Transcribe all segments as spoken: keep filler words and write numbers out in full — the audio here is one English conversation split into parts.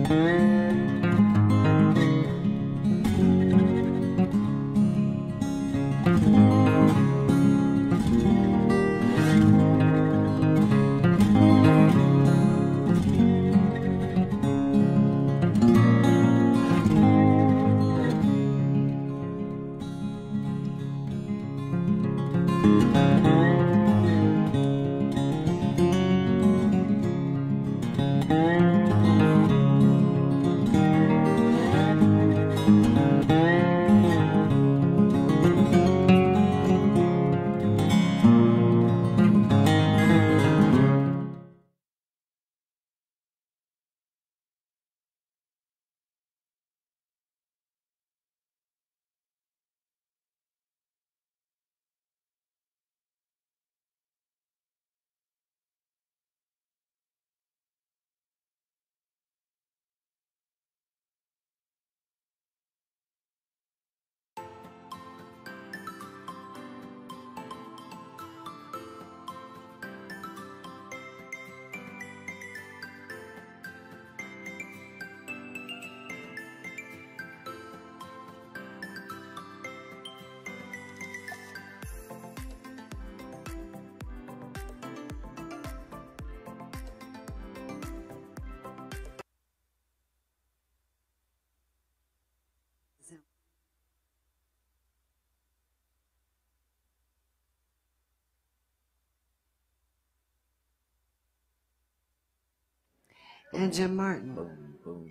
And Jim Martin. Boom, boom.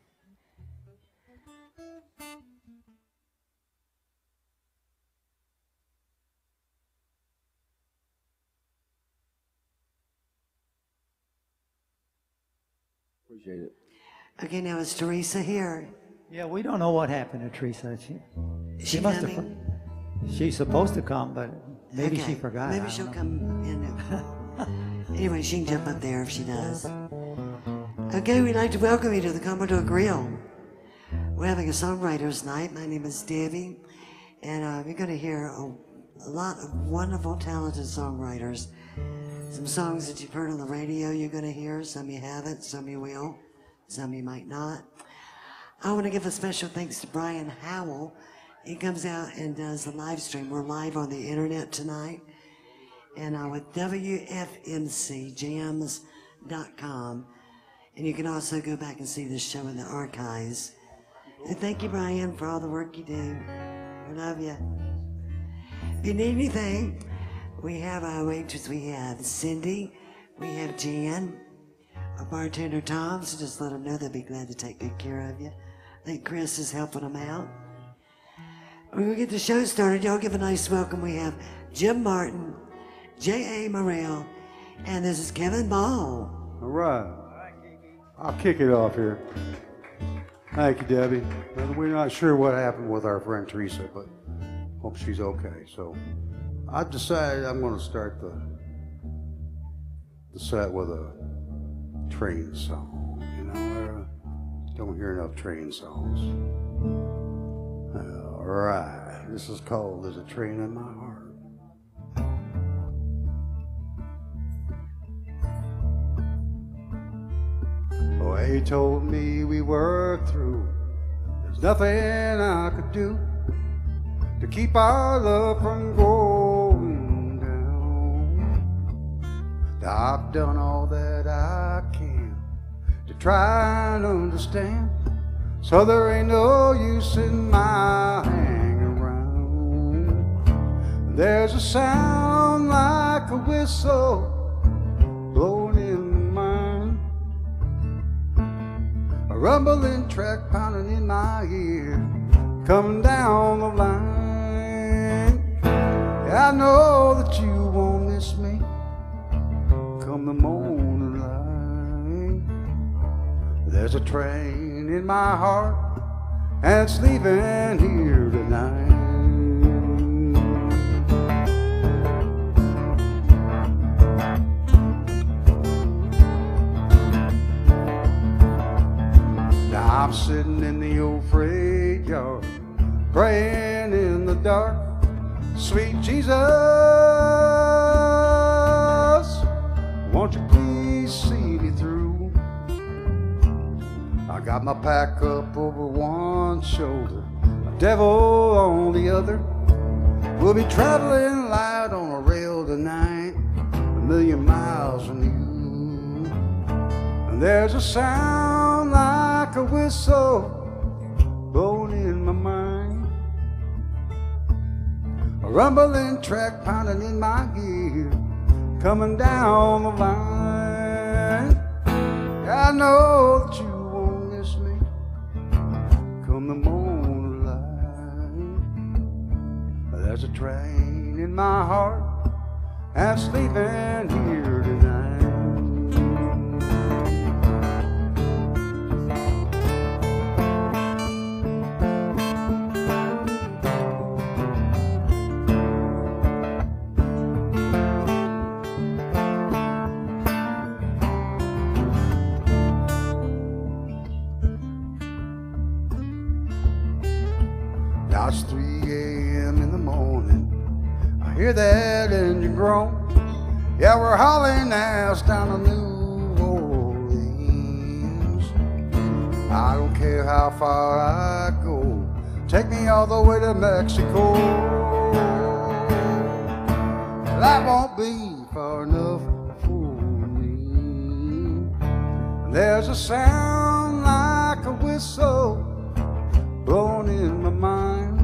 Appreciate it. Okay, now is Teresa here? Yeah, we don't know what happened to Teresa. She, Is she she must coming? have. She's supposed to come, but maybe Okay, she forgot. Maybe I she'll don't come in. Anyway, she can jump up there if she does. Okay, we'd like to welcome you to the Commodore Grille. We're having a songwriters night. My name is Debbie, and uh, you're going to hear a, a lot of wonderful, talented songwriters. Some songs that you've heard on the radio you're going to hear. Some you haven't, some you will, some you might not. I want to give a special thanks to Brian Howell. He comes out and does the live stream. We're live on the internet tonight. And uh, with W F M C jams dot com. And you can also go back and see this show in the archives. And thank you, Brian, for all the work you do. We love you. If you need anything, we have our waitress. We have Cindy. We have Jan. Our bartender, Tom. So just let them know they'll be glad to take good care of you. I think Chris is helping them out. We're going to get the show started. Y'all give a nice welcome. We have Jim Martin, J A Morell, and this is Kevin Ball. All right. I'll kick it off here. Thank you, Debbie. We're not sure what happened with our friend Teresa, but hope she's okay. So I've decided I'm going to start the, the set with a train song. You know, I don't hear enough train songs. All right. This is called There's a Train in My Heart. Oh, he told me we were through. There's nothing I could do to keep our love from going down. I've done all that I can to try and understand, so there ain't no use in my hanging around. There's a sound like a whistle blowing in mine, a rumbling track pounding in my ear, coming down the line. I know that you won't miss me come the morning light. There's a train in my heart, and it's leaving here tonight. Now I'm sitting in the old freight yard, praying in the dark. Sweet Jesus, won't you please see me through? I got my pack up over one shoulder, a devil on the other. We'll be traveling light on a rail tonight, a million miles from you. And there's a sound like a whistle blowing in my mind, a rumbling track pounding in my ear, coming down the line. I know that you won't miss me come the moonlight. There's a train in my heart, I'm sleeping here tonight. Now it's three a m in the morning, I hear that engine groan. Yeah, we're hauling ass down to New Orleans. I don't care how far I go, take me all the way to Mexico. Well, that won't be far enough for me. There's a sound like a whistle blowing in my mind,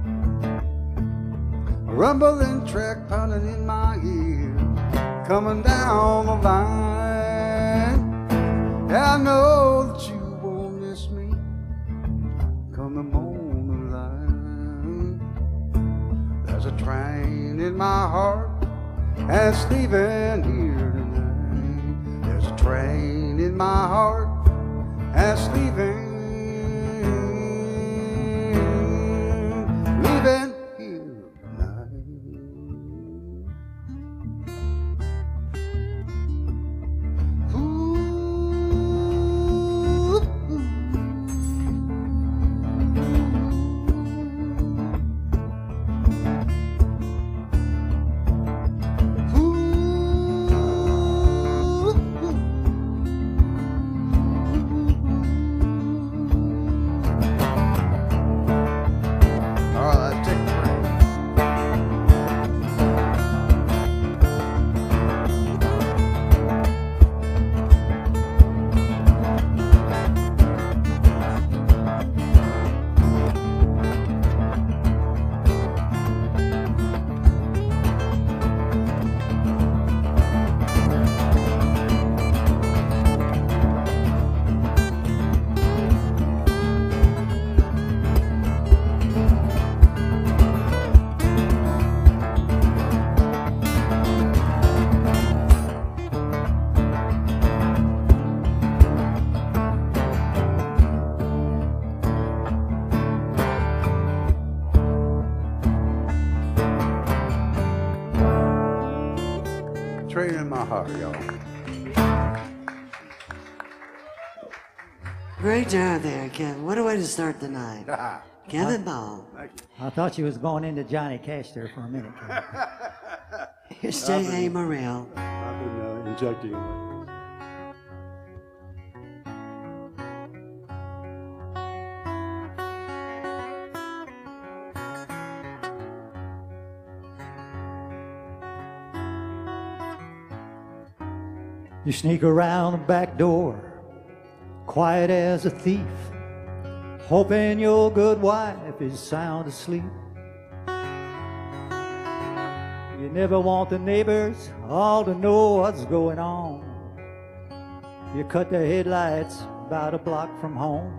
a rumbling track pounding in my ear, coming down the line. Yeah, I know that you won't miss me come the moonlight. There's a train in my heart, and it's leaving here tonight. There's a train in my heart, and it's leaving leaving here tonight. Ooh, ooh. Train in my heart, y'all. Great job there, Kevin. What a way to start the night. Kevin Ball. Thank you. I thought you was going into Johnny Cash there for a minute. Here's J A. Morell. I've been uh, injecting them. You sneak around the back door, quiet as a thief, hoping your good wife is sound asleep. You never want the neighbors all to know what's going on. You cut the headlights about a block from home.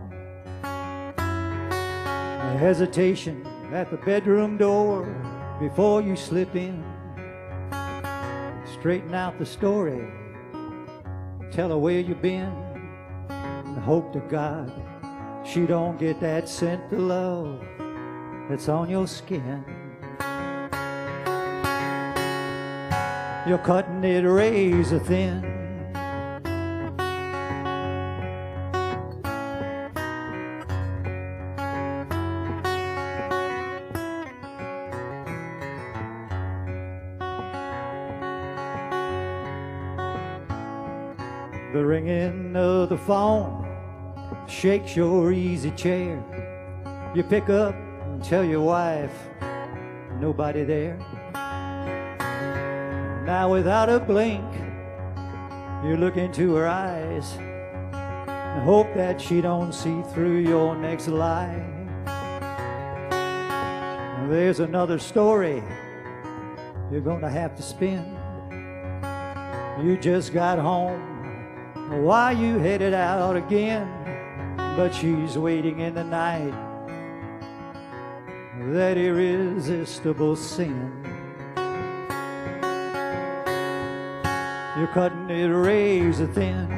A hesitation at the bedroom door before you slip in. Straighten out the story, tell her where you've been, and hope to God she don't get that scent of love that's on your skin. You're cutting it razor thin. The ringing of the phone shakes your easy chair. You pick up and tell your wife, nobody there. Now without a blink, you look into her eyes and hope that she don't see through your next lie. There's another story you're gonna have to spin. You just got home, why you headed out again? But she's waiting in the night, that irresistible sin. You're cutting it razor thin.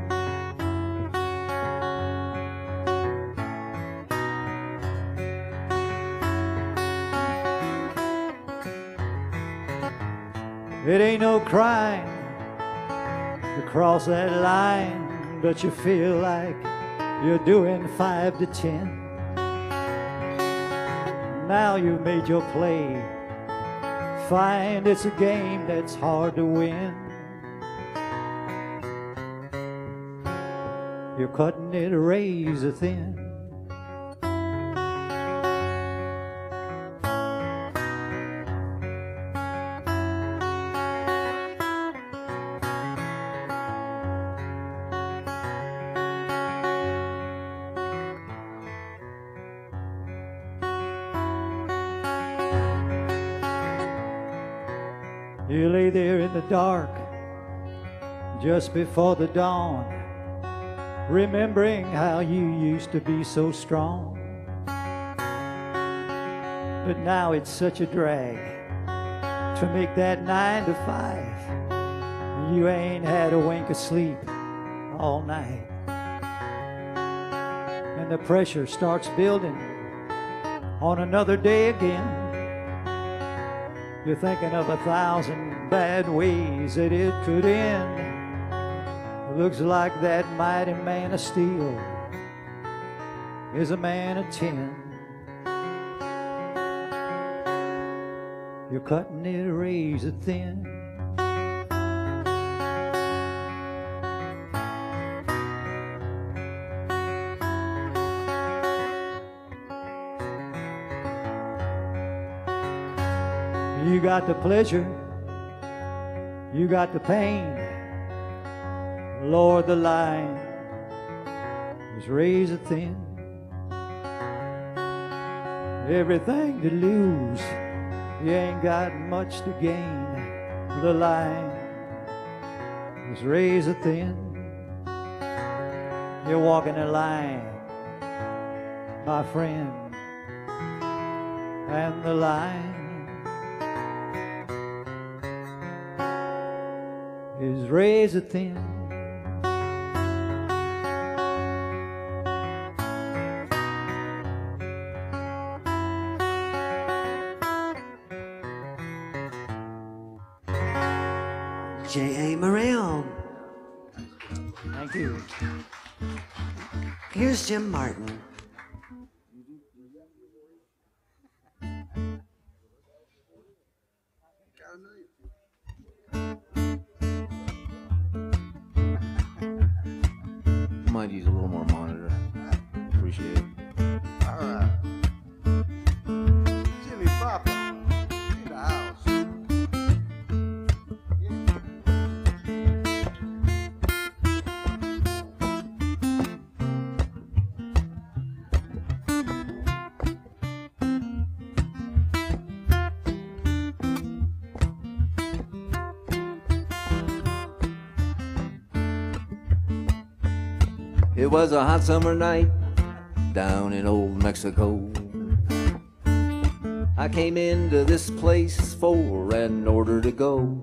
It ain't no crime to cross that line, but you feel like you're doing five to ten. Now you've made your play, find it's a game that's hard to win. You're cutting it razor thin. You lay there in the dark, just before the dawn, remembering how you used to be so strong. But now it's such a drag to make that nine to five. You ain't had a wink of sleep all night, and the pressure starts building on another day again. You're thinking of a thousand bad ways that it could end. Looks like that mighty man of steel is a man of tin. You're cutting it razor thin. You got the pleasure, you got the pain. Lord, the line is razor thin. Everything to lose, you ain't got much to gain. The line is razor thin. You're walking a line, my friend, and the line is razor thin. J A. Morell. Thank you. Here's Jim Martin. Might use a little more monitor. Appreciate it. All right. Jimmy Papa in the house. It was a hot summer night down in old Mexico. I came into this place for an order to go.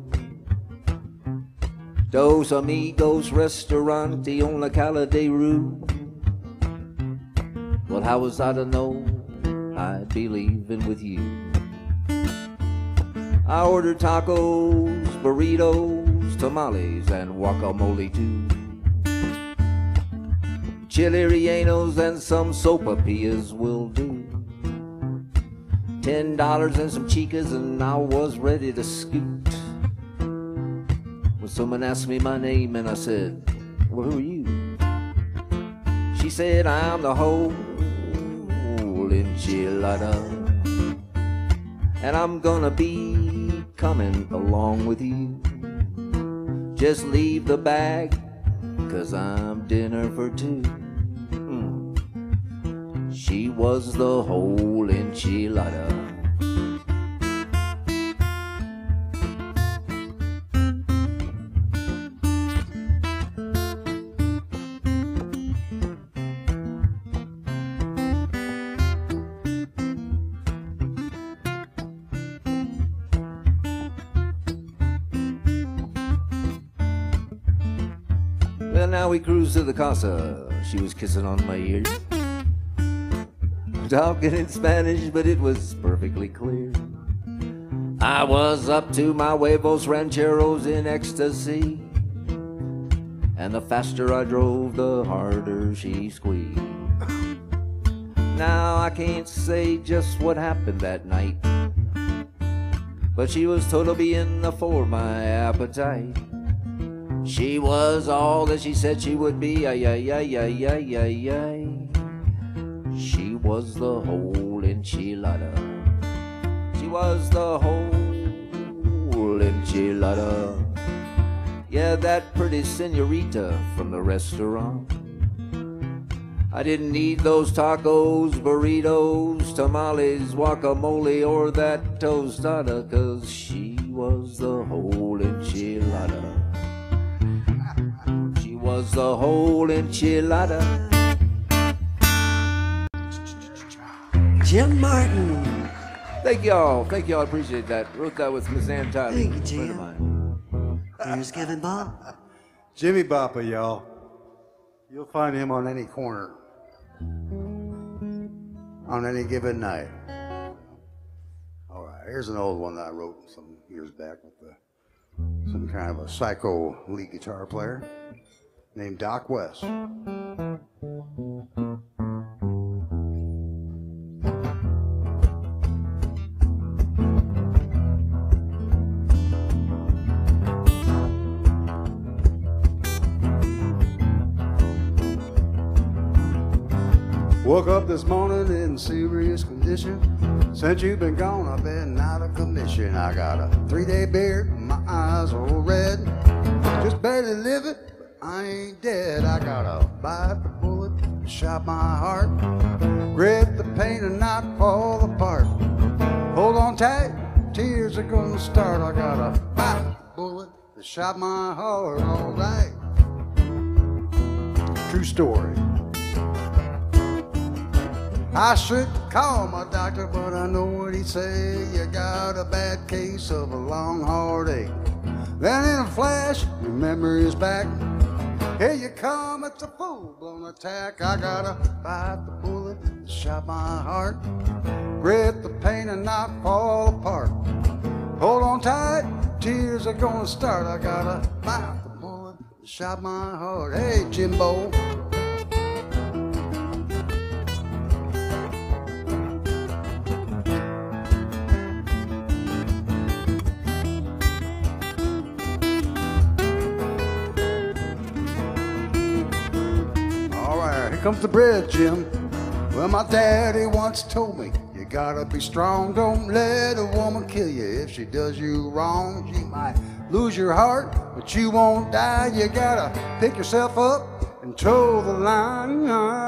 Dos Amigos Restaurante on la Calle de Rue. Well, how was I to know I'd be leaving with you? I ordered tacos, burritos, tamales, and guacamole too. Chili rellenos and some sopapillas will do. Ten dollars and some chicas and I was ready to scoot. When someone asked me my name and I said, well, who are you? She said, I'm the whole enchilada, and I'm gonna be coming along with you. Just leave the bag, 'cause I'm dinner for two. Mm. She was the whole enchilada. Well, now we cruised to the casa. She was kissing on my ears, talking in Spanish, but it was perfectly clear. I was up to my huevos rancheros in ecstasy, and the faster I drove, the harder she squeezed. Now I can't say just what happened that night, but she was totally in for my appetite. She was all that she said she would be, ay, ay, ay, ay, ay, ay, ay. She was the whole enchilada. She was the whole enchilada. Yeah, that pretty senorita from the restaurant. I didn't need those tacos, burritos, tamales, guacamole, or that tostada, 'cause she was the whole enchilada. Was the whole enchilada. Jim Martin. Thank y'all. Thank y'all. I appreciate that. Wrote that with Miss Ann Tyler. Thank you, a friend of Jim. mine. There's Kevin Bob. Jimmy Boppa, y'all. You'll find him on any corner, on any given night. All right, here's an old one that I wrote some years back with the, some kind of a psycho lead guitar player named Doc West. Woke up this morning in serious condition. Since you've been gone, I've been out of commission. I got a three-day beard, my eyes all red. Just barely living, I ain't dead. I got a bite the bullet, shot my heart. Grip the pain and not fall apart. Hold on tight, tears are gonna start. I got a bite the bullet that shot my heart. All right. True story. I should call my doctor, but I know what he'd say. You got a bad case of a long heartache. Then in a flash, your memory is back. Here you come, it's a full-blown attack. I gotta bite the bullet that shot my heart. Grip the pain and not fall apart. Hold on tight, tears are gonna start. I gotta bite the bullet that shot my heart. Hey, Jimbo. Comes the bread, Jim. Well, my daddy once told me, you gotta be strong. Don't let a woman kill you. If she does you wrong, she might lose your heart, but you won't die. You gotta pick yourself up and toe the line.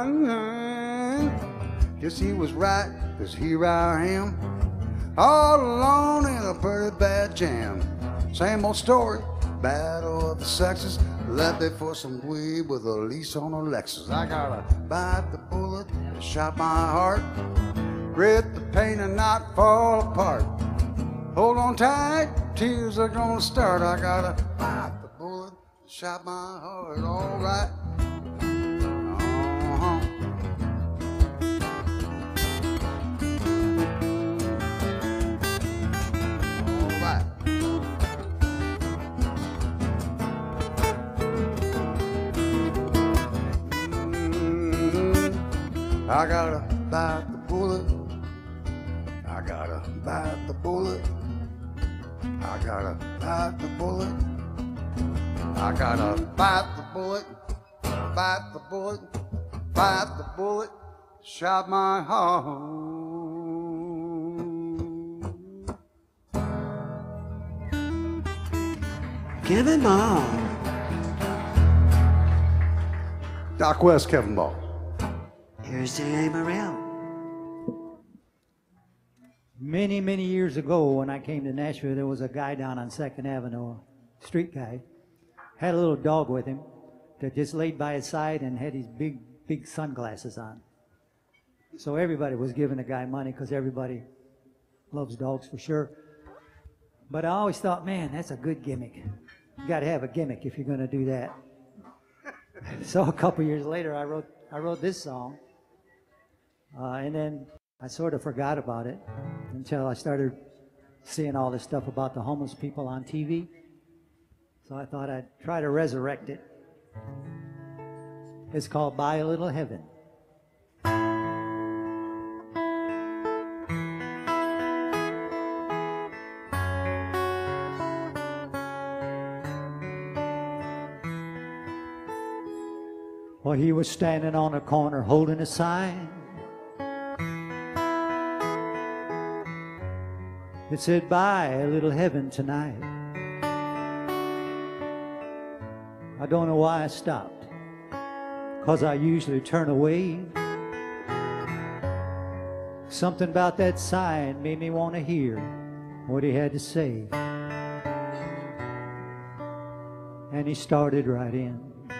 Guess he was right, 'cause here I am, all alone in a pretty bad jam. Same old story, battle of the sexes. Left me for some weed with a lease on a Lexus. I gotta bite the bullet that shot my heart. Grip the pain and not fall apart. Hold on tight, tears are gonna start. I gotta bite the bullet that shot my heart. All right. Uh-huh. All right. I gotta bite the bullet. I gotta bite the bullet. I gotta bite the bullet. I gotta bite the bullet. Bite the bullet. fight the bullet, shot my heart. Kevin Ball. Doc West, Kevin Ball. Here's J A. Morell. Many, many years ago when I came to Nashville, there was a guy down on second Avenue, a street guy, had a little dog with him that just laid by his side and had his big, big sunglasses on. So everybody was giving the guy money because everybody loves dogs for sure. But I always thought, man, that's a good gimmick. You got to have a gimmick if you're going to do that. So a couple years later, I wrote I wrote this song, uh, and then I sort of forgot about it until I started seeing all this stuff about the homeless people on T V. So I thought I'd try to resurrect it. It's called Buy a Little Heaven. Well, he was standing on a corner holding a sign. It said, buy a little heaven tonight. I don't know why I stopped, 'cause I usually turn away. Something about that sign made me want to hear what he had to say. And he started right in.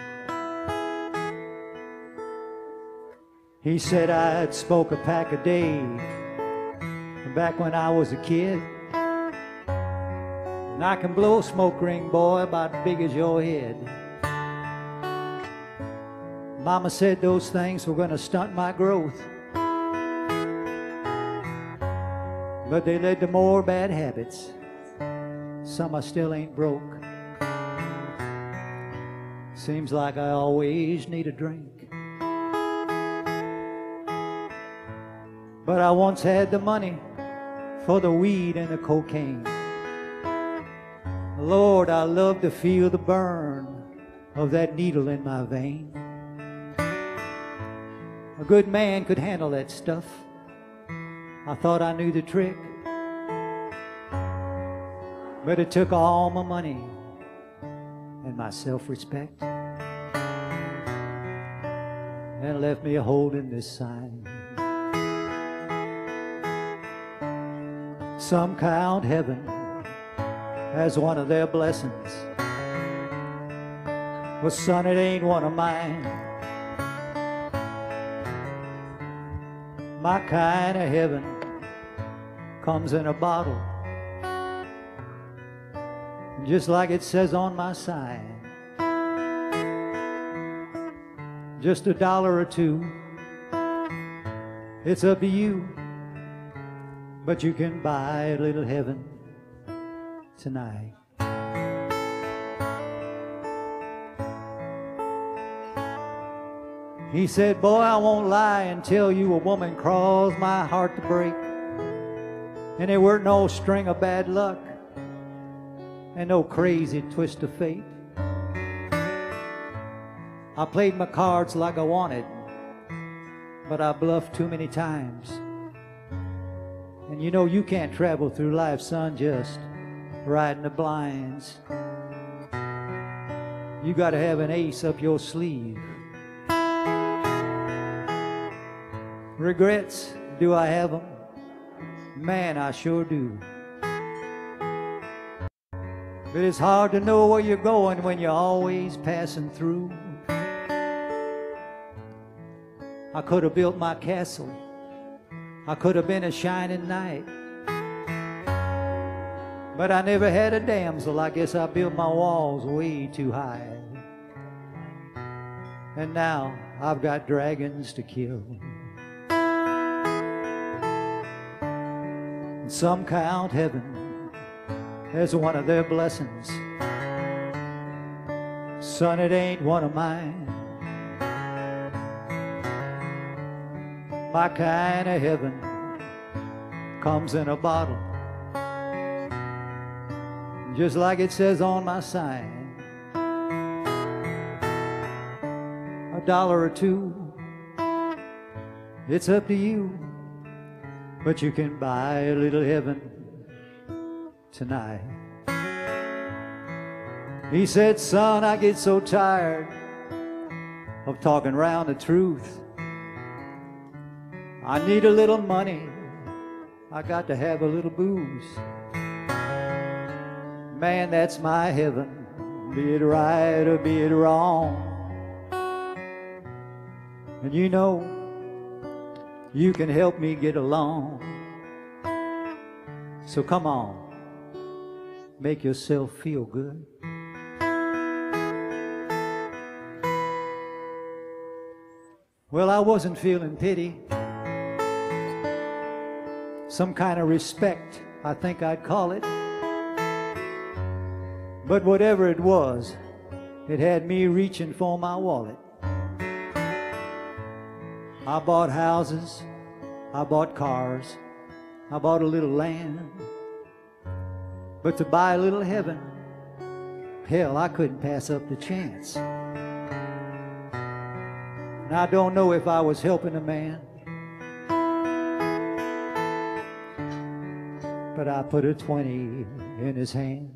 He said I'd smoke a pack a day back when I was a kid. And I can blow a smoke ring, boy, about big as your head. Mama said those things were gonna stunt my growth, but they led to more bad habits. Some I still ain't broke. Seems like I always need a drink. But I once had the money for the weed and the cocaine. Lord, I love to feel the burn of that needle in my vein. A good man could handle that stuff. I thought I knew the trick. But it took all my money and my self-respect and left me holding this sign. Some count heaven as one of their blessings. Well, son, it ain't one of mine. My kind of heaven comes in a bottle, just like it says on my sign. Just a dollar or two, it's up to you. But you can buy a little heaven tonight. He said, boy, I won't lie and tell you a woman caused my heart to break. And there weren't no string of bad luck and no crazy twist of fate. I played my cards like I wanted, but I bluffed too many times. And you know you can't travel through life, son, just riding the blinds. You gotta have an ace up your sleeve. Regrets, do I have them? Man, I sure do. But it's hard to know where you're going when you're always passing through. I could have built my castle. I could have been a shining knight. But I never had a damsel. I guess I built my walls way too high. And now I've got dragons to kill. And some count heaven as one of their blessings. Son, it ain't one of mine. My kind of heaven comes in a bottle, just like it says on my sign. A dollar or two, It's up to you, but you can buy a little heaven tonight. He said, son, I get so tired of talking around the truth. I need a little money. I got to have a little booze. Man, that's my heaven, be it right or be it wrong. And you know, you can help me get along. So come on, make yourself feel good. Well, I wasn't feeling pity, some kind of respect, I think I'd call it. But whatever it was, it had me reaching for my wallet. I bought houses, I bought cars, I bought a little land. But to buy a little heaven, hell, I couldn't pass up the chance. And I don't know if I was helping a man, but I put a twenty in his hand.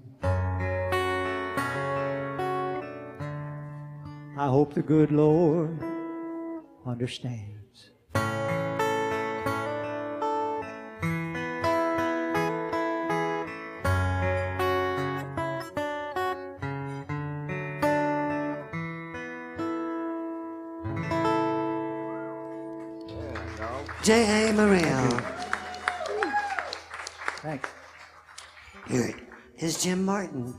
I hope the good Lord understands. J A. Morell. Thanks. Here is Jim Martin.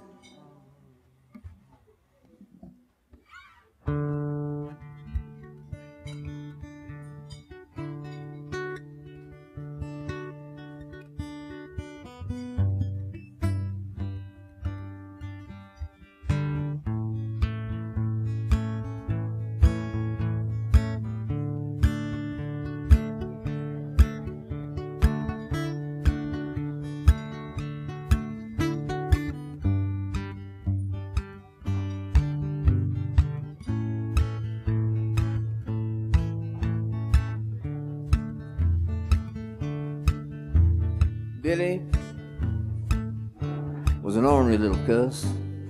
Billy was an ornery little cuss.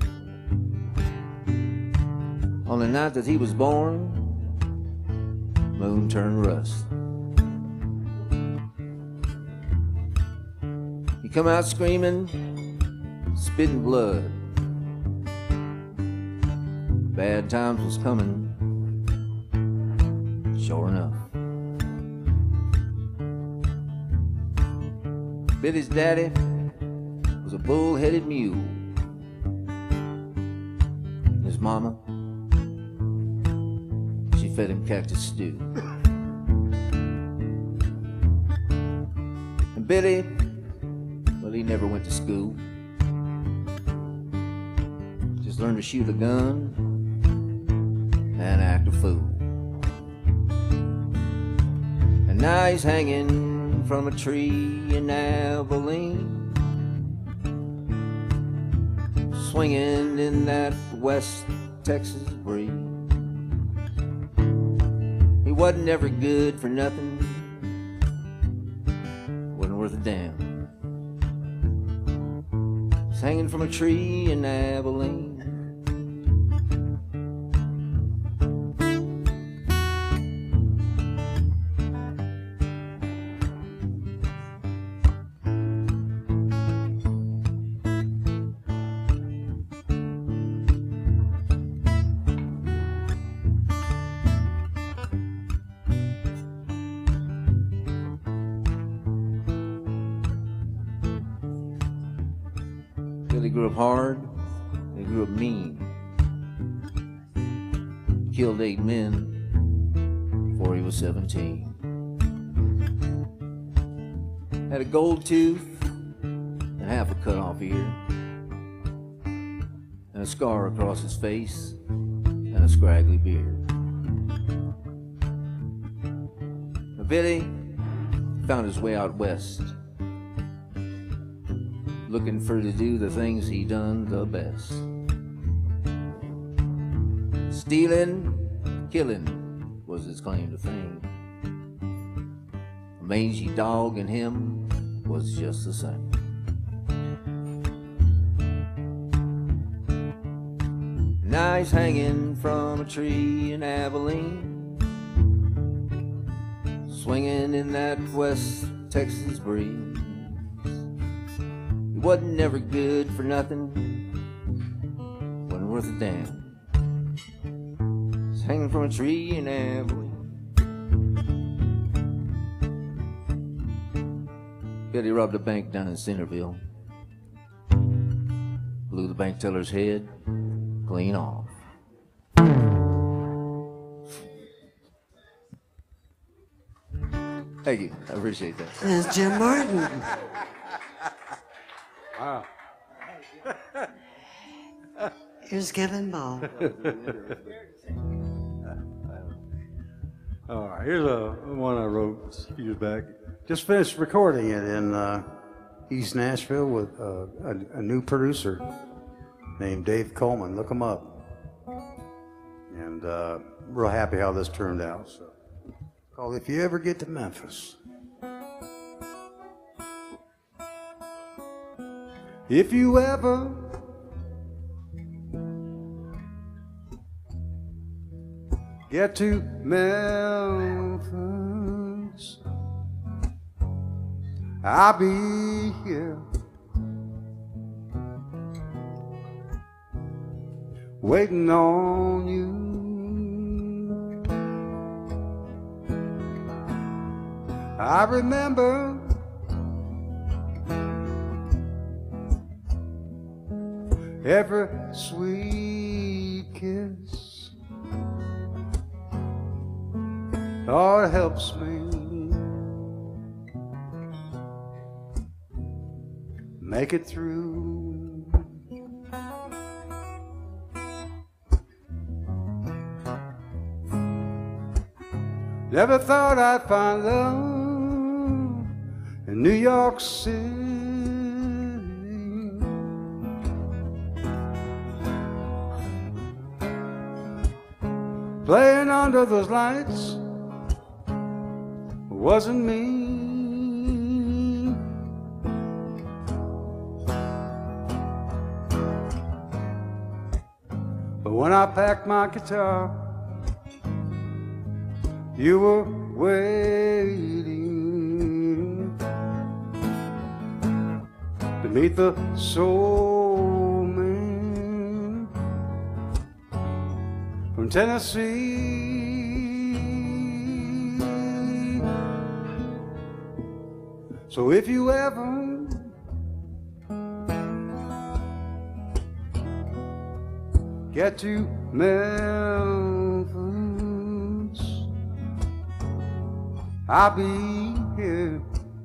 On the night that he was born, moon turned rust. He come out screaming, spitting blood. Bad times was coming, sure enough. Billy's daddy was a bull-headed mule. His mama, she fed him cactus stew. And Billy, well, he never went to school. Just learned to shoot a gun and act a fool. And now he's hanging from a tree in Abilene, swinging in that West Texas breeze. He wasn't ever good for nothing, wasn't worth a damn. He's hanging from a tree in Abilene. Billy grew up hard, he grew up mean. Killed eight men before he was seventeen. Had a gold tooth and half a cut off ear, and a scar across his face and a scraggly beard. Now Billy found his way out west, looking for to do the things he done the best. Stealing, killing was his claim to fame. mangy dog and him was just the same. Now he's hanging from a tree in Abilene, swinging in that West Texas breeze. He wasn't never good for nothing, wasn't worth a damn. He's hanging from a tree in Abilene. Bet he robbed a bank down in Centerville, blew the bank teller's head clean off. Thank you. I appreciate that. There's Jim Martin. Wow. Here's Kevin Ball. All right, here's a one I wrote a few years back. Just finished recording it in uh, East Nashville with uh, a, a new producer named Dave Coleman. Look him up. And uh, real happy how this turned out. So, called If You Ever Get to Memphis. If you ever get to Memphis, I'll be here waiting on you. I remember every sweet kiss. Oh, it helps me make it through. Never thought I'd find love in New York City. Playing under those lights wasn't me. But when I packed my guitar, you were waiting to meet the soul man from Tennessee. So if you ever get to Memphis, I'll be here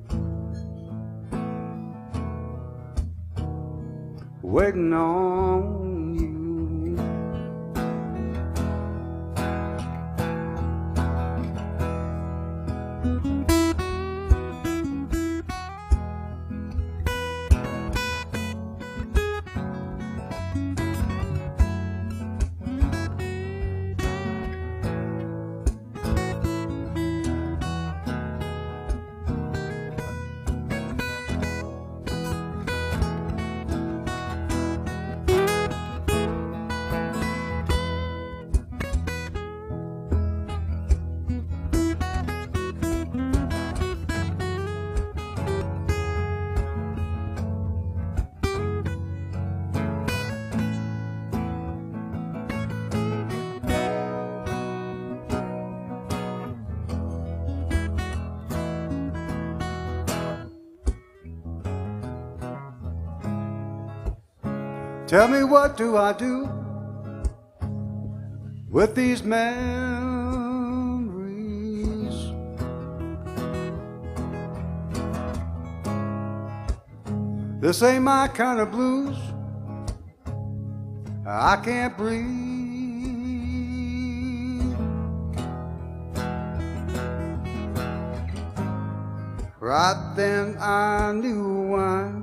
waiting on you. Tell me, what do I do with these memories? This ain't my kind of blues. I can't breathe. Right then I knew why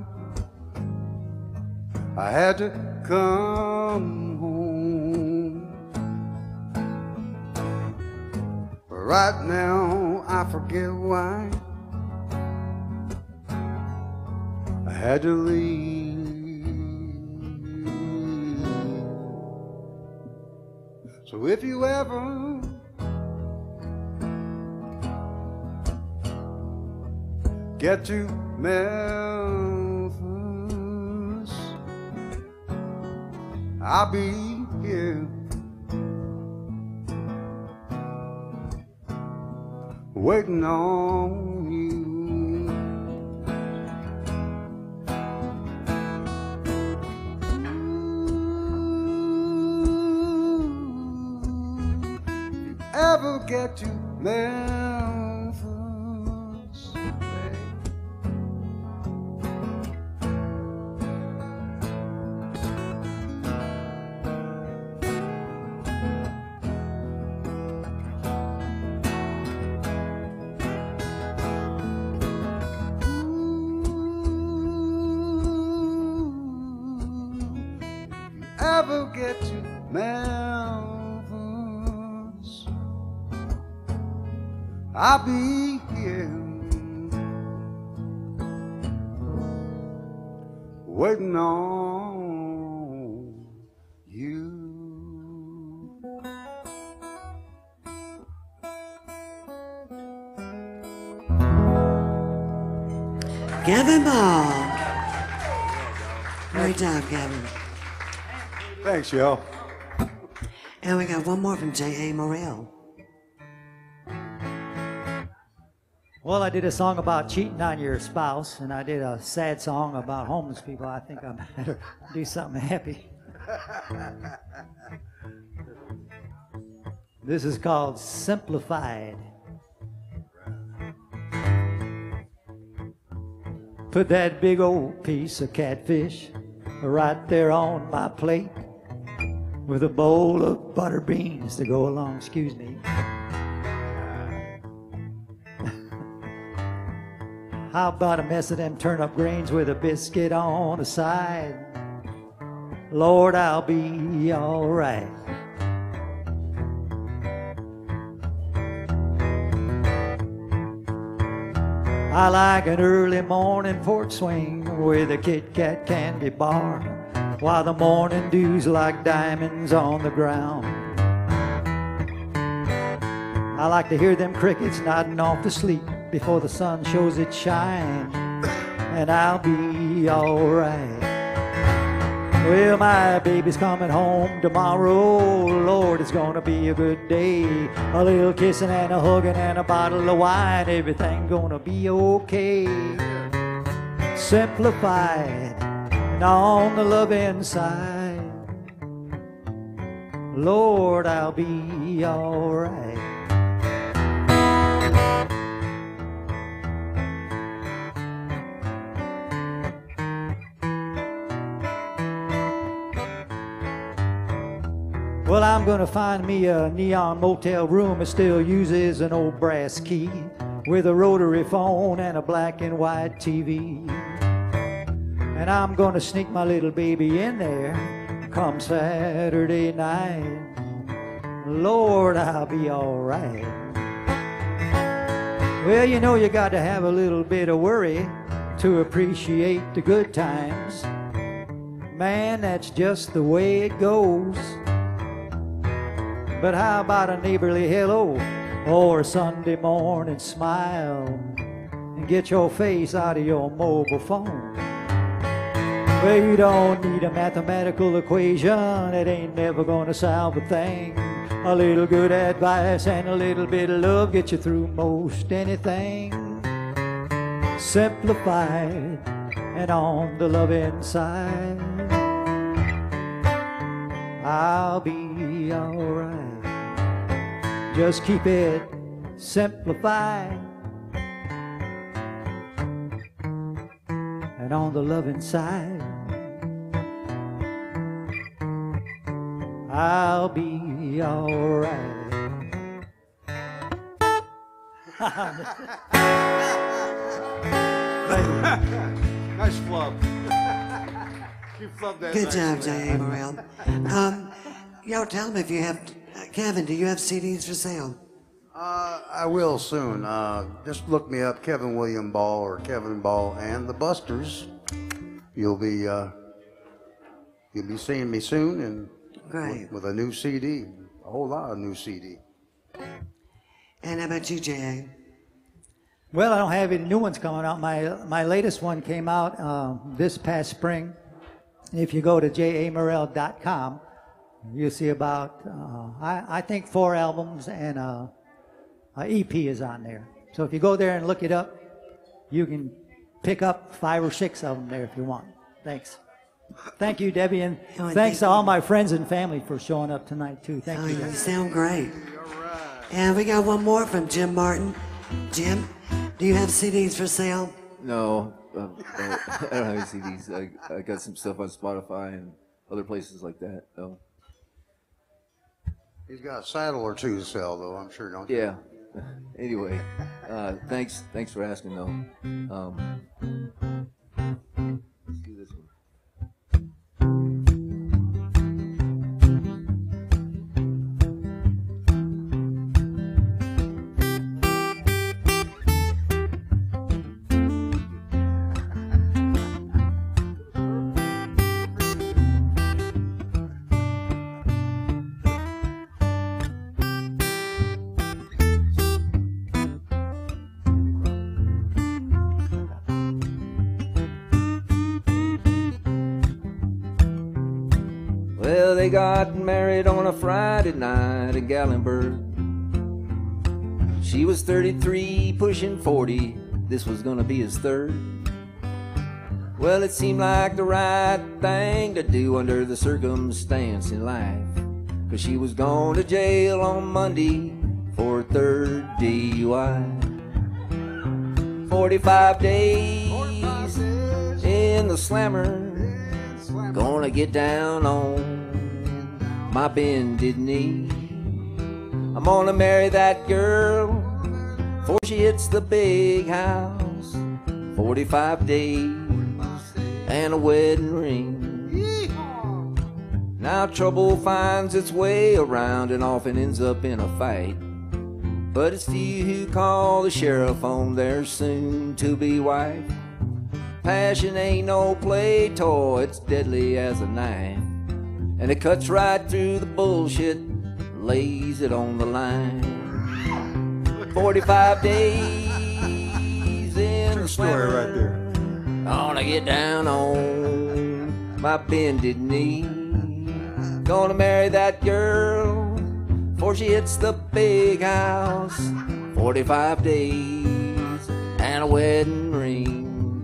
I had to come home. Right now I forget why had to leave. So if you ever get to Memphis, I'll be here waiting on you. Ever get to Memphis, ever get to Memphis, I'll be here waiting on you. Cavanaugh. Great job, Kevin. Thanks, yo. And we got one more from J A. Morell. Well, I did a song about cheating on your spouse, and I did a sad song about homeless people. I think I better do something happy. This is called Simplified. Put that big old piece of catfish right there on my plate with a bowl of butter beans to go along, excuse me. How about a mess of them turnip greens with a biscuit on the side? Lord, I'll be all right. I like an early morning porch swing with a Kit Kat candy bar, while the morning dew's like diamonds on the ground. I like to hear them crickets nodding off to sleep before the sun shows its shine, and I'll be all right. Well, my baby's coming home tomorrow. Lord, it's gonna be a good day. A little kissing and a hugging and a bottle of wine. Everything gonna be okay. Simplified and on the loving side. Lord, I'll be all right. Well, I'm gonna find me a neon motel room that still uses an old brass key with a rotary phone and a black and white T V. And I'm gonna sneak my little baby in there come Saturday night. Lord, I'll be all right. Well, you know you got to have a little bit of worry to appreciate the good times. Man, that's just the way it goes. But how about a neighborly hello or a Sunday morning smile, and get your face out of your mobile phone? Well, you don't need a mathematical equation, it ain't never gonna solve a thing. A little good advice and a little bit of love get you through most anything. Simplified and on the loving side, I'll be alright. Just keep it simplified and on the loving side, I'll be alright. Nice flub. You flubbed that. Good nice job, man. J A. Morell. Um, yo, tell me if you have, uh, Kevin, do you have C Ds for sale? Uh, I will soon. Uh, just look me up, Kevin William Ball or Kevin Ball and the Busters. you'll be uh, you'll be seeing me soon, and Great. with, with a new C D, a whole lot of new C D. And how about you, J A? Well, I don't have any new ones coming out. My my latest one came out uh, this past spring. And if you go to j a morell dot com, you'll see about, uh, I, I think, four albums and uh, a E P is on there. So if you go there and look it up, you can pick up five or six of them there if you want. Thanks. Thank you, Debbie, and Oh, and thanks thank to all you. my friends and family for showing up tonight, too. Thank Oh, you. you guys. sound great. And we got one more from Jim Martin. Jim, do you have C Ds for sale? No, uh, uh, I don't have any C Ds. I, I got some stuff on Spotify and other places like that. No. He's got a saddle or two to sell, though, I'm sure, don't you? Yeah. Anyway, uh, thanks. Thanks for asking, though. Um, let's do this one. Well, they got married on a Friday night in Gallenberg. She was thirty-three, pushing forty. This was gonna be his third. Well, it seemed like the right thing to do under the circumstance in life, 'cause she was going to jail on Monday for a third D U I. Forty-five days in the slammer, gonna get down on my bended knee. I'm gonna marry that girl before she hits the big house. Forty-five days and a wedding ring. Now trouble finds its way around and often ends up in a fight, but it's few who call the sheriff on their soon-to-be wife. Passion ain't no play toy, it's deadly as a knife, and it cuts right through the bullshit, lays it on the line. Forty-five days in the story right there. Gonna get down on my bended knee. Gonna marry that girl before she hits the big house. Forty-five days and a wedding ring.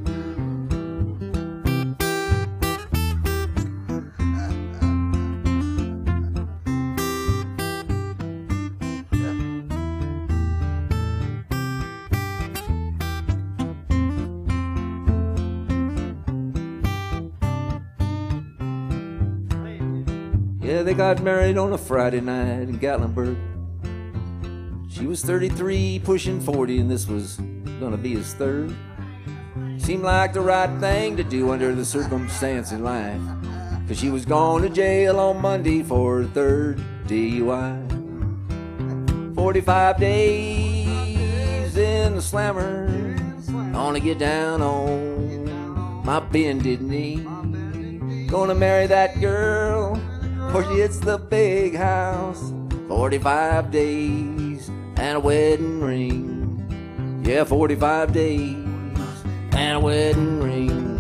Yeah, they got married on a Friday night in Gatlinburg. She was thirty-three, pushing forty, and this was gonna be his third. Seemed like the right thing to do under the circumstance in life, 'cause she was going to jail on Monday for her third D U I. Forty-five days in the slammer, gonna get down on my bended knee. Gonna marry that girl before she hits the big house. Forty-five days and a wedding ring. Yeah, forty-five days and a wedding ring.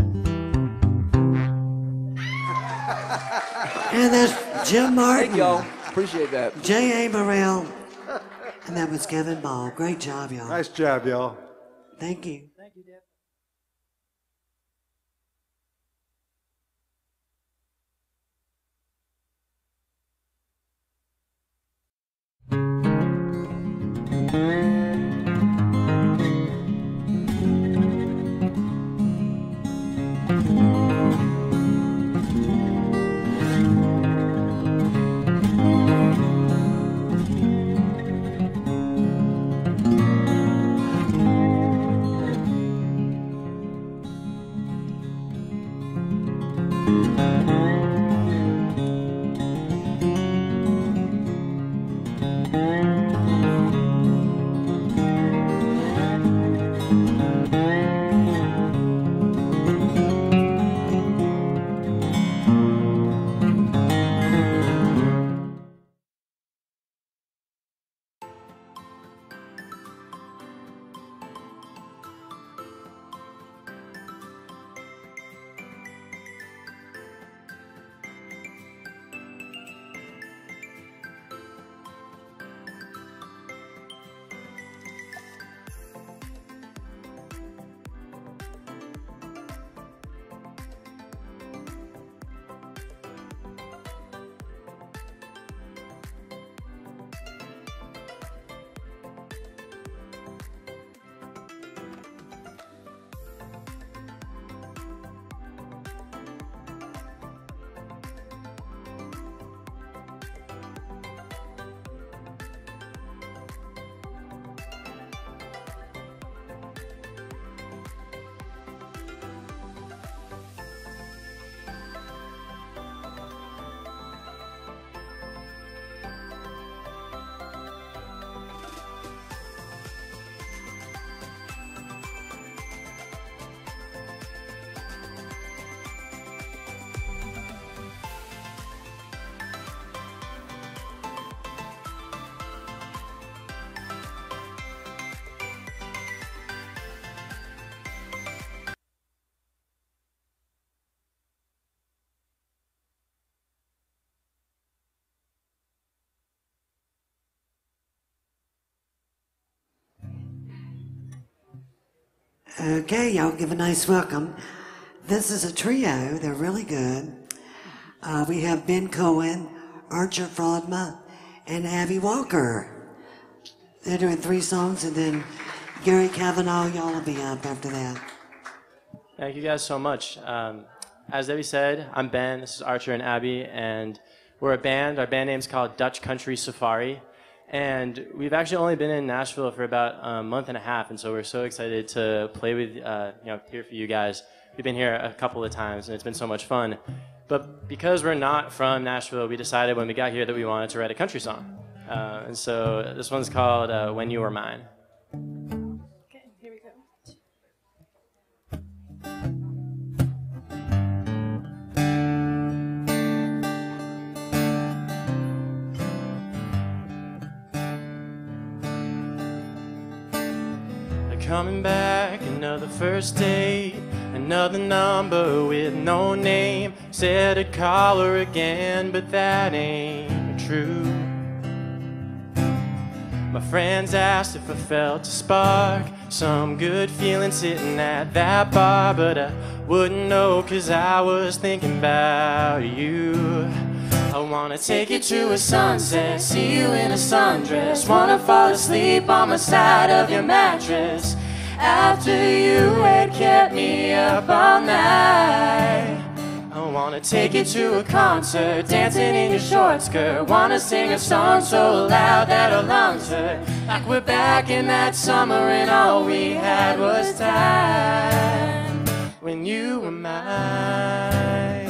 And that's Jim Martin. Thank y'all. Appreciate that. J A. Morell. And that was Kevin Ball. Great job, y'all. Nice job, y'all. Thank you. Thank you, Deb. Okay, y'all give a nice welcome. This is a trio. They're really good. Uh, we have Ben Cohen, Archer Fraudma, and Abby Walker. They're doing three songs, and then Gary Cavanaugh, y'all will be up after that. Thank you guys so much. Um, as Debbie said, I'm Ben, this is Archer and Abby, and we're a band. Our band name's called Dutch Country Safari, and we've actually only been in Nashville for about a month and a half, and so we're so excited to play with, uh, you know, here for you guys. We've been here a couple of times, and it's been so much fun. But because we're not from Nashville, we decided when we got here that we wanted to write a country song. Uh, and so this one's called uh, When You Were Mine. Okay, here we go. Coming back, another first date, another number with no name. Said I'd call her again, but that ain't true. My friends asked if I felt a spark, some good feeling sitting at that bar, but I wouldn't know 'cause I was thinking about you. I wanna take you to a sunset, see you in a sundress, wanna fall asleep on my side of your mattress after you had kept me up all night. I wanna take you to a concert, dancing in your short skirt, wanna sing a song so loud that our lungs hurt, like we're back in that summer and all we had was time when you were mine.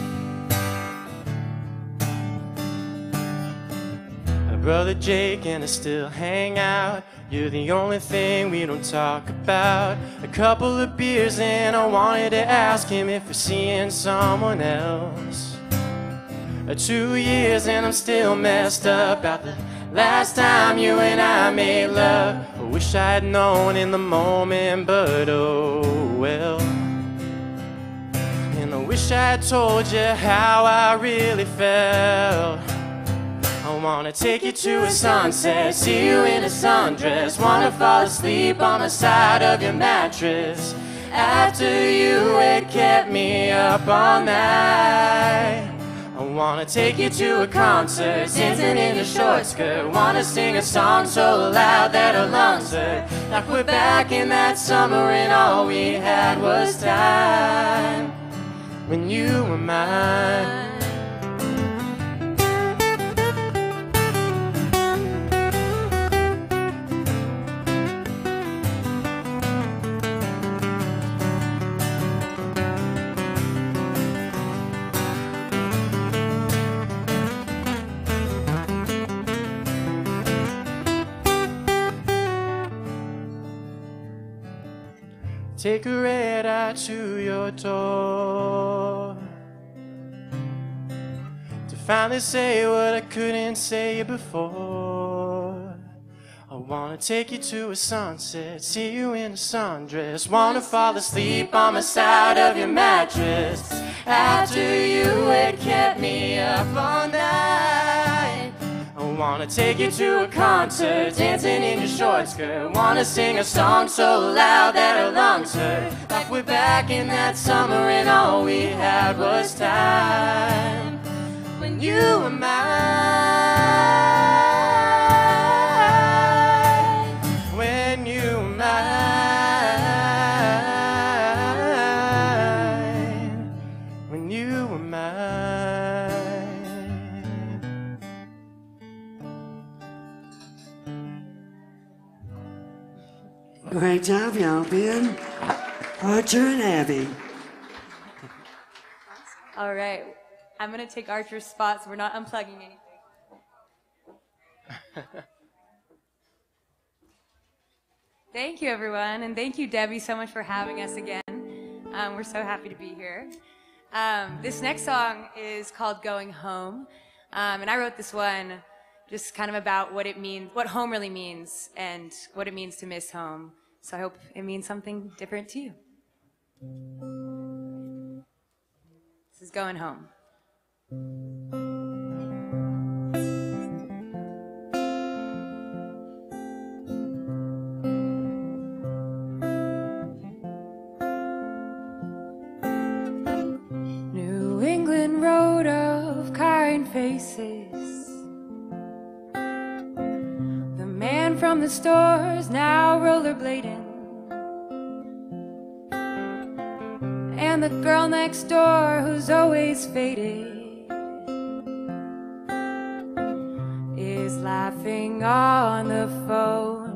Brother Jake and I still hang out. You're the only thing we don't talk about. A couple of beers and I wanted to ask him if we're seeing someone else. Uh, Two years and I'm still messed up about the last time you and I made love. I wish I had known in the moment, but oh well. And I wish I had told you how I really felt. I wanna take you to a sunset, see you in a sundress, wanna fall asleep on the side of your mattress after you had kept me up all night. I wanna take you to a concert, dancing in a short skirt, wanna sing a song so loud that our lungs hurt, like we're back in that summer and all we had was time when you were mine. Take a red eye to your door to finally say what I couldn't say before. I wanna take you to a sunset, see you in a sundress, wanna fall asleep on the side of your mattress after you had kept me up all night. I wanna take you to a concert, dancing in your short skirt, wanna sing a song so loud that our lungs hurt, like we're back in that summer and all we had was time when you were mine, when you were mine, when you were mine. Great job, y'all. Ben, Archer, and Abby. All right. I'm going to take Archer's spot so we're not unplugging anything. Thank you, everyone. And thank you, Debbie, so much for having us again. Um, we're so happy to be here. Um, this next song is called Going Home. Um, and I wrote this one just kind of about what it means, what home really means, and what it means to miss home. So I hope it means something different to you. This is Going Home. kind faces. The man from the store's now rollerblading, and the girl next door who's always faded is laughing on the phone,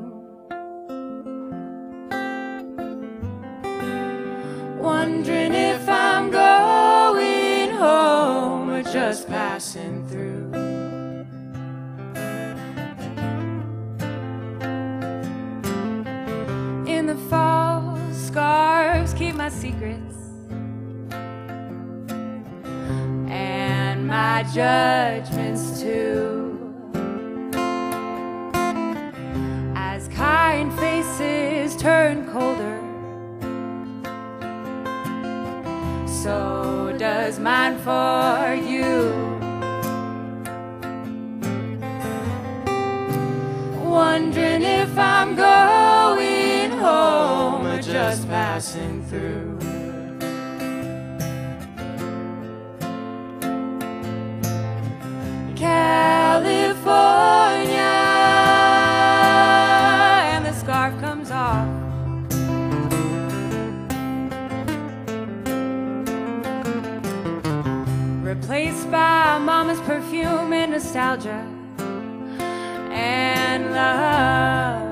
wondering if I'm going home or just passing through. In the fall, scarves keep my secrets and my judgments too. As kind faces turn colder, so does mine for you. Wondering if I'm going home or just passing through. California, and the scarf comes off. Replaced by mama's perfume and nostalgia and love.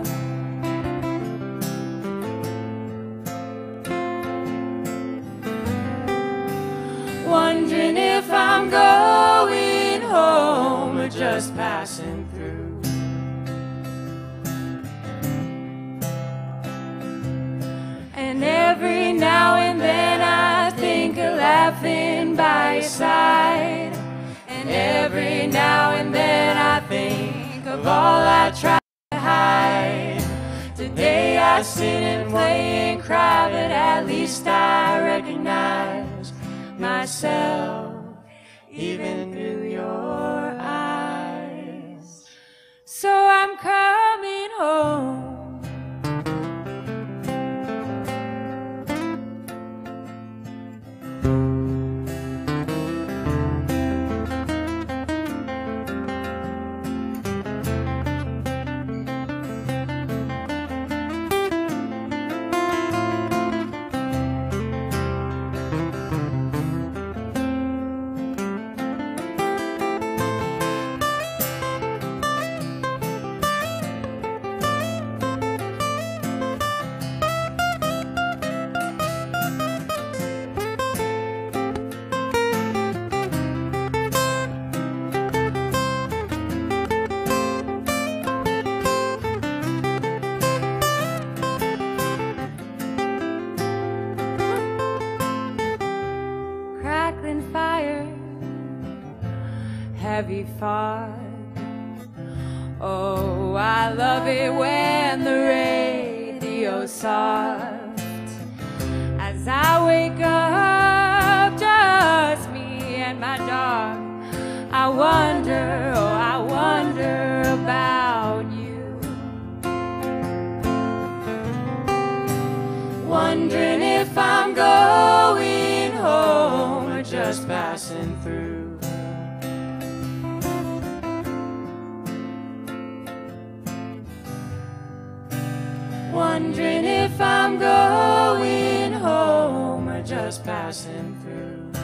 Wondering if I'm going home or just passing through. And every now and then I think of laughing by your side. And every now and then I think of all I tried to hide. Today I sit and play and cry, but at least I recognize myself even through your eyes. So I'm coming home. Heavy fog. Oh, I love it when the radio's soft. As I wake up, just me and my dog, I wonder, oh, I wonder about you. Wondering if I'm going home or just passing through. Wondering if I'm going home or just passing through.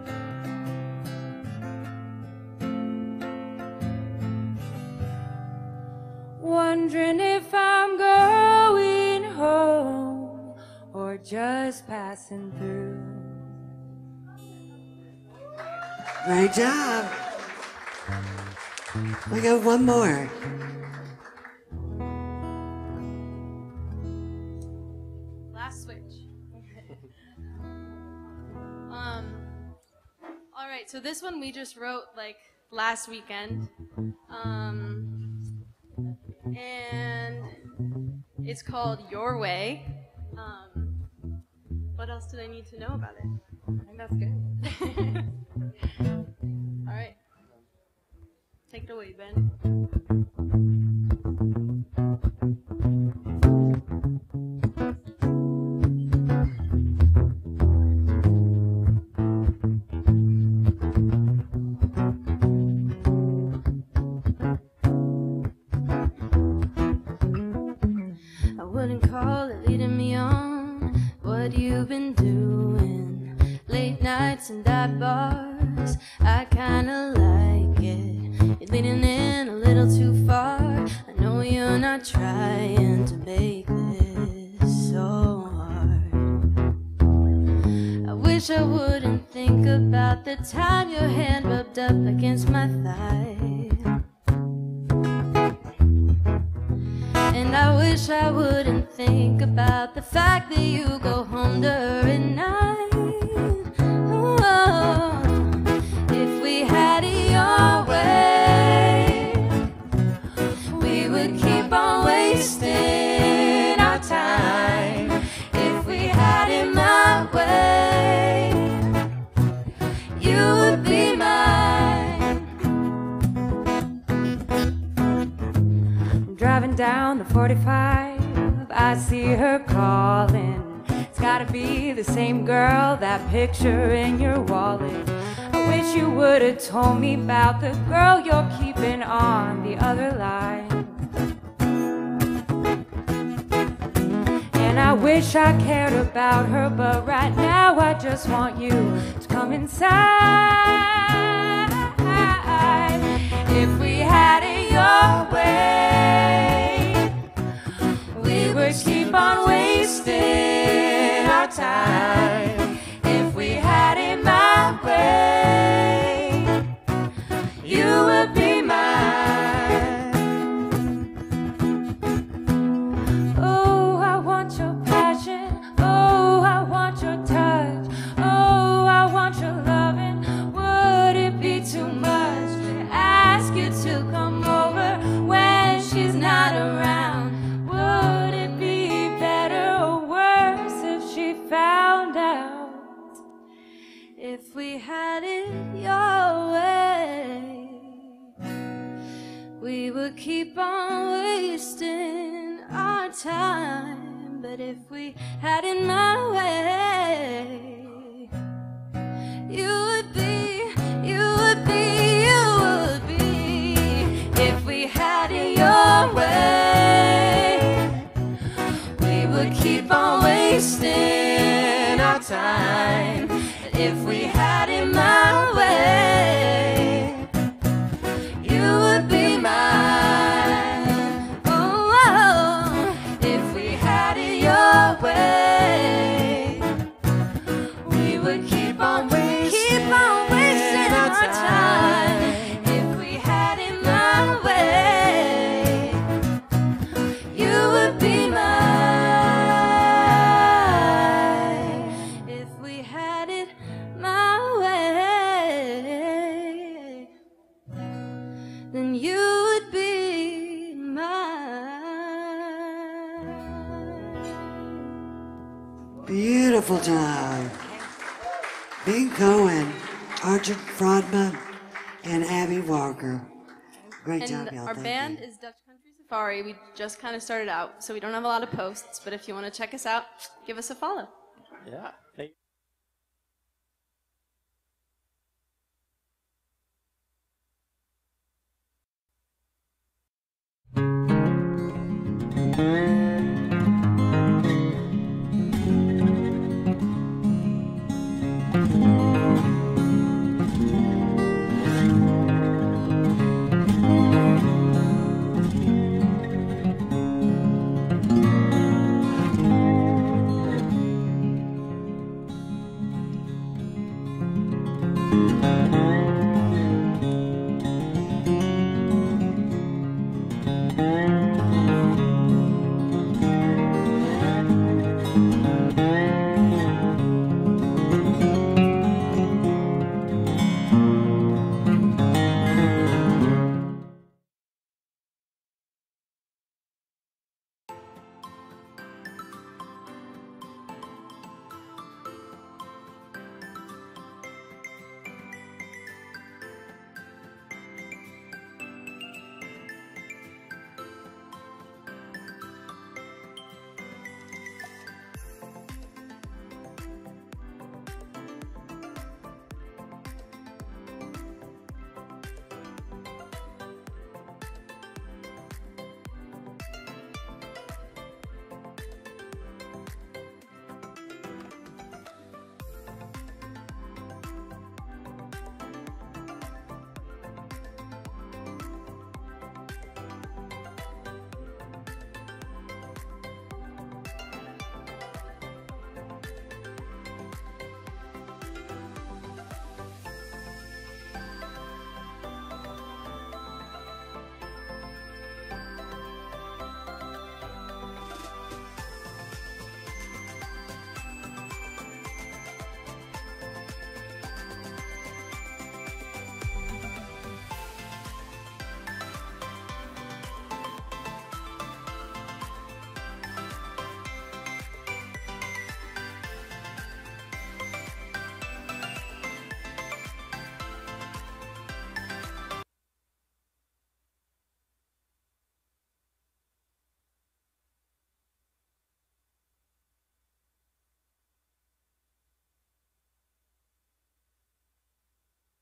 Wondering if I'm going home or just passing through. Great job. We got one more. So this one we just wrote like last weekend, um, and it's called Your Way. Um, what else did I need to know about it? I think that's good. All right, take it away, Ben. little too far. I know you're not trying to make this so hard. I wish I wouldn't think about the time your hand rubbed up against my thigh. And I wish I wouldn't think about the fact that you go home during night. Oh, if we had it your way, we would keep on wasting our time. If we had it my way, you would be mine. Driving down the forty-five, I see her calling. It's gotta be the same girl, that picture in your wallet. I wish you would've told me about the girl you're keeping on the other line. And I wish I cared about her, but right now I just want you to come inside. If we had it your way, we would keep on wasting our time. If we had it my way, you would be mine. Oh, I want your passion. Oh, I want your touch. Oh, I want your loving. Would it be too much to ask you to come over when she's not around? Would it be better or worse if she found out? If we had it your way, we would keep on wasting our time. But if we had it my way, you would be, you would be, you would be. If we had it your way, we would keep on wasting our time. If we had it my way, you would be mine. Oh, oh, if we had it your way, we would keep on wasting, keep on wasting our time. If we had it my way, you would be mine. If we had it my way, then you would be mine. Beautiful job. Bing Cohen, Archie Frodman, and Abby Walker. Great And job, y'all. our Thank band you. is Dutch Country Safari. We just kind of started out, so we don't have a lot of posts, but if you want to check us out, give us a follow. Yeah. Thank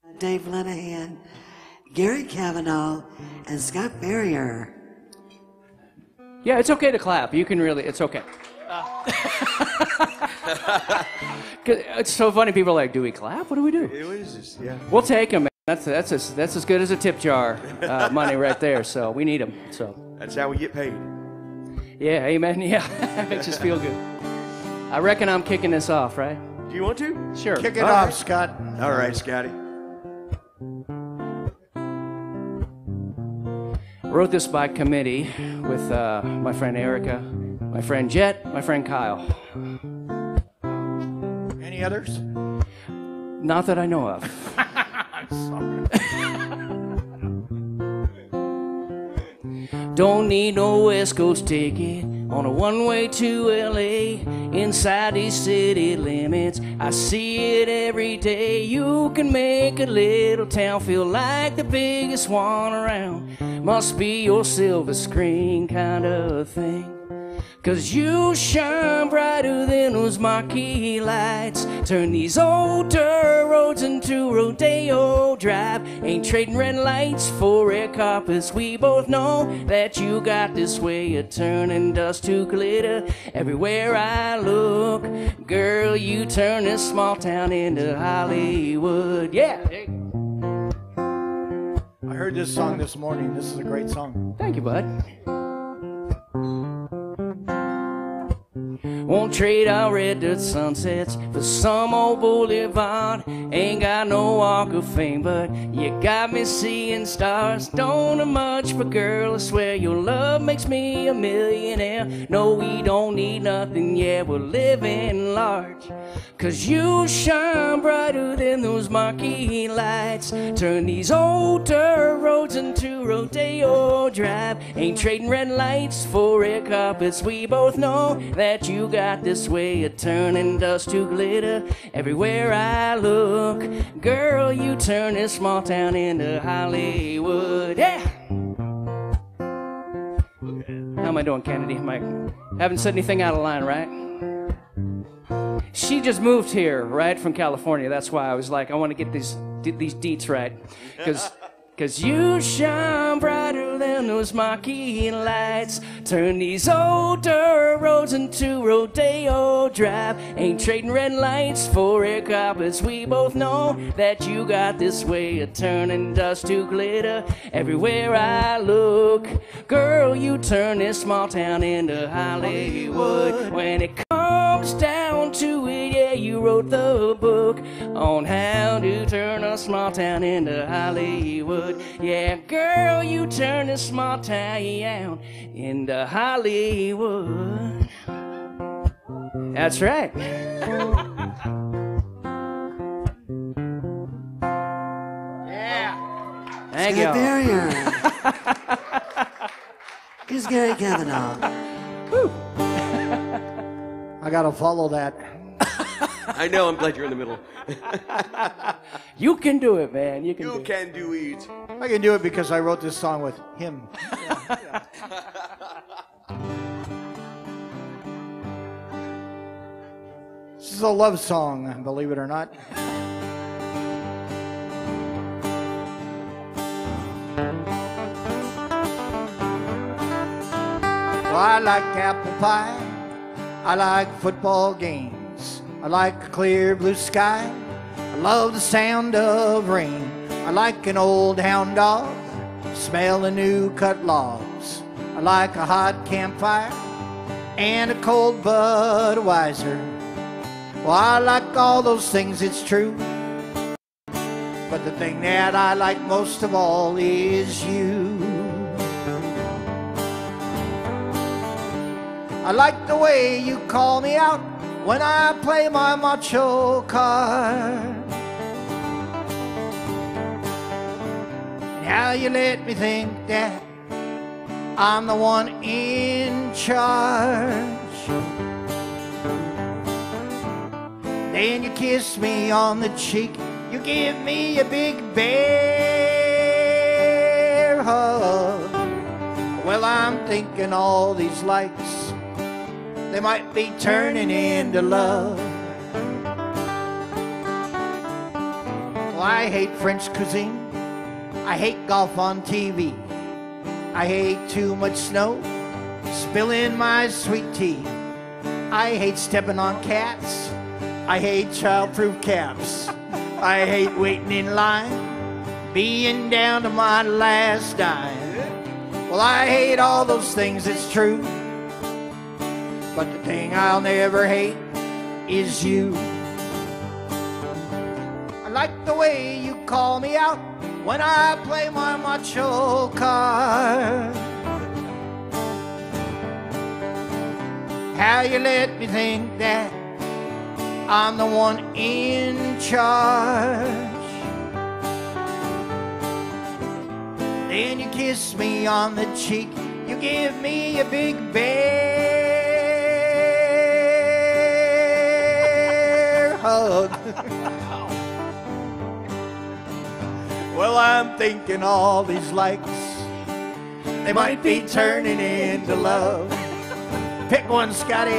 Dave Lenahan, Gary Cavanaugh, and Scott Barrier. Yeah, it's okay to clap. You can really, it's okay. Uh, it's so funny. People are like, do we clap? What do we do? It is just, yeah. We'll take them. That's that's as that's as good as a tip jar uh, money right there. So we need them. So that's how we get paid. Yeah, amen. Yeah, makes us feel good. I reckon I'm kicking this off, right? Do you want to? Sure. Kick it All off, right. Scott. All right, Scotty. Wrote this by committee with uh, my friend Erica, my friend Jet, my friend Kyle. Any others? Not that I know of. Don't need no West Coast ticket on a one-way to L A. Inside these city limits, I see it every day. You can make a little town feel like the biggest one around. Must be your silver screen kind of thing. 'Cause you shine brighter than those marquee lights. Turn these old dirt roads into Rodeo Drive. Ain't trading red lights for red carpets. We both know that you got this way of turning dust to glitter everywhere I look. Girl, you turn this small town into Hollywood. Yeah. I heard this song this morning. This is a great song. Thank you, bud. Won't trade our red dirt sunsets for some old boulevard. Ain't got no walk of fame, but you got me seeing stars. Don't have much, but girl, I swear your love makes me a millionaire. No, we don't need nothing, yeah, we're living large. 'Cause you shine brighter than those marquee lights. Turn these old dirt roads into Rodeo Drive. Ain't trading red lights for red carpets. We both know that you got this way of turning dust to glitter everywhere I look. Girl, you turn this small town into Hollywood. Yeah! How am I doing, Kennedy? Am I haven't said anything out of line, right? She just moved here, right, from California. That's why I was like, I want to get these these deets right. Because Cause you shine brighter than those marquee lights. Turn these old dirt roads into Rodeo Drive. Ain't trading red lights for red carpets. We both know that you got this way of turning dust to glitter everywhere I look. Girl, you turn this small town into Hollywood. When it comes down to it, yeah, you wrote the book on how to turn a small town into Hollywood. Yeah, girl, you turn this small town into Hollywood. That's right. Yeah. Thank Scott you. Barrier. Here's Gary Cavanaugh. I gotta follow that. I know, I'm glad you're in the middle. You can do it, man. You can You do it. can do it. I can do it because I wrote this song with him. Yeah, yeah. This is a love song, believe it or not. Well, I like apple pie. I like football games. I like a clear blue sky. I love the sound of rain. I like an old hound dog, smell the new cut logs. I like a hot campfire and a cold Budweiser. Well, I like all those things, it's true. But the thing that I like most of all is you. I like the way you call me out when I play my macho card. And how you let me think that I'm the one in charge. Then you kiss me on the cheek, you give me a big bear hug. Well, I'm thinking all these likes, they might be turning into love. Well, I hate French cuisine. I hate golf on T V. I hate too much snow, spilling my sweet tea. I hate stepping on cats. I hate childproof caps. I hate waiting in line, being down to my last dime. Well, I hate all those things, it's true. But the thing I'll never hate is you. I like the way you call me out when I play my macho card. How you let me think that I'm the one in charge. Then you kiss me on the cheek, you give me a big bear hug. Well, I'm thinking all these likes, they might be turning into love. Pick one, Scotty.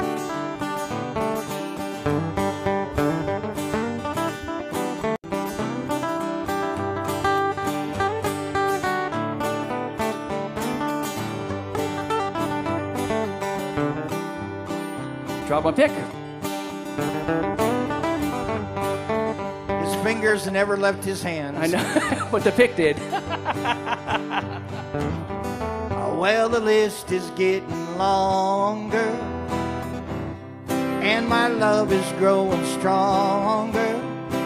Drop one pick. His fingers never left his hands. I know what the pick did. Well, the list is getting longer, and my love is growing stronger.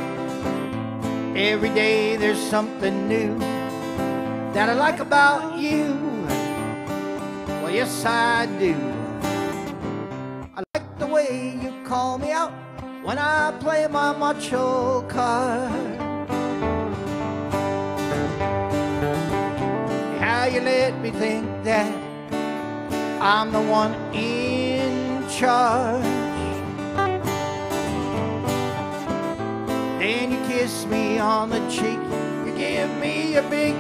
Every day there's something new that I like about you. Well, yes, I do. I like the way you call me out when I play my macho card. How you let me think that I'm the one in charge. Then you kiss me on the cheek, you give me a big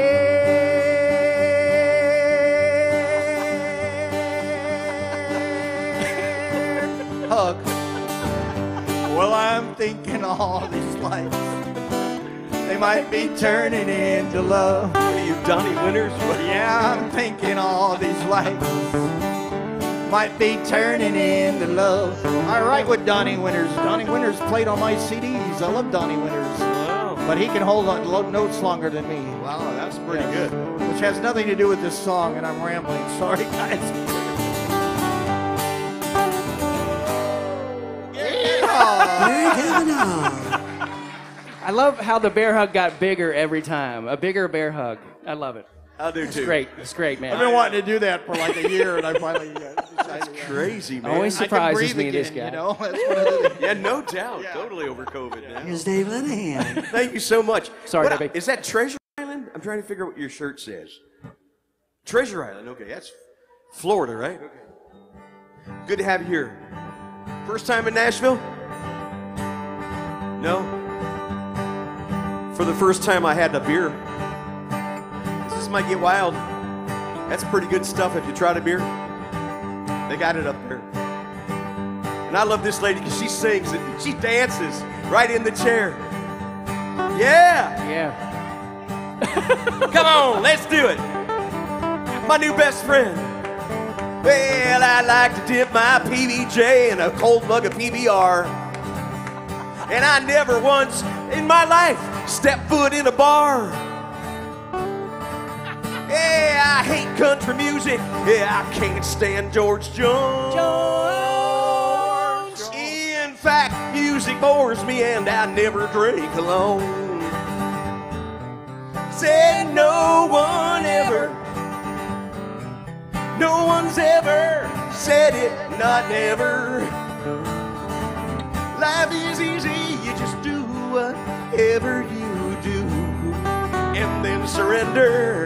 bear hug. Well, I'm thinking all these lights, they might be turning into love. What are you, Donnie Winters? Yeah, I'm thinking all these lights might be turning into love. I write with Donnie Winters. Donnie Winters played on my C Ds. I love Donnie Winters. Wow. But he can hold on lo- notes longer than me. Wow, that's pretty Yes. good. Which has nothing to do with this song, and I'm rambling. Sorry, guys. Barry Cavanaugh. I love how the bear hug got bigger every time. A bigger bear hug. I love it. I do It's too. great. It's great, man. I've been wanting to do that for like a year, and I finally uh, decided. Crazy, man. Always I can surprises breathe me, again, this guy. You know? That's what it is. Yeah, no doubt. Totally over COVID now. Here's Dave Lenahan. Thank you so much. Sorry, What- Debbie. Is that Treasure Island? I'm trying to figure out what your shirt says. Treasure Island. Okay, that's Florida, right? Okay. Good to have you here. First time in Nashville? No? For the first time I had a beer. This might get wild. That's pretty good stuff if you tried a beer. They got it up there. And I love this lady because she sings and she dances right in the chair. Yeah! Yeah. Come on, let's do it. My new best friend. Well, I like to dip my P B J in a cold mug of P B R. And I never once in my life stepped foot in a bar. Yeah, I hate country music. Yeah, I can't stand George Jones. George. In fact, music bores me and I never drink alone. Said no one ever, no one's ever said it, not never. Life is easy, you just do whatever you do and then surrender.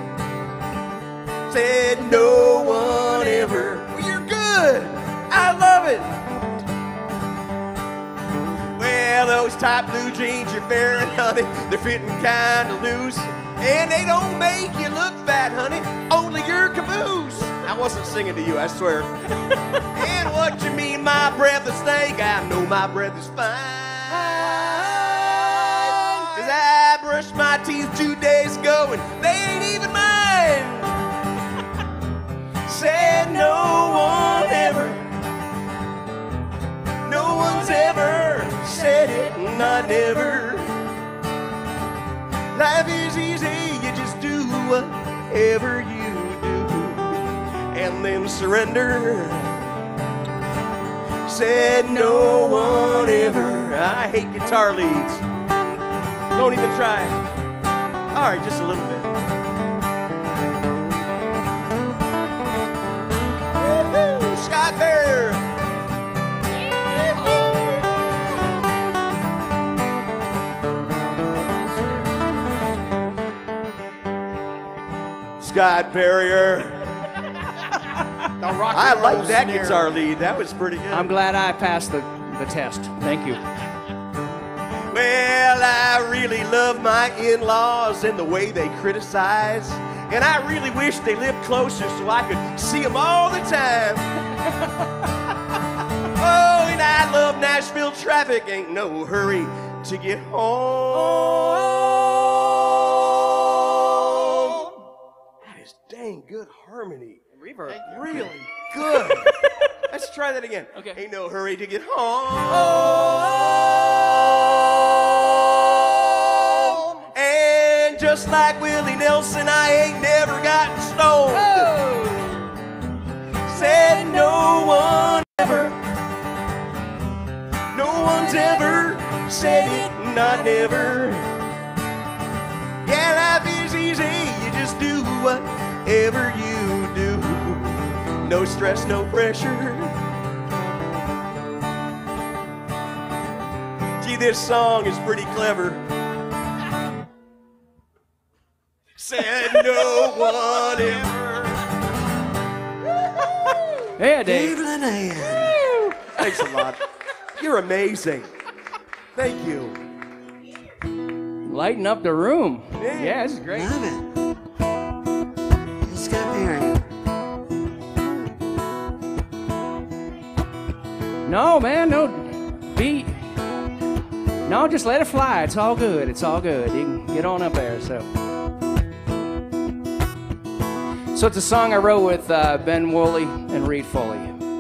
Said no one ever. Well, you're good. I love it. Well, those tight blue jeans you're wearing, honey, they're fitting kind of loose. And they don't make you look fat, honey, only your caboose. I wasn't singing to you, I swear. And what you mean my breath is stank? I know my breath is fine. brushed my teeth two days ago and they ain't even mine. Said no one ever, no one's ever said it, not never. Life is easy, you just do whatever you do and then surrender. Said no one ever. I hate guitar leads. Don't even try. All right, just a little bit. Woo-hoo, Scott Bear. Scott Barrier. I like that snare. Guitar lead. That was pretty good. I'm glad I passed the, the test. Thank you. Well, I really love my in-laws and the way they criticize. And I really wish they lived closer so I could see them all the time. Oh, and I love Nashville traffic. Ain't no hurry to get home. That is dang good harmony. Reverb. Really good. Let's try that again. Okay. Ain't no hurry to get home. And just like Willie Nelson, I ain't never gotten stoned. Oh. Said no one ever, no one's ever said it, not never. Yeah, life is easy, you just do whatever you do. No stress, no pressure. Gee, this song is pretty clever. Said no one ever. Hey, Dave. Lenahan. Thanks a lot. You're amazing. Thank you. Lighten up the room. Yeah, yeah this is great. Love it. Scott Perry. No, man, no. Be. No, just let it fly. It's all good. It's all good. You can get on up there. So. So it's a song I wrote with uh, Ben Woolley and Reed Foley.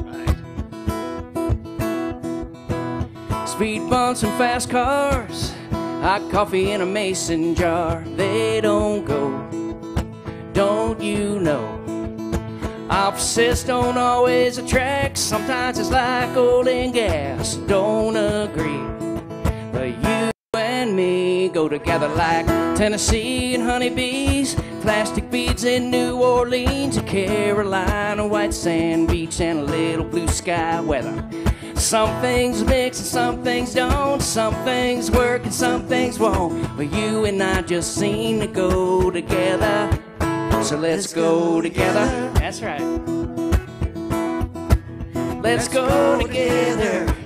Speed bumps and fast cars, hot coffee in a mason jar. They don't go, don't you know? Opposites don't always attract. Sometimes it's like oil and gas. Don't agree, but you and me go together like Tennessee and honeybees, plastic beads in New Orleans, and Carolina, white sand beach, and a little blue sky weather. Some things mix and some things don't. Some things work and some things won't. But you and I just seem to go together. So let's, let's go, go together. together. That's right. Let's, let's go, go together. together.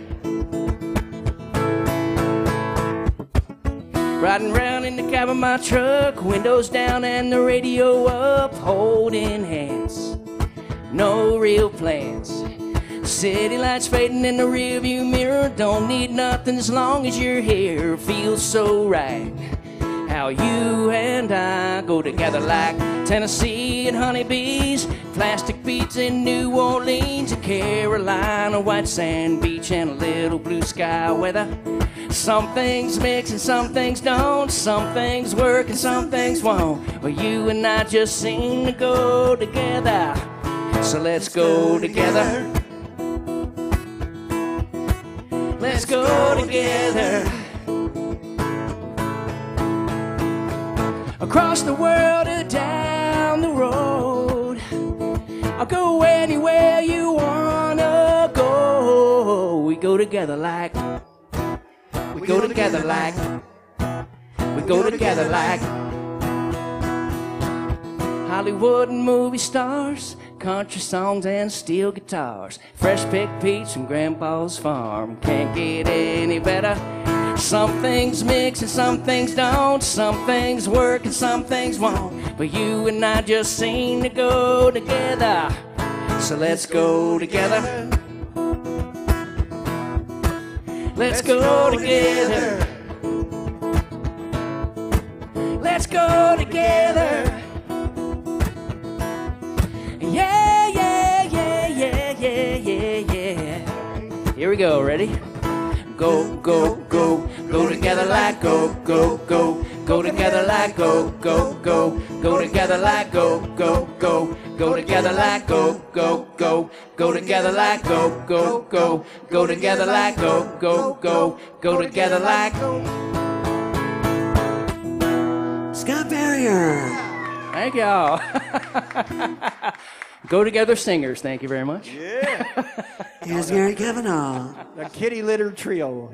Riding around in the cab of my truck, windows down and the radio up, holding hands. No real plans. City lights fading in the rearview mirror. Don't need nothing as long as you're here. Feels so right how you and I go together like Tennessee and honeybees, plastic beads in New Orleans, and Carolina, white sand beach, and a little blue sky weather. Some things mix and some things don't. Some things work and some things won't. Well, you and I just seem to go together. So let's go together. Let's go together. Across the world or down the road, I'll go anywhere you wanna go. We go together like, we, we go, go together, together like, we go, go together, together like Hollywood and movie stars, country songs and steel guitars, fresh picked peach from Grandpa's farm. Can't get any better. Some things mix and some things don't. Some things work and some things won't. But you and I just seem to go together. So let's go together. Let's go together. let's go together. Yeah, yeah, yeah, yeah, yeah, yeah, yeah. Here we go, ready? Go, go, go, go together like go, go, go. Go together like go, go, go. Go together like go, go, go. Go together like go, go, go. Go together like go, go, go. Go together like go, go, go. Go together like go. Scott Barrier. Thank y'all. Go together singers, thank you very much. Yeah. Here's Gary Cavanaugh. The Kitty Litter Trio.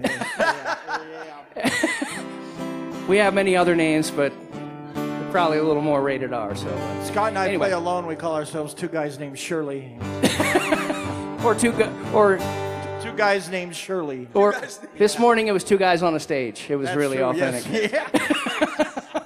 We have many other names, but they're probably a little more rated R. So uh, Scott and I anyway. play alone. We call ourselves two guys named Shirley. or two gu- or two guys named Shirley. Or this morning it was two guys on a stage. It was That's really true, authentic. Yes. Yeah.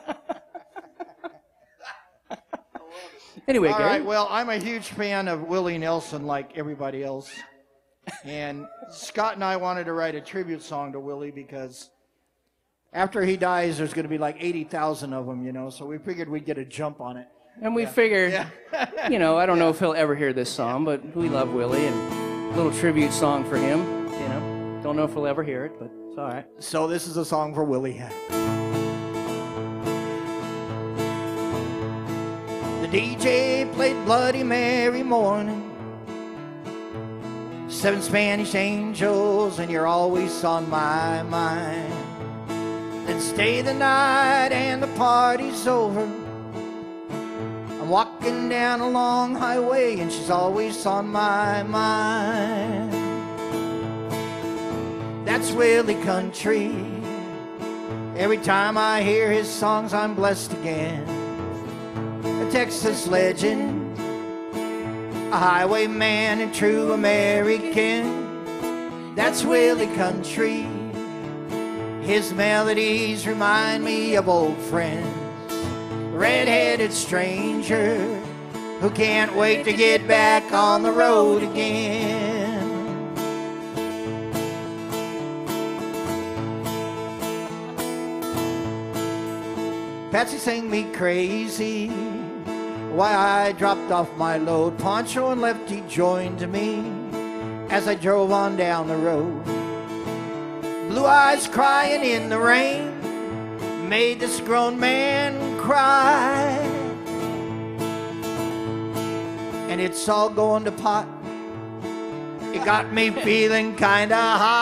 Anyway, all Gary. right. Well, I'm a huge fan of Willie Nelson, like everybody else. And Scott and I wanted to write a tribute song to Willie because after he dies, there's going to be like eighty thousand of them, you know. So we figured we'd get a jump on it. And we Yeah. figured, Yeah. you know, I don't know if he'll ever hear this song, but we love Willie and a little tribute song for him. You know, don't know if he'll ever hear it, but it's all right. So this is a song for Willie. The D J played Bloody Mary morning, seven Spanish angels, and you're always on my mind. Then stay the night and the party's over. I'm walking down a long highway and she's always on my mind. That's Willie Country. Every time I hear his songs I'm blessed again. A Texas legend, a highwayman and true American. That's Willie Country. His melodies remind me of old friends. A red-headed stranger who can't wait to get back on the road again. Patsy sang me crazy why I dropped off my load. Poncho and Lefty joined me as I drove on down the road. Blue eyes crying in the rain made this grown man cry. And it's all going to pot. It got me feeling kinda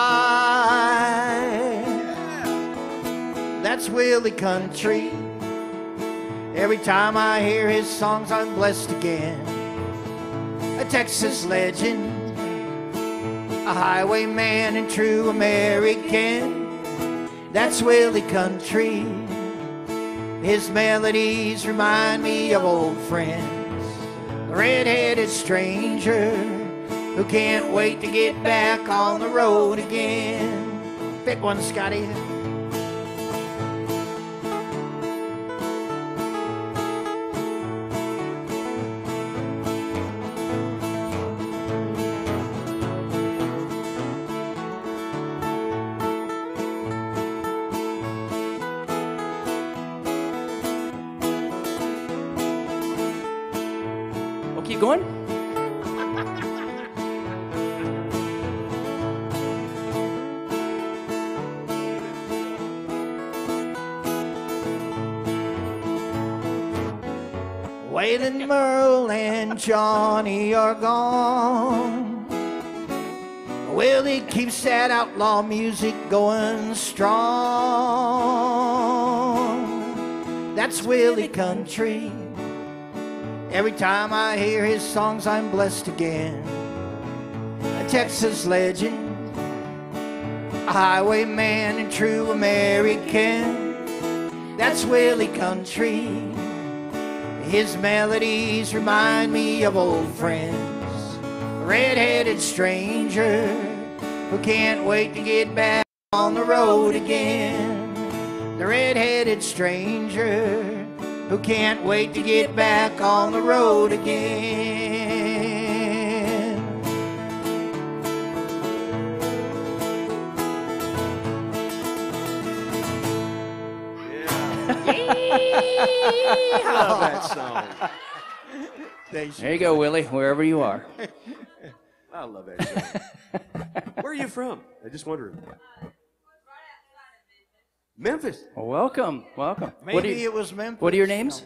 high. That's Willie Country. Every time I hear his songs I'm blessed again. A Texas legend, a highwayman and true American. That's Willie Country. His melodies remind me of old friends. A red-headed stranger who can't wait to get back on the road again. Pick one, Scotty. Keep going. Waylon, Merle, and Johnny are gone. Willie keeps that outlaw music going strong. That's Willie Country. Every time I hear his songs, I'm blessed again. A Texas legend, a highwayman and true American. That's Willie Country. His melodies remind me of old friends. A red-headed stranger who can't wait to get back on the road again. The red-headed stranger who can't wait to get back on the road again. Yeah. love that song. There you go, Willie, wherever you are. I love that song. Where are you from? I just wondered. Memphis. Well, welcome, welcome. Maybe what you, it was Memphis. What are your names?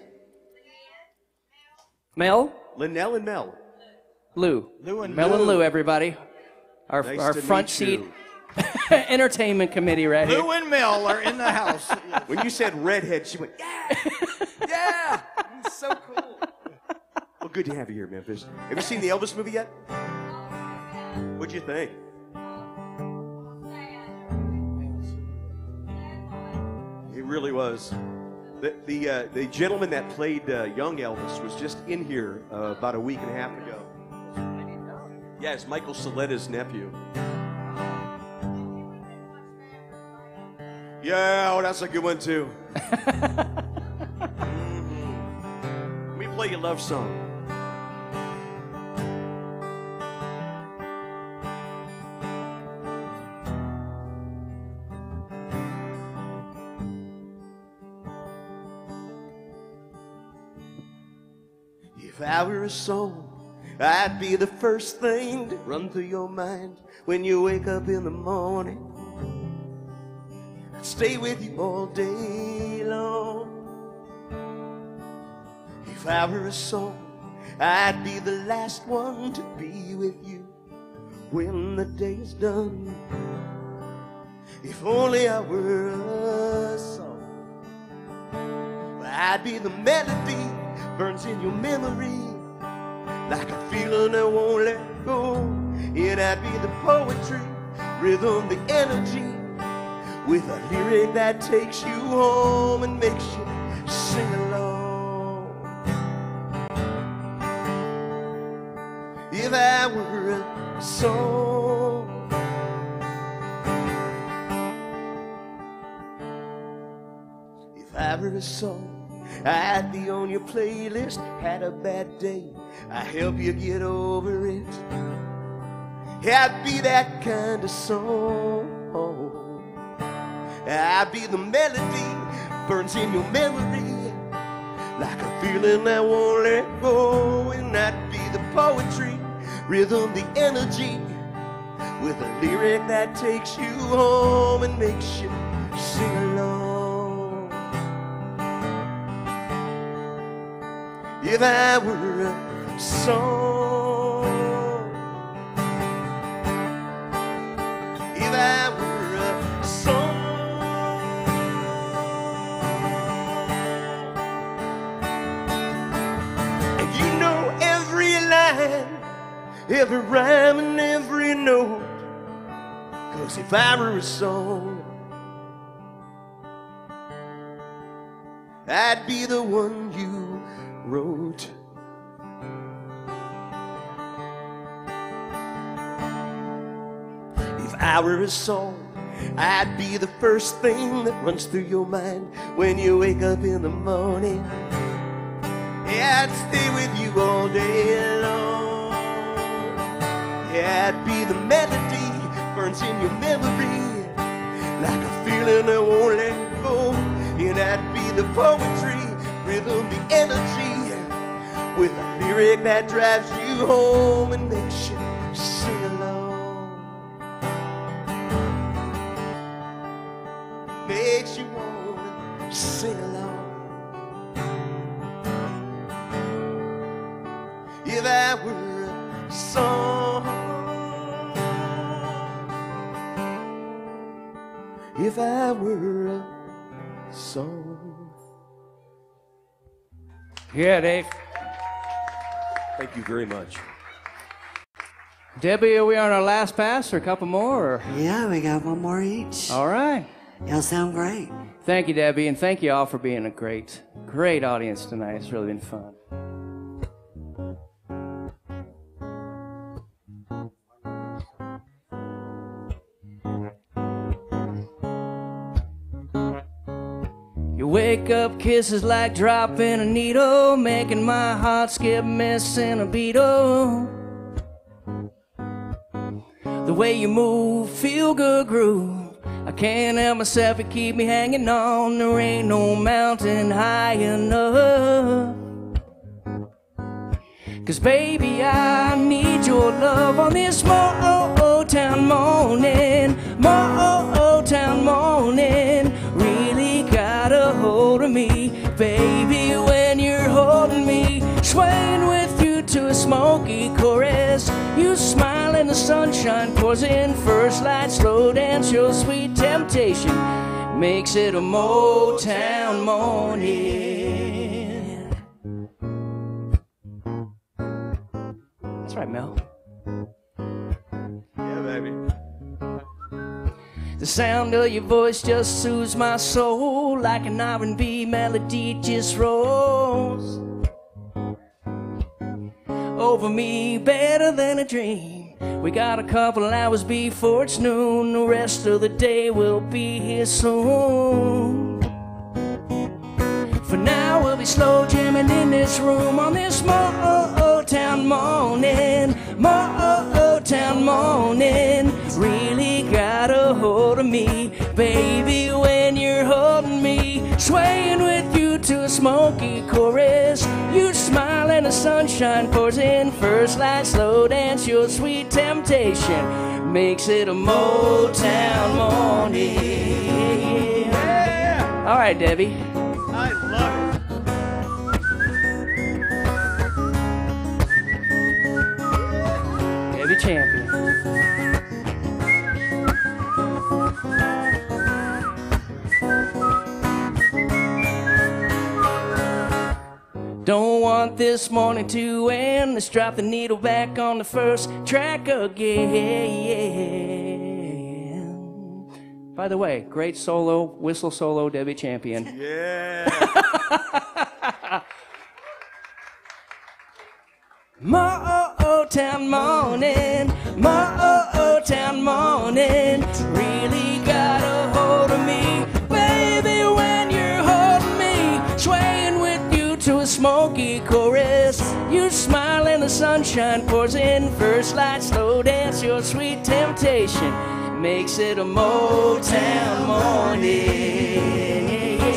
Mel? Linnell and Mel. Lou. Lou and Mel Lou. and Lou, everybody. Our, Nice our to front meet seat you. entertainment committee right Lou here. and Mel are in the house. When you said redhead, she went, yeah, yeah, it's so cool. Well, good to have you here, Memphis. Have you seen the Elvis movie yet? What'd you think? It really was. The the, uh, the gentleman that played uh, young Elvis was just in here uh, about a week and a half ago. Yeah, it's Michael Soletta's nephew. Yeah, oh, that's a good one too. Mm-hmm. Let me play your love song. If I were a song, I'd be the first thing to run through your mind when you wake up in the morning. I'd stay with you all day long. If I were a song, I'd be the last one to be with you when the day is done. If only I were a song, I'd be the melody burns in your memory like a feeling that won't let go. And I'd be the poetry, rhythm, the energy, with a lyric that takes you home and makes you sing along. If I were a song, if I were a song, I'd be on your playlist. Had a bad day, I help you get over it. I'd be that kind of song. I'd be the melody burns in your memory like a feeling that won't let go. And I'd be the poetry, rhythm, the energy, with a lyric that takes you home and makes you sing along. If I were a song, if I were a song, and you know every line, every rhyme and every note, 'cause if I were a song, I'd be the one you wrote. If I were a song, I'd be the first thing that runs through your mind when you wake up in the morning. Yeah, I'd stay with you all day long. Yeah, I'd be the melody burns in your memory like a feeling that won't let go. And I'd be the poetry, rhythm, the energy, with a lyric that drives you home and makes you sing along. Makes you want to sing along. If I were a song, if I were a song. Yeah, Dave. Thank you very much. Debbie, are we on our last pass or a couple more? Or? Yeah, we got one more each. All right. Y'all sound great. Thank you, Debbie, and thank you all for being a great, great audience tonight. It's really been fun. You wake up, kisses like dropping a needle, making my heart skip, missing a beat. Oh, the way you move, feel good groove, I can't help myself, it keep me hanging on. There ain't no mountain high enough. 'Cause baby, I need your love on this Motown morning, Motown morning. Really got a hold of me, baby, when you're holding me, swaying with you to a smoky chorus. You smile and the sunshine pours in, first light, slow dance, your sweet temptation makes it a Motown morning. That's right, Mel. Yeah, baby. The sound of your voice just soothes my soul, like an R and B melody just rolls over me better than a dream. We got a couple hours before it's noon, the rest of the day will be here soon. For now we'll be slow jamming in this room on this Motown morning, Motown morning. Really got a hold of me, baby, when you're holding me, swaying with you to a smoky chorus. You smile and the sunshine pours in, first light, slow dance, your sweet temptation makes it a Motown morning. Yeah. All right, Debbie. I love it. Debbie Champion. Don't want this morning to end. Let's drop the needle back on the first track again. By the way, great solo, whistle solo, Debbie Champion. Yeah. Motown morning, Motown morning. Really got a hold of me, baby, when you're holding me, swaying with you to a smoky chorus. You smile and the sunshine pours in, first light, slow dance, your sweet temptation makes it a Motown morning.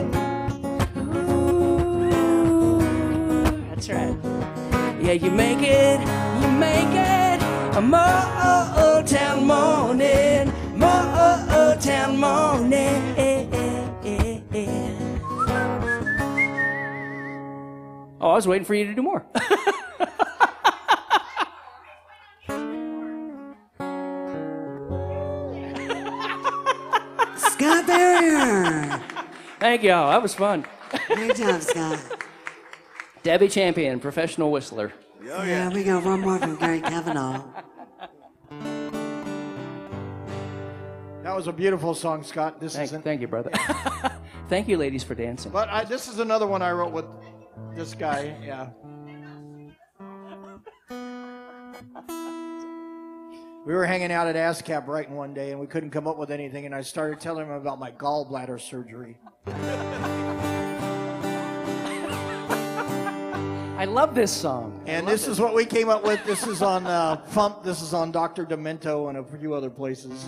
Ooh, that's right. Yeah, you make it, you make it a Motown morning, Motown morning. Oh, I was waiting for you to do more. Scott Barrier. Thank y'all. That was fun. Great job, Scott. Debbie Champion, professional whistler. Oh, Yeah, we got one more from Gary Cavanaugh. That was a beautiful song, Scott. This Thank, isn't. thank you, brother. Thank you, ladies, for dancing. But I, this is another one I wrote with this guy. Yeah. We were hanging out at ASCAP writing one day, and we couldn't come up with anything, and I started telling him about my gallbladder surgery. I love this song. And this is what we came up with. This is on uh, Pump. This is on Doctor Demento and a few other places.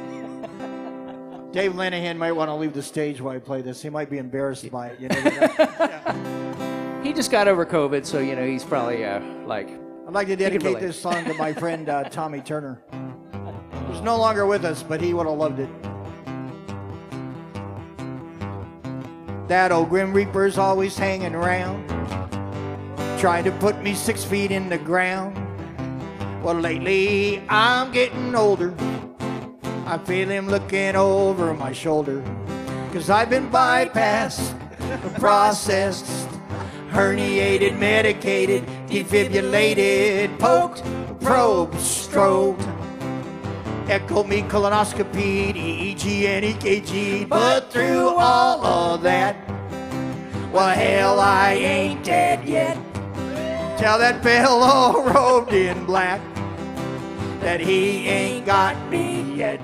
Dave Lenahan might want to leave the stage while I play this. He might be embarrassed by it. You know? Yeah. He just got over COVID, so, you know, he's probably, uh, like... I'd like to dedicate this song to my friend uh, Tommy Turner, who's no longer with us, but he would have loved it. That old Grim Reaper's always hanging around, trying to put me six feet in the ground. Well, lately I'm getting older, I feel him looking over my shoulder, 'cause I've been bypassed, processed, herniated, medicated, defibrillated, poked, probed, stroked, echo me, colonoscopy, E E G and E K G. But through all of that, well, hell, I ain't dead yet. Tell that fellow robed in black that he ain't got me yet.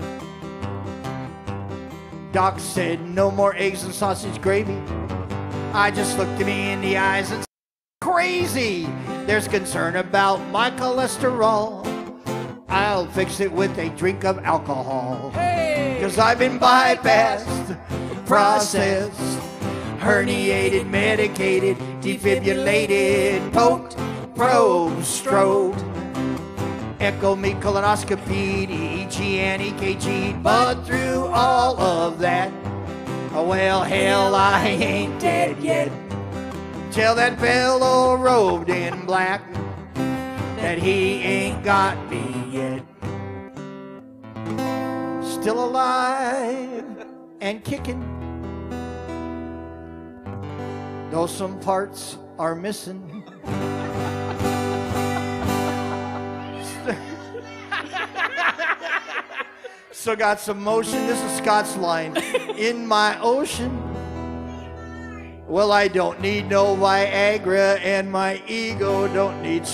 Doc said no more eggs and sausage gravy. I just looked at me in the eyes and said, crazy. There's concern about my cholesterol. I'll fix it with a drink of alcohol. Hey! Cause I've been bypassed, processed, herniated, medicated, defibrillated, poked, probed, stroked, echo me, colonoscopy, E E G and E K G. But through all of that, oh well, hell, I ain't dead yet. Tell that fellow robed in black that he ain't got me yet. Still alive and kicking, though some parts are missing. So got some motion. This is Scott's line. In my ocean. Well, I don't need no Viagra, and my ego don't need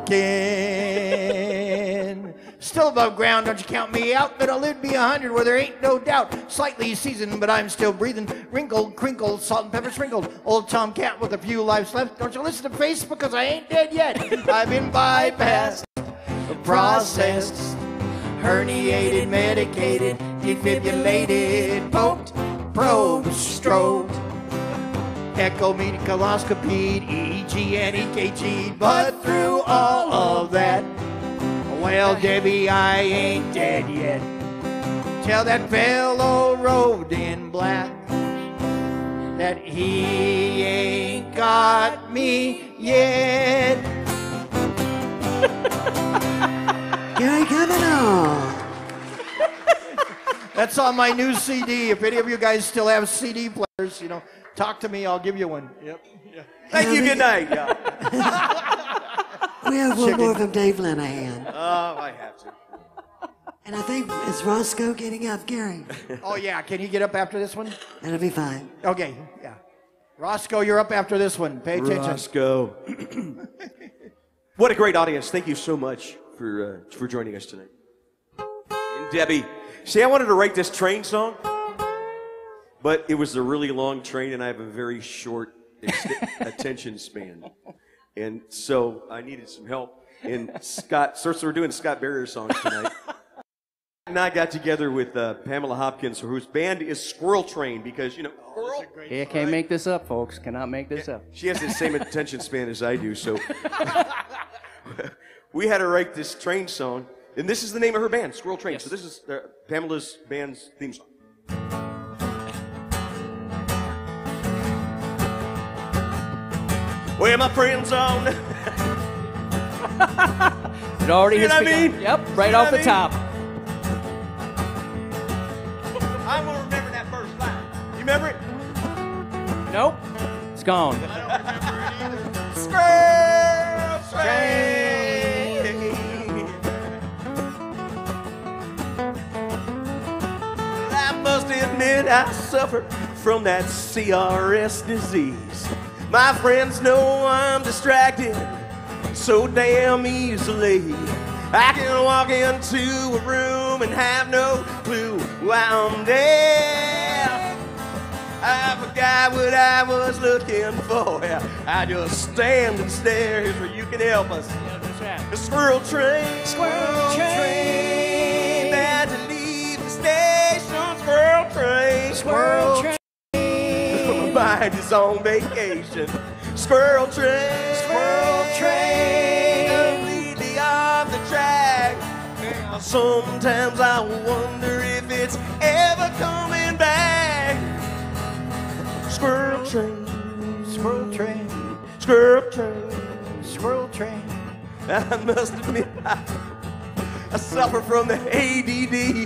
stroking. Still above ground, don't you count me out. But I'll live to be a hundred where there ain't no doubt. Slightly seasoned, but I'm still breathing. Wrinkled, crinkled, salt and pepper sprinkled. Old tomcat with a few lives left. Don't you listen to face because I ain't dead yet. I've been bypassed, processed, herniated, medicated, defibrillated, poked, probed, stroked, echo me, colonoscopy, E E G and E K G. But through all of that, well, Debbie, I ain't dead yet. Tell that fellow robed in black that he ain't got me yet. Gary Cavanaugh. That's on my new C D. If any of you guys still have C D players, you know, talk to me. I'll give you one. Yep. Yeah. Thank you. Good night. Yeah. We have one more from Dave Lenahan. Oh, I have to. And I think, is Roscoe getting up, Gary? Oh, yeah. Can you get up after this one? That'll be fine. Okay. Yeah. Roscoe, you're up after this one. Pay attention. Roscoe. What a great audience. Thank you so much for, uh, for joining us tonight. And Debbie. See, I wanted to write this train song, but it was a really long train, and I have a very short attention span. And so I needed some help. And Scott, so we're doing Scott Barrier songs tonight. And I got together with uh, Pamela Hopkins, whose band is Squirrel Train, because, you know, Squirrel. Yeah, can't make this up, folks. Cannot make this yeah, up. She has the same attention span as I do, so we had to write this train song. And this is the name of her band, Squirrel Train. Yes. So this is uh, Pamela's band's theme song. Where my friends on. It already See has what I begun. mean? Yep, right See off what the I mean? top. I'm gonna remember that first line. You remember it? Nope. It's gone. I don't remember it either. Squirrel Train. I must admit I suffer from that C R S disease. My friends know I'm distracted so damn easily. I can walk into a room and have no clue why I'm there. I forgot what I was looking for. I just stand and stare. Here's where you can help us. Yeah, that's right. The squirrel train, Squirrel train. about to leave the station. Squirrel train, Squirrel train. My mind is on vacation. Squirrel train, Squirrel train. completely off the track. Sometimes I wonder if it's ever coming back. Squirrel train, Squirrel train, squirrel train. squirrel train. I must admit, I, I suffer from the A D D.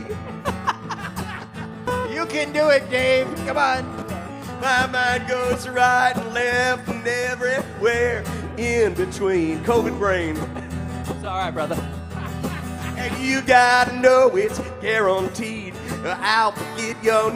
You can do it, Dave. Come on. My mind goes right and left and everywhere in between. COVID brain. It's all right, brother. And you gotta know it's guaranteed I'll forget your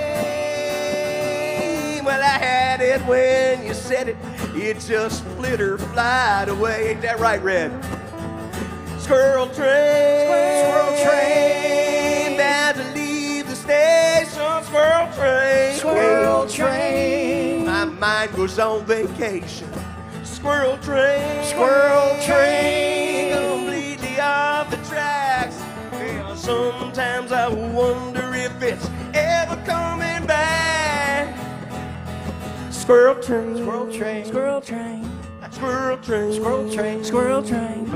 name. Well, I had it when you said it. It just flitter, flied away. Ain't that right, Red? Squirrel train. Squirrel train. About to leave the station. Squirrel train. Squirrel train. My mind goes on vacation. Squirrel train. Squirrel train. Completely off the tracks. Sometimes I wonder if it's ever coming back. Squirrel train, Squirrel train, squirrel train, squirrel train, squirrel train, squirrel train.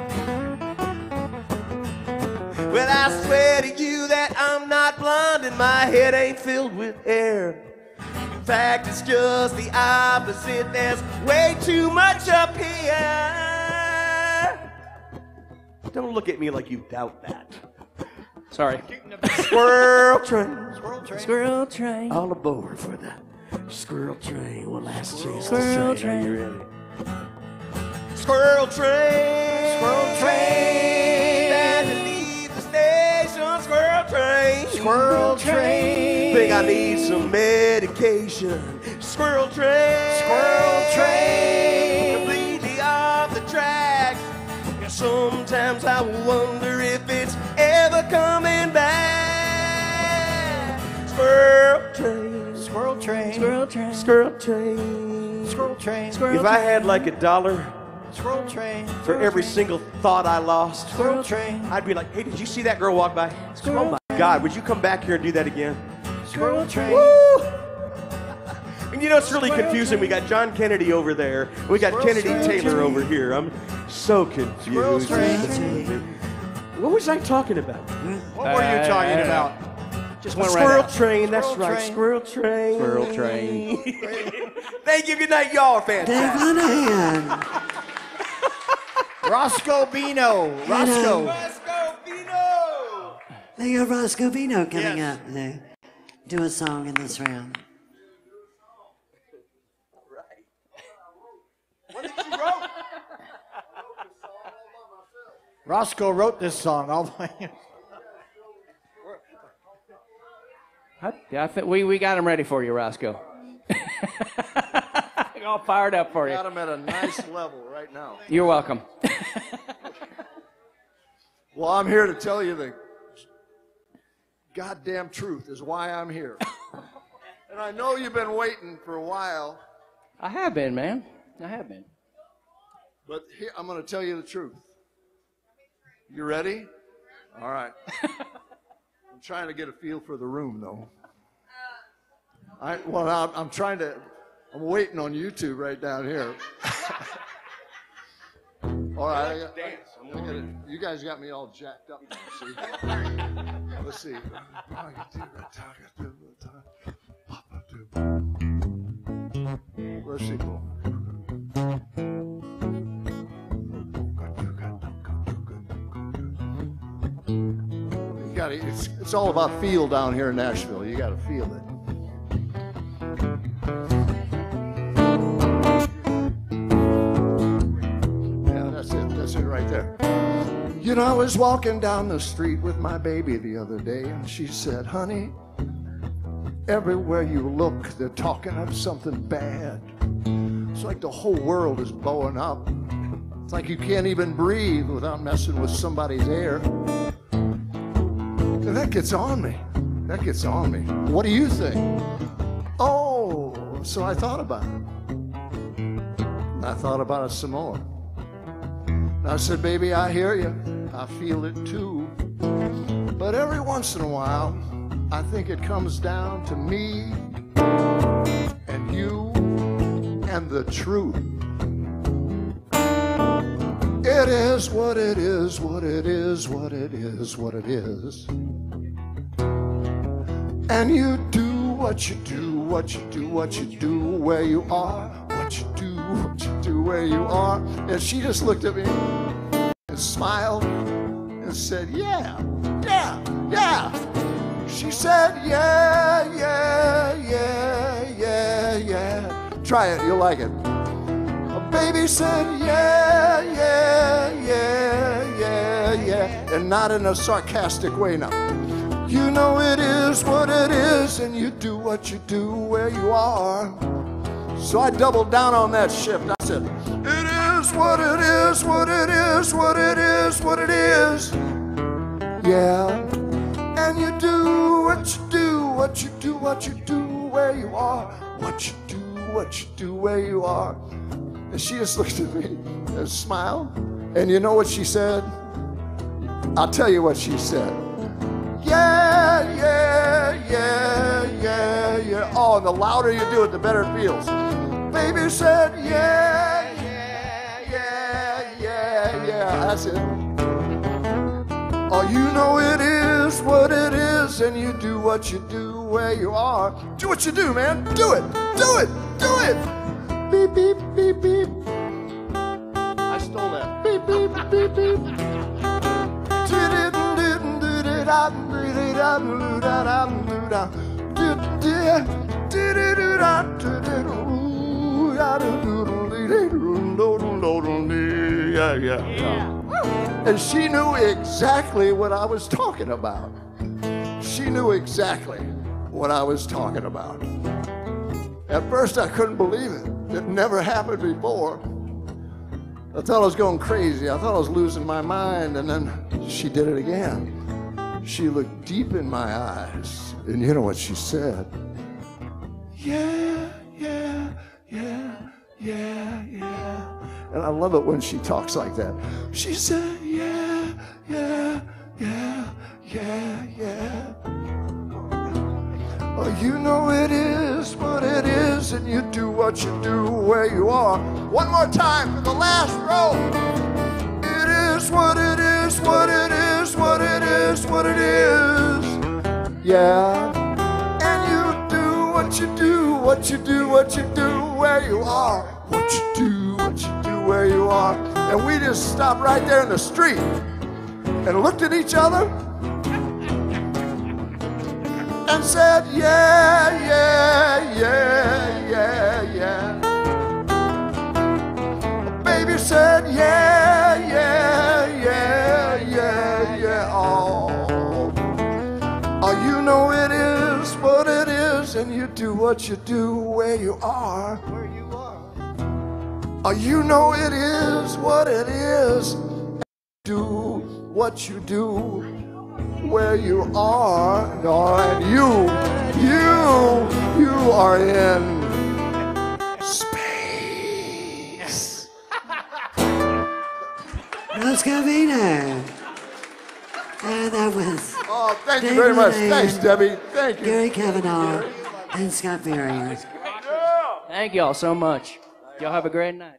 Well, I swear to you that I'm not blind and my head ain't filled with air. In fact, it's just the opposite. There's way too much up here. Don't look at me like you doubt that. Sorry. Squirrel train. Squirrel train. Squirrel train. All aboard for the squirrel train. One last chance. Squirrel to train. Are you ready? Squirrel train. Squirrel train. Time to leave the station. Squirrel train. Squirrel train. Think I need some medication. Squirrel train. Squirrel train. Completely off the tracks. And sometimes I wonder if it's ever coming back. Squirrel train. Squirrel train. Squirrel train. Squirrel train. Squirrel train. Squirrel If I had like a dollar Squirrel train. for every single thought I lost, Squirrel train. I'd be like, hey, did you see that girl walk by? Squirrel Oh my God, would you come back here and do that again? Squirrel train. Woo! And you know, it's really confusing. We got John Kennedy over there. We got Squirrel Kennedy train. Taylor over here. I'm so Squirrel confused. train. What was I talking about? What were you talking about? Just went right Squirrel out. train, that's Squirrel right. train. Squirrel train. Squirrel train. Thank you. Good night, y'all are Dave fantastic. Lenahan. Roscoe Bino. Roscoe. Roscoe Vino. They got Roscoe Vino coming Yes. up to do a song in this round. What did you wrote? Roscoe wrote this song all by him. Yeah, I think we, we got him ready for you, Roscoe. All fired up for you. Got him at a nice level right now. You're welcome. Well, I'm here to tell you the goddamn truth is why I'm here. And I know you've been waiting for a while, I have been, man. I have been. but here, I'm going to tell you the truth. You ready? All right. I'm trying to get a feel for the room, though. I, well, I'm, I'm trying to, I'm waiting on you two right down here. All right. I got, I, I'm gonna get it. You guys got me all jacked up now, see? Let's see. Let's see. You got it. It's, it's all about feel down here in Nashville. You got to feel it. Yeah, that's it. That's it right there. You know, I was walking down the street with my baby the other day, and she said, honey, everywhere you look, they're talking of something bad. It's like the whole world is blowing up. It's like you can't even breathe without messing with somebody's air. And that gets on me. That gets on me. What do you think? Oh, so I thought about it. I thought about it some more. And I said, baby, I hear you. I feel it too. But every once in a while, I think it comes down to me and you and the truth. It is what it is, what it is, what it is, what it is. And you do what you do, what you do, what you do, where you are, what you do, what you do, where you are. And she just looked at me and smiled and said, yeah, yeah, yeah. She said, yeah, yeah, yeah, yeah, yeah. Try it, you'll like it. A baby said, yeah, yeah, yeah, yeah, yeah. And not in a sarcastic way now. You know it is what it is, and you do what you do where you are. So I doubled down on that shift. I said, it is what it is, what it is, what it is, what it is. Yeah. And you do what you do, what you do, what you do where you are. What you do, what you do where you are. And she just looked at me and smiled. And you know what she said? I'll tell you what she said. yeah, yeah, yeah, yeah, yeah. Oh, and the louder you do it, the better it feels. Baby said, yeah, yeah, yeah, yeah, yeah. That's it. Oh, you know it is what it is, and you do what you do where you are. Do what you do, man. Do it. Do it. Do it. Beep, beep, beep, beep. I stole that. Beep, beep, beep, beep. Yeah, yeah, yeah. And she knew exactly what I was talking about. She knew exactly what I was talking about. At first, I couldn't believe it. It never happened before. I thought I was going crazy. I thought I was losing my mind. And then she did it again. She looked deep in my eyes. And you know what she said? Yeah, yeah, yeah, yeah, yeah. And I love it when she talks like that. She said, yeah, yeah, yeah, yeah, yeah. Oh, you know it is what it is, and you do what you do where you are. One more time for the last row. It is what it is, what it is, what it is, what it is. Yeah. And you do what you do, what you do, what you do where you are. What you do, what you do where you are. And we just stopped right there in the street and looked at each other and said, yeah, yeah, yeah, yeah, yeah. Baby said, yeah, yeah, yeah, yeah, yeah. Oh, oh, you know it is what it is, and you do what you do where you are. Where you are. Oh, you know it is what it is, and you do what you do where you are. Oh, and you, you, you are in space. Let's go, Vino. And that was. Oh, thank Dave you very much. Lenahan, Thanks, Debbie. Thank you. Gary Cavanaugh and Scott Ferrier. Thank y'all so much. Y'all have a great night.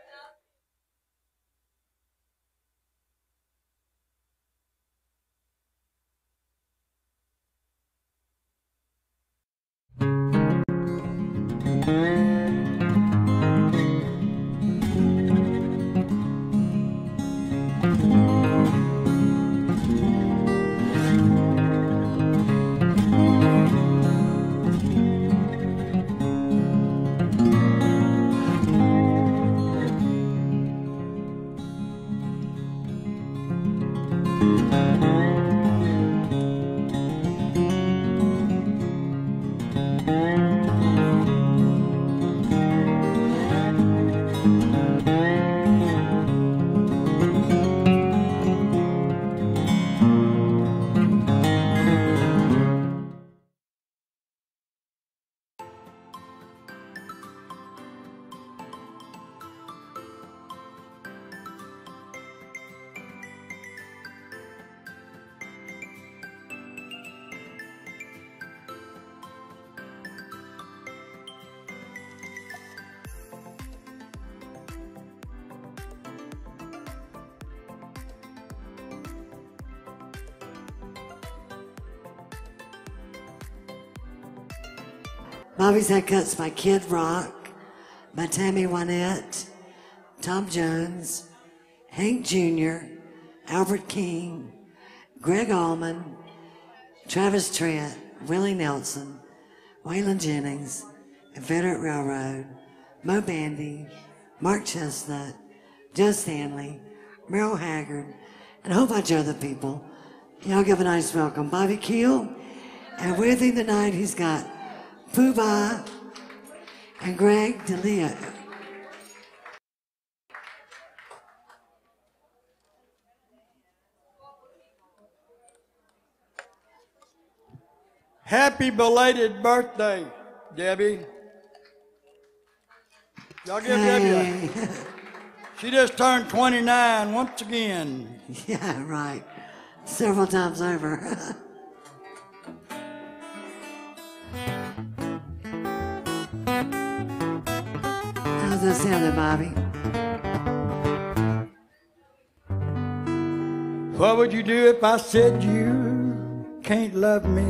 Bobby's Haircuts by Kid Rock, by Tammy Wynette, Tom Jones, Hank Junior, Albert King, Greg Allman, Travis Trent, Willie Nelson, Waylon Jennings, Confederate Railroad, Mo Bandy, Mark Chestnut, Joe Stanley, Merle Haggard, and a whole bunch of other people. Y'all give a nice welcome. Bobby Keel, and with him tonight he's got Pooh-Bah and Greg DeLeo. Happy belated birthday, Debbie. Y'all give Hey. Debbie a... She just turned twenty-nine once again. Yeah, right. Several times over. to the sound of Bobby. What would you do if I said you can't love me?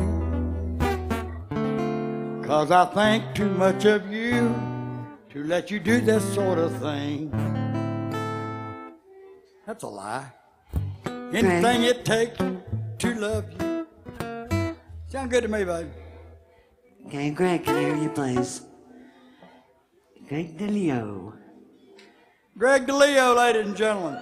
'Cause I think too much of you to let you do this sort of thing. That's a lie. Anything it takes to love you. Sound good to me, baby. Okay, Greg, can I hear you, please? Greg DeLeo. Greg DeLeo, ladies and gentlemen.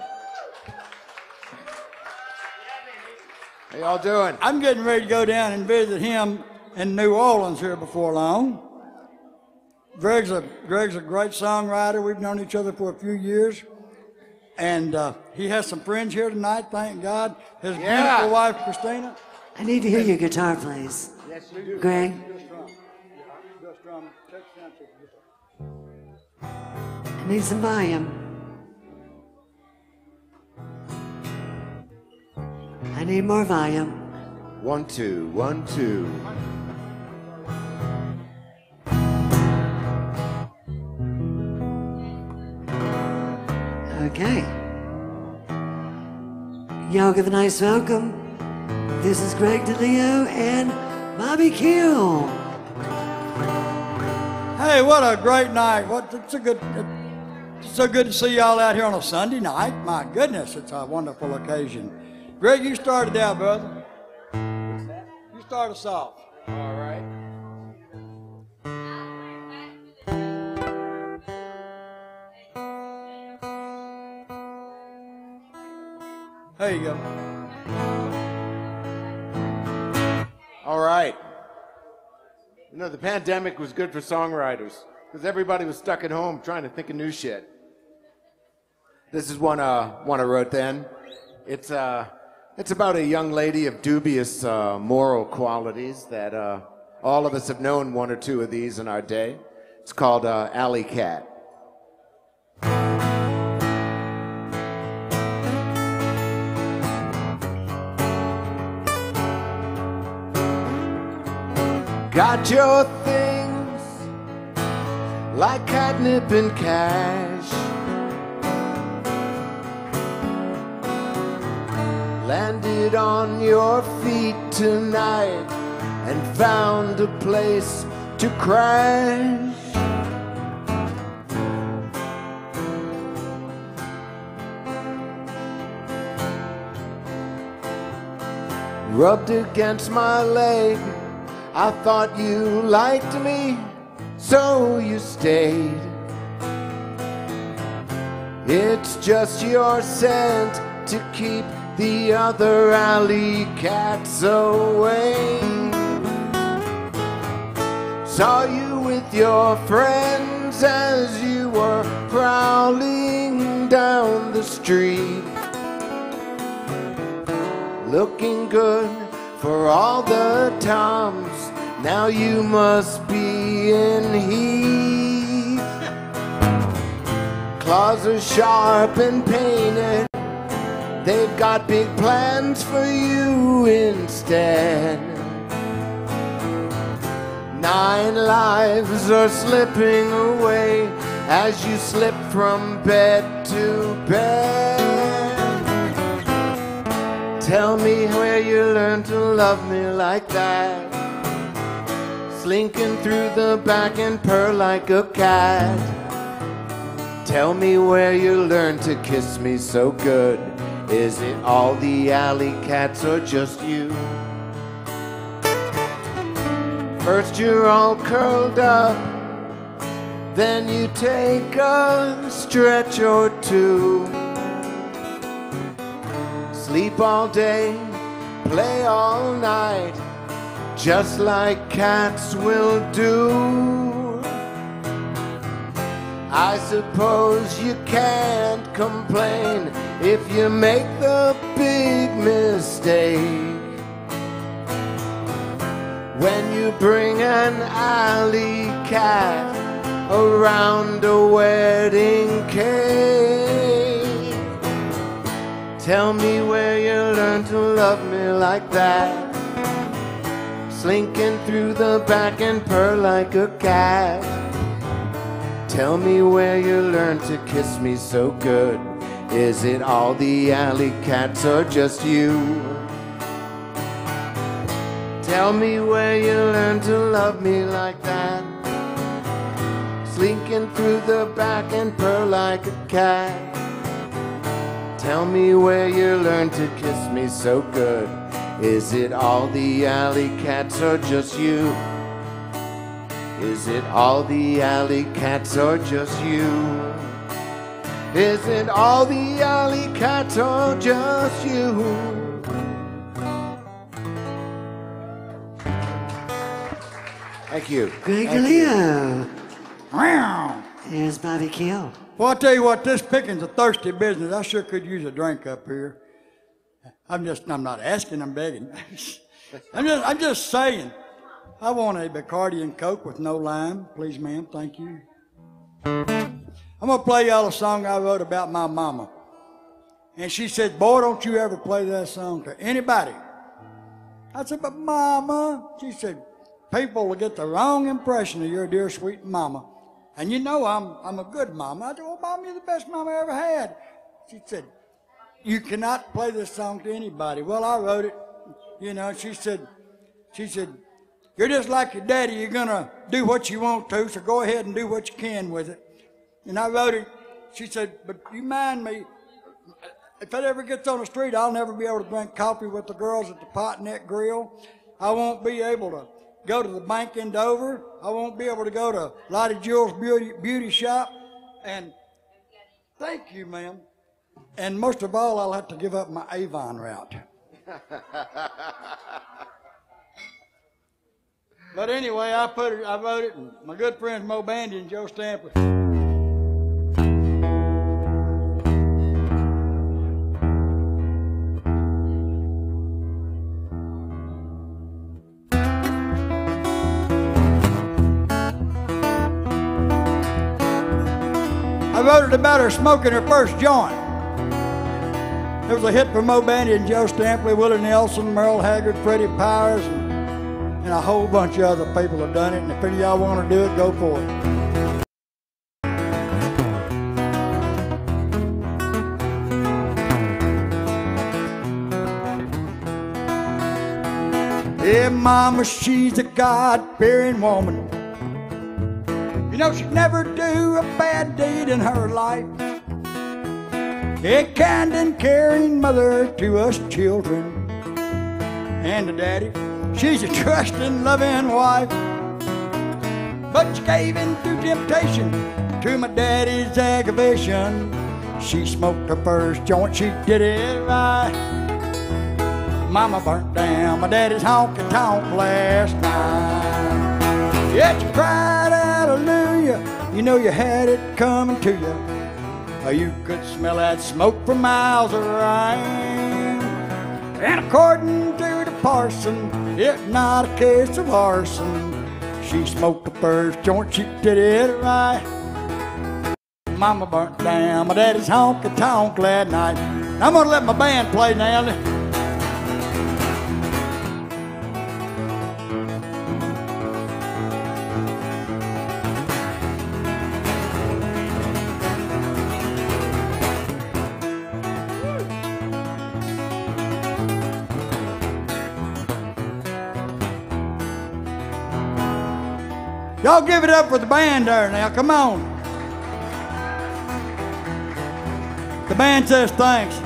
How y'all doing? I'm getting ready to go down and visit him in New Orleans here before long. Greg's a, Greg's a great songwriter. We've known each other for a few years. And uh, he has some friends here tonight, thank God. His Yeah. beautiful wife, Christina. I need to hear your guitar, please. Yes, you do. Greg. I need some volume. I need more volume. One, two, one, two. Okay. Y'all give a nice welcome. This is Greg DeLeo and Bobby Keel. Hey, what a great night. What, it's a good, it's so good to see y'all out here on a Sunday night. My goodness, it's a wonderful occasion. Greg, you started out, brother. You start us off. All right. There you go. All right. You know, the pandemic was good for songwriters because everybody was stuck at home trying to think of new shit. This is one, uh, one I wrote then. It's, uh, it's about a young lady of dubious uh, moral qualities that uh, all of us have known one or two of these in our day. It's called uh, Alley Cat. Got your things like catnip and cash. Landed on your feet tonight and found a place to crash. Rubbed against my leg, I thought you liked me, so you stayed. It's just your scent to keep the other alley cats away. Saw you with your friends as you were prowling down the street, looking good for all the toms. Now you must be in heat. Claws are sharp and painted. They've got big plans for you instead. Nine lives are slipping away as you slip from bed to bed. Tell me where you learned to love me like that, slinking through the back and purr like a cat. Tell me where you learned to kiss me so good. Is it all the alley cats or just you? First you're all curled up, then you take a stretch or two. Sleep all day, play all night, just like cats will do. I suppose you can't complain if you make the big mistake when you bring an alley cat around a wedding cake. Tell me where you learned to love me like that, slinking through the back and purr like a cat. Tell me where you learned to kiss me so good. Is it all the alley cats or just you? Tell me where you learned to love me like that, slinking through the back and purr like a cat. Tell me where you learned to kiss me so good. Is it all the alley cats or just you? Is it all the alley cats or just you? Is it all the alley cats or just you? Thank you. Greg Thank Leo. Wow. Here's Bobby Keel. Well, I'll tell you what, this picking's a thirsty business. I sure could use a drink up here. I'm just, I'm not asking, I'm begging. I'm just, I'm just saying. I want a Bacardi and Coke with no lime. Please, ma'am, thank you. I'm gonna play y'all a song I wrote about my mama. And she said, boy, don't you ever play that song to anybody. I said, but mama, she said, people will get the wrong impression of your dear sweet mama. And you know I'm, I'm a good mama. I said, well, mom, you're the best mama I ever had. She said, you cannot play this song to anybody. Well, I wrote it, you know, she said, she said, you're just like your daddy. You're going to do what you want to, so go ahead and do what you can with it. And I wrote it. She said, but you mind me, if that ever gets on the street, I'll never be able to drink coffee with the girls at the Pot Neck Grill. I won't be able to go to the bank in Dover. I won't be able to go to Lottie Jewell's beauty, beauty shop. And thank you, ma'am. And most of all, I'll have to give up my Avon route. But anyway, I put it, I wrote it, and my good friends Mo Bandy and Joe Stamper. I wrote it about her smoking her first joint. It was a hit for Mo Bandy and Joe Stampley, Willie Nelson, Merle Haggard, Freddie Powers, and, and a whole bunch of other people have done it. And if any of y'all want to do it, go for it. Yeah, mama, she's a God-fearing woman. You know, she'd never do a bad deed in her life. A kind and caring mother to us children. And a daddy, she's a trusting, loving wife. But she gave in to temptation, to my daddy's aggravation. She smoked her first joint, she did it right. Mama burnt down my daddy's honky-tonk last night. Yeah, she cried hallelujah, you know you had it coming to you. You could smell that smoke for miles around. And according to the parson, it's not a case of arson. She smoked the first joint, she did it right. Mama burnt down my daddy's honky-tonk last night. I'm gonna let my band play now. Y'all give it up for the band there now, come on. The band says thanks.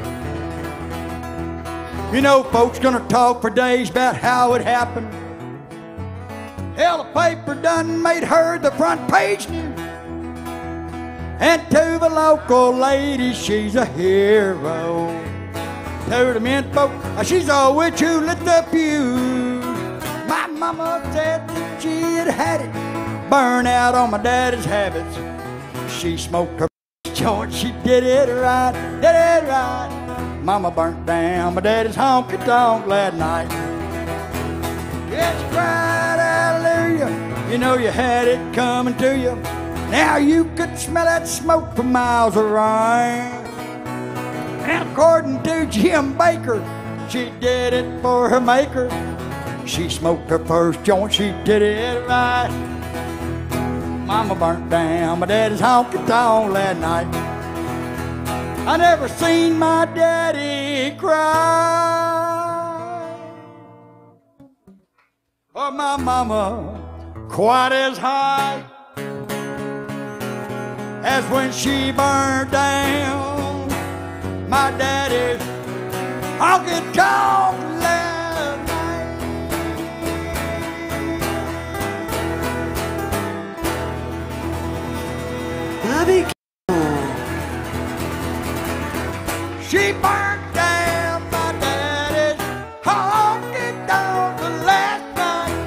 You know, folks gonna talk for days about how it happened. Hell, the paper done made her the front page news. And to the local ladies, she's a hero. To the men folk, she's a witch who lit the pews. My mama said that she had had it burn out on my daddy's habits. She smoked her joint, she did it right, did it right. Mama burnt down my daddy's honky-tonk last night. Yeah, she cried hallelujah, you know you had it coming to you. Now you could smell that smoke for miles around. And according to Jim Baker, she did it for her maker. She smoked her first joint, she did it right. Mama burnt down my daddy's honky-tonk that night. I never seen my daddy cry, or my mama quite as high as when she burned down my daddy's honky-tonk last night. Bobby She burned down my daddy's honky-tonk last night.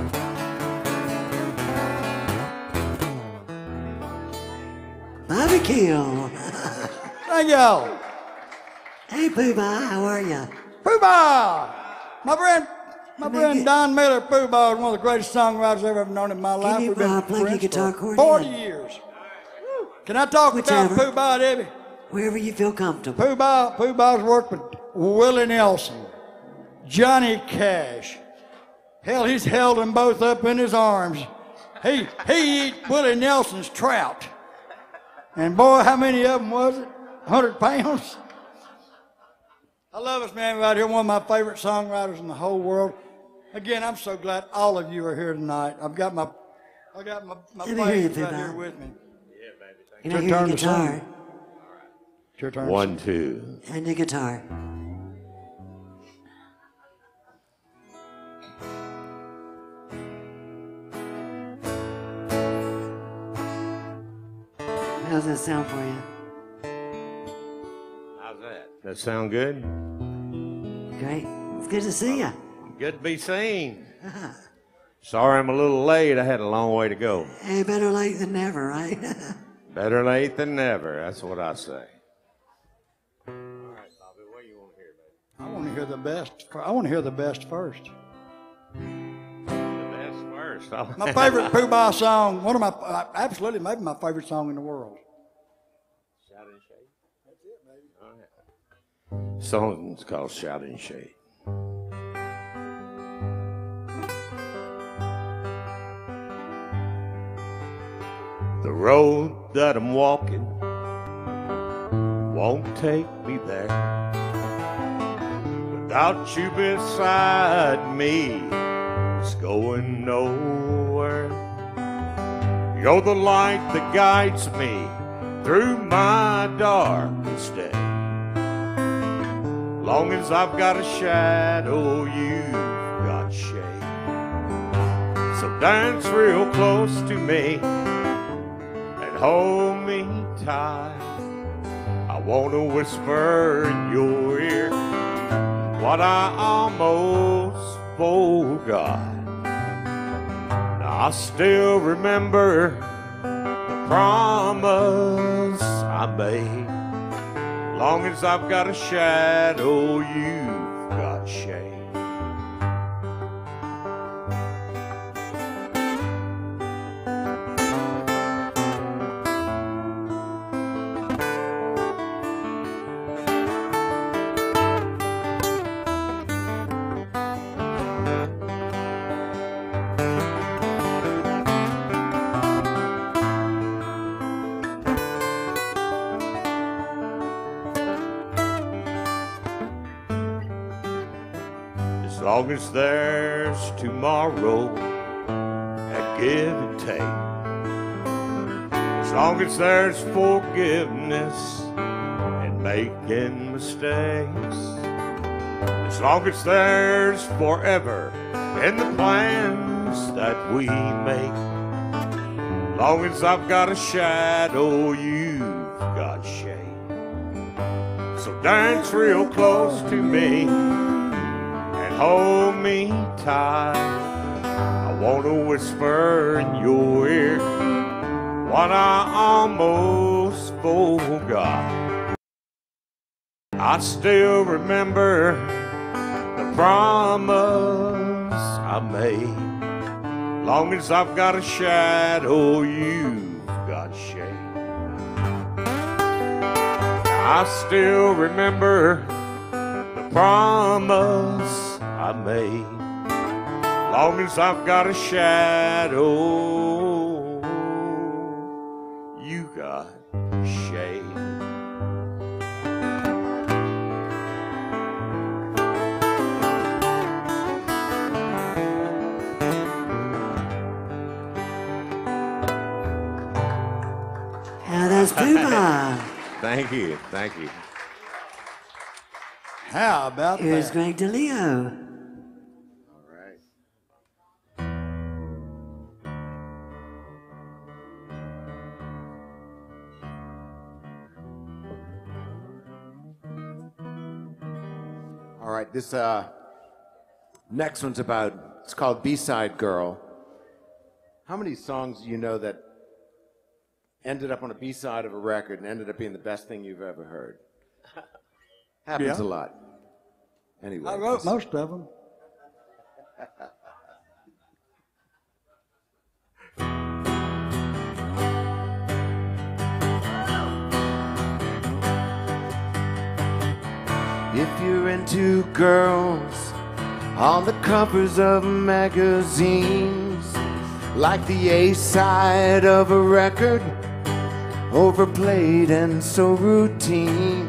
Bobby Keel. Thank y'all. Hey, Pooh-Bah, how are you? Pooh-Bah! My friend, my Make friend it- Don Miller, Pooh-Bah, is one of the greatest songwriters I've ever known in my life. you, We've been uh, play your friends guitar for chord forty in? years. Can I talk Whichever. about Pooh-Bah, Debbie? Wherever you feel comfortable. Pooh-Bah, Pooh-Bah's worked with Willie Nelson, Johnny Cash. Hell, he's held them both up in his arms. He, he eat Willie Nelson's trout. And boy, how many of them was it? one hundred pounds? I love this man right here, one of my favorite songwriters in the whole world. Again, I'm so glad all of you are here tonight. I've got my, I got my, my Let me hear you, players right Pooh-Bah. here with me. Can I It's hear your your turn to sing. guitar? It's your turn. to One, sing. two. And your guitar. How's that sound for you? How's that? That sound good? Great. It's good to see you. Good to be seen. Sorry I'm a little late. I had a long way to go. Hey, better late than never, right? Better late than never. That's what I say. All right, Bobby, what do you want to hear, baby? I want to hear the best. I want to hear the best first. The best first. I'll- My favorite Pooh-Bah song, one of my, uh, absolutely, maybe my favorite song in the world. Shout and Shade? That's it, baby. All right. Song's called Shout and Shade. The road that I'm walking won't take me there. Without you beside me, it's going nowhere. You're the light that guides me through my darkest day. Long as I've got a shadow, you've got shade. So dance real close to me and hold me tight. I want to whisper in your ear what I almost forgot. I still remember the promise I made. Long as I've got a shadow, you've got shade. As long as there's tomorrow and give and take, as long as there's forgiveness and making mistakes, as long as there's forever in the plans that we make, long as I've got a shadow, you've got shade. So dance real close to me and hold me tight. I want to whisper in your ear what I almost forgot. I still remember the promise I made. Long as I've got a shadow, you've got shade. I still remember the promise I made. Long as I've got a shadow, got shade. Now that's Puma. Thank you, thank you. How about Here's that? Greg DeLeo. All right, this uh, next one's about, it's called B-Side Girl. How many songs do you know that ended up on a B-side of a record and ended up being the best thing you've ever heard? Happens Yeah. a lot. Anyway. I wrote this- most of them. If you're into girls on the covers of magazines, like the A-side of a record, overplayed and so routine.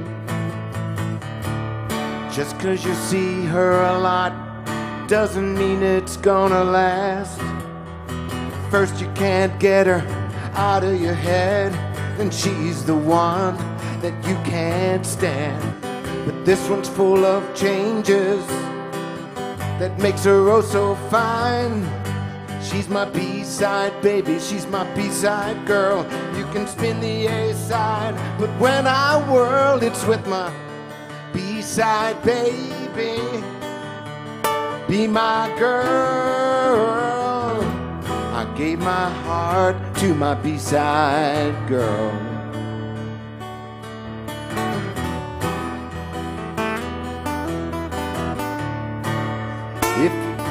Just 'cause you see her a lot doesn't mean it's gonna last. First you can't get her out of your head, then she's the one that you can't stand. But this one's full of changes that makes her oh so fine. She's my B-side baby, she's my B-side girl. You can spin the A-side, but when I whirl, it's with my B-side baby. Be my girl. I gave my heart to my B-side girl. If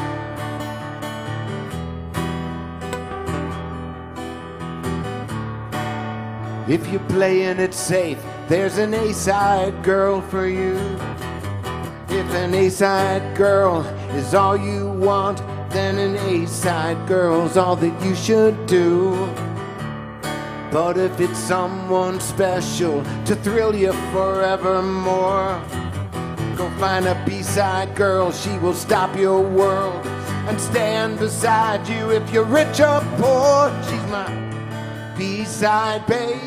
If you're playing it safe, there's an A-side girl for you. If an A-side girl is all you want, then an A-side girl's all that you should do. But if it's someone special to thrill you forevermore, go find a B-side girl, she will stop your world and stand beside you. If you're rich or poor, she's my B-side baby.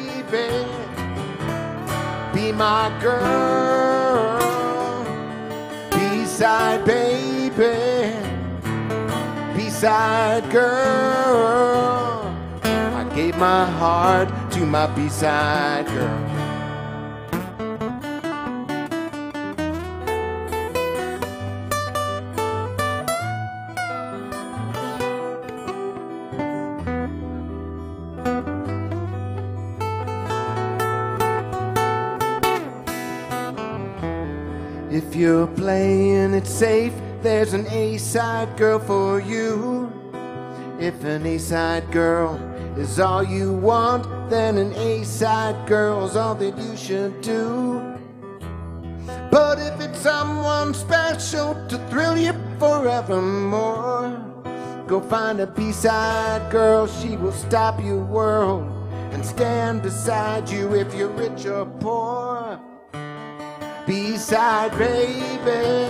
Be my girl. B-side baby. B-side girl. I gave my heart to my B-side girl. If you're playing it safe, there's an A-side girl for you. If an A-side girl is all you want, then an A-side girl's all that you should do. But if it's someone special to thrill you forevermore, go find a B-side girl, she will stop your world and stand beside you. If you're rich or poor, B-side baby,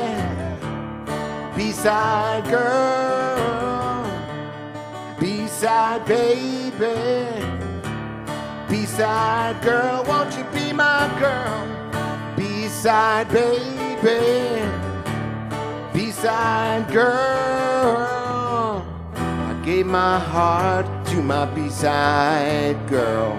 B-side girl, B-side baby, B-side girl, won't you be my girl? B-side baby, B-side girl, I gave my heart to my B-side girl.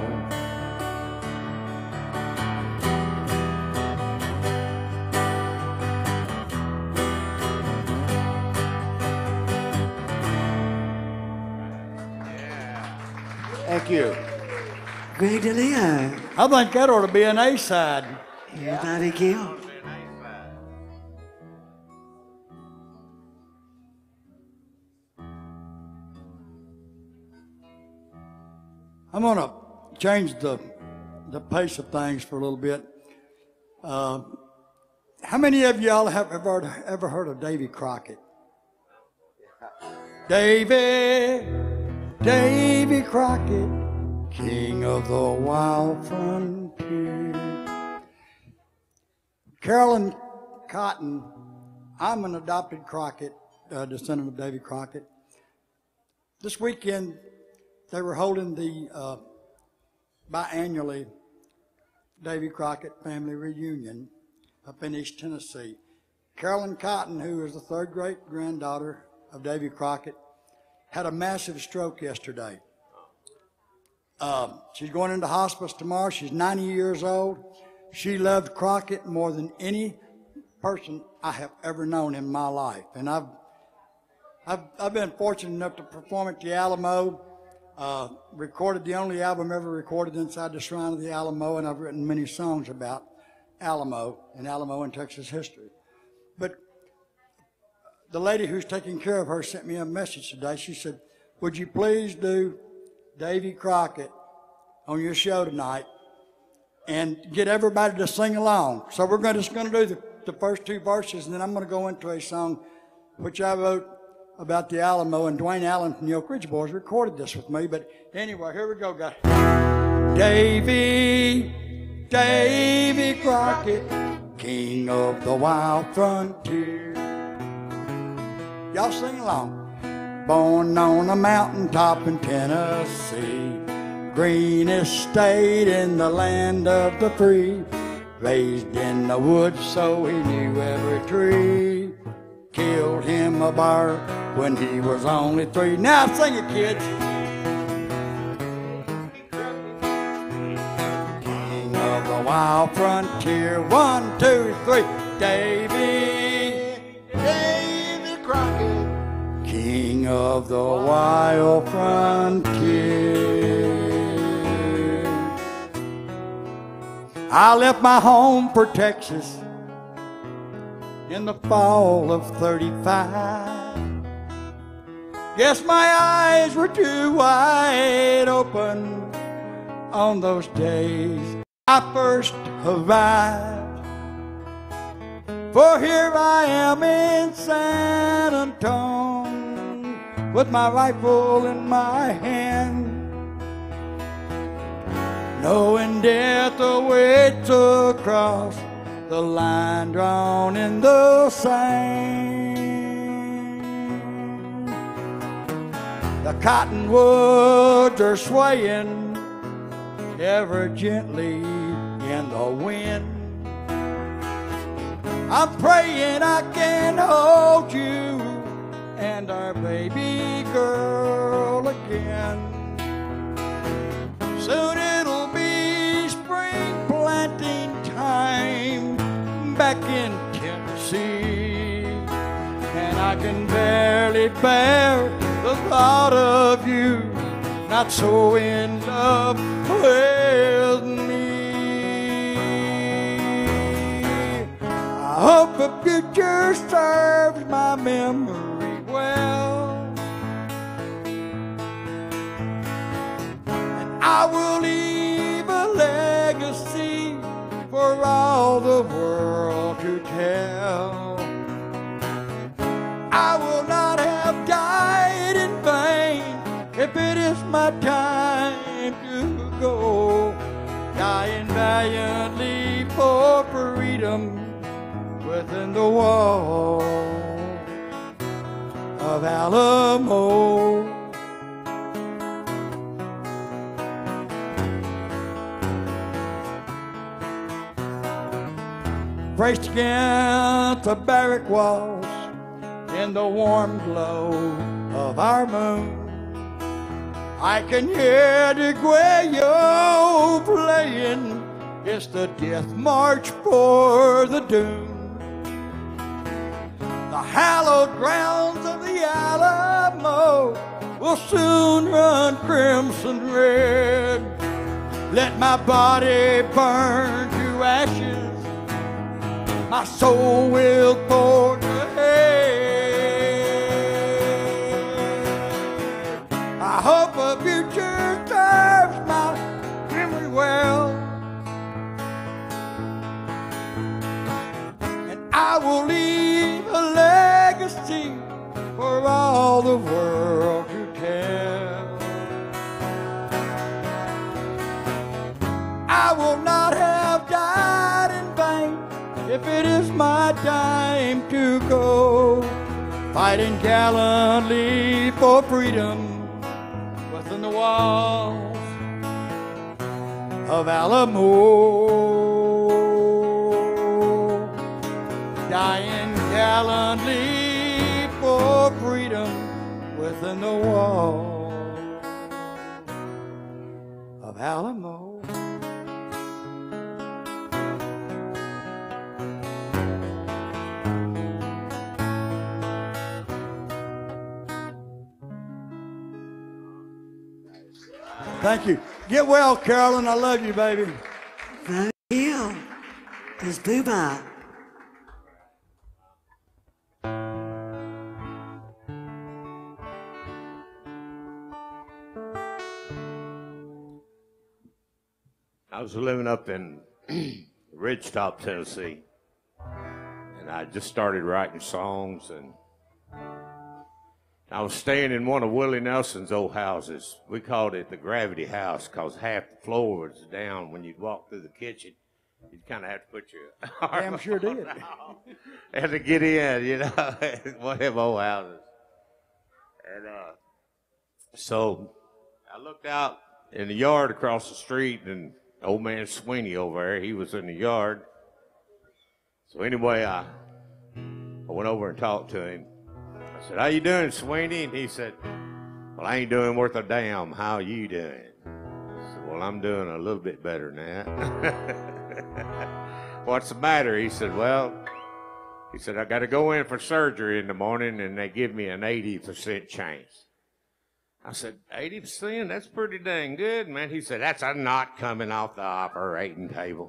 Thank you. Greg DeLeo. I think that ought to be an A-side. Everybody Keel. I'm going to change the, the pace of things for a little bit. Uh, how many of y'all have ever, ever heard of Davy Crockett? Davy, Davy Crockett king of the wild frontier. Carolyn Cotton, I'm an adopted Crockett, uh, descendant of Davy Crockett. This weekend, they were holding the uh, biannually Davy Crockett family reunion up in East Tennessee. Carolyn Cotton, who is the third great granddaughter of Davy Crockett, had a massive stroke yesterday. Um, she's going into hospice tomorrow. She's ninety years old. She loved Crockett more than any person I have ever known in my life. And I've, I've, I've been fortunate enough to perform at the Alamo, uh, recorded the only album ever recorded inside the Shrine of the Alamo, and I've written many songs about Alamo and Alamo and Texas history. But the lady who's taking care of her sent me a message today. She said, would you please do Davy Crockett on your show tonight and get everybody to sing along? So we're gonna, just going to do the, the first two verses, and then I'm going to go into a song which I wrote about the Alamo, and Dwayne Allen from the Oak Ridge Boys recorded this with me. But anyway, here we go, guys. Davy, Davy Crockett, king of the wild frontier. Y'all sing along. Born on a mountaintop in Tennessee, greenest state in the land of the free. Raised in the woods so he knew every tree. Killed him a bear when he was only three. Now sing it, kids. King of the wild frontier. One, two, three. Davy, Davy Crockett, king of the wild frontier. I left my home for Texas in the fall of thirty-five. Guess my eyes were too wide open on those days I first arrived. For here I am in San Antonio with my rifle in my hand, knowing death awaits across the line drawn in the sand. The cottonwoods are swaying ever gently in the wind. I'm praying I can hold you and our baby girl again. Soon it'll be spring planting time back in Tennessee, and I can barely bear the thought of you not so in love with me. I hope the future serves my memory well, and I will leave a legacy for all the world to tell. I will not have died in vain if it is my time to go, dying valiantly for freedom within the wall of Alamo. Braced against the barrack walls in the warm glow of our moon, I can hear the Guayo playing. It's the death march for the dune. The hallowed grounds of the Alamo will soon run crimson red. Let my body burn to ashes, my soul will forge ahead. I hope a future serves my memory well, and I will leave a legacy for all the world to tell. will not have died in vain if it is my time to go, fighting gallantly for freedom within the walls of Alamo, dying gallantly for freedom within the walls of Alamo. Thank you. Get well, Carolyn. I love you, baby. Thank you. It's Boo-Bop. I was living up in Ridgetop, Tennessee, and I just started writing songs, and I was staying in one of Willie Nelson's old houses. We called it the Gravity House because half the floor was down. When you'd walk through the kitchen, you'd kind of have to put your arm Damn sure did. had to get in, you know, one of them old houses. And uh, so I looked out in the yard across the street, and old man Sweeney over there, he was in the yard. So anyway, I, I went over and talked to him. I said, "How you doing, Sweeney?" And he said, "Well, I ain't doing worth a damn. How you doing?" I said, "Well, I'm doing a little bit better than that." "What's the matter?" He said, "Well," he said, "I got to go in for surgery in the morning, and they give me an eighty percent chance." I said, eighty percent? That's pretty dang good, man. He said, "That's a knot coming off the operating table."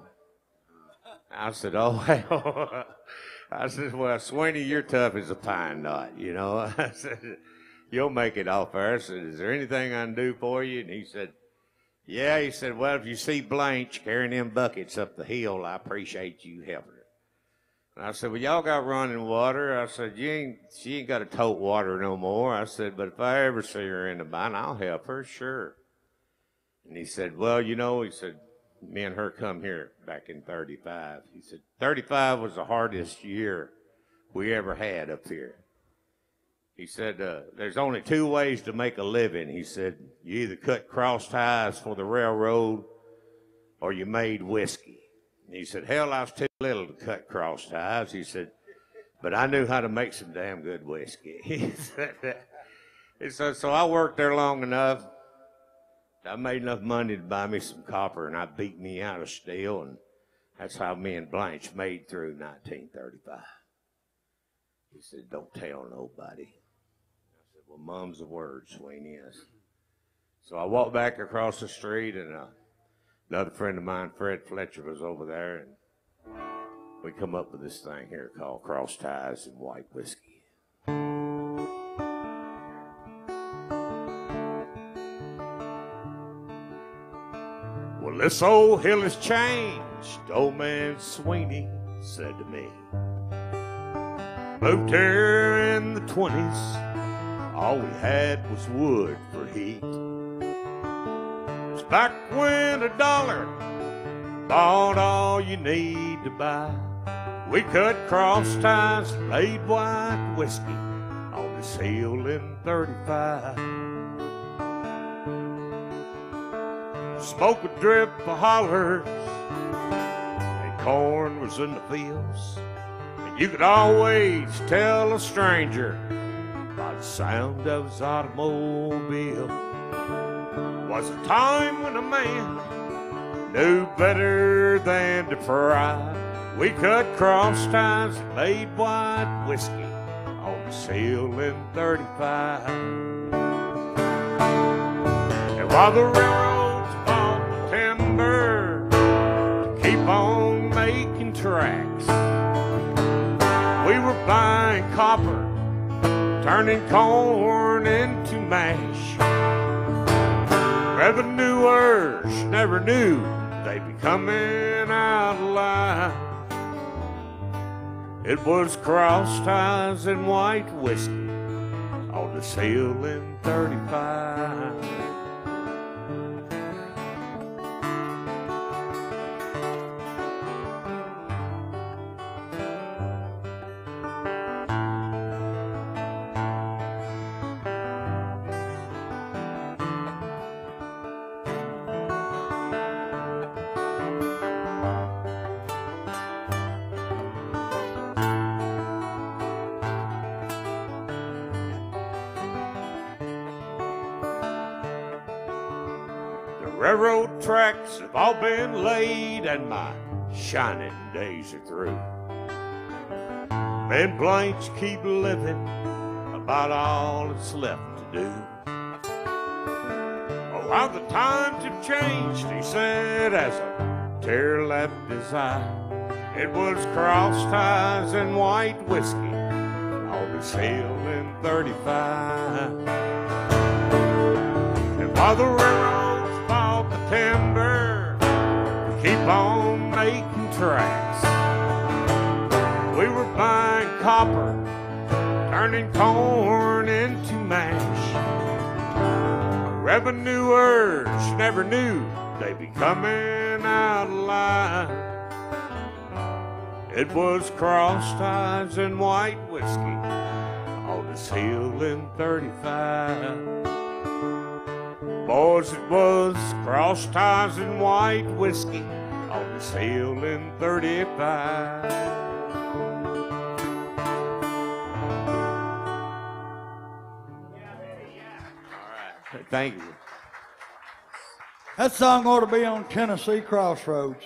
I said, "Oh, well." I said, "Well, Sweeney, you're tough as a pine knot, you know." I said, "You'll make it off there." I said, "Is there anything I can do for you?" And he said, "Yeah." He said, "Well, if you see Blanche carrying them buckets up the hill, I appreciate you helping her." And I said, "Well, y'all got running water." I said, "You ain't, she ain't got to tote water no more." I said, "But if I ever see her in the bind, I'll help her, sure." And he said, "Well, you know," he said, "me and her come here back in thirty-five. He said, thirty-five was the hardest year we ever had up here." He said, uh, "There's only two ways to make a living." He said, "You either cut cross ties for the railroad or you made whiskey." And he said, "Hell, I was too little to cut cross ties." He said, "But I knew how to make some damn good whiskey." He said, he said, "So I worked there long enough. I made enough money to buy me some copper, and I beat me out of steel, and that's how me and Blanche made through nineteen thirty-five. He said, "Don't tell nobody." I said, "Well, mum's the word, Sweeney." Yes. So I walked back across the street, and uh, another friend of mine, Fred Fletcher, was over there, and we come up with this thing here called Cross Ties and White Whiskey. "Well, this old hill has changed," old man Sweeney said to me. "Moved here in the twenties, all we had was wood for heat. It's back when a dollar bought all you need to buy. We cut cross ties, made white whiskey on this hill in thirty-five. Smoke would drip for hollers, and corn was in the fields. And you could always tell a stranger by the sound of his automobile. Was a time when a man knew better than to pry. We cut cross ties and made white whiskey on this hill in thirty-five. And while the railroads bought the timber to keep on making tracks, we were buying copper, turning corn into mash. Revenuers never knew they'd be coming out alive. It was cross ties and white whiskey on this hill in thirty-five. railroad tracks have all been laid and my shining days are through. Ben Blanche keep living about all that's left to do. Oh, how the times have changed, he said, as a tear left his eye. It was cross ties and white whiskey, all the sail in thirty-five. And while the railroads bought the timber to keep on making tracks, we were buying copper, turning corn into mash. Revenuers never knew they'd be coming out alive. It was cross ties and white whiskey on this hill in thirty-five. Boys, it was cross ties and white whiskey on this hill in thirty-five. Thank you. That song ought to be on Tennessee Crossroads.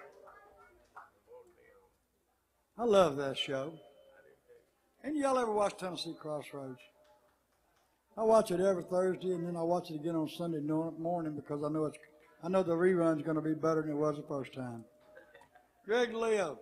I love that show. And y'all ever watch Tennessee Crossroads? I watch it every Thursday, and then I watch it again on Sunday morning because I know it's, I know the rerun's going to be better than it was the first time. Greg Leo.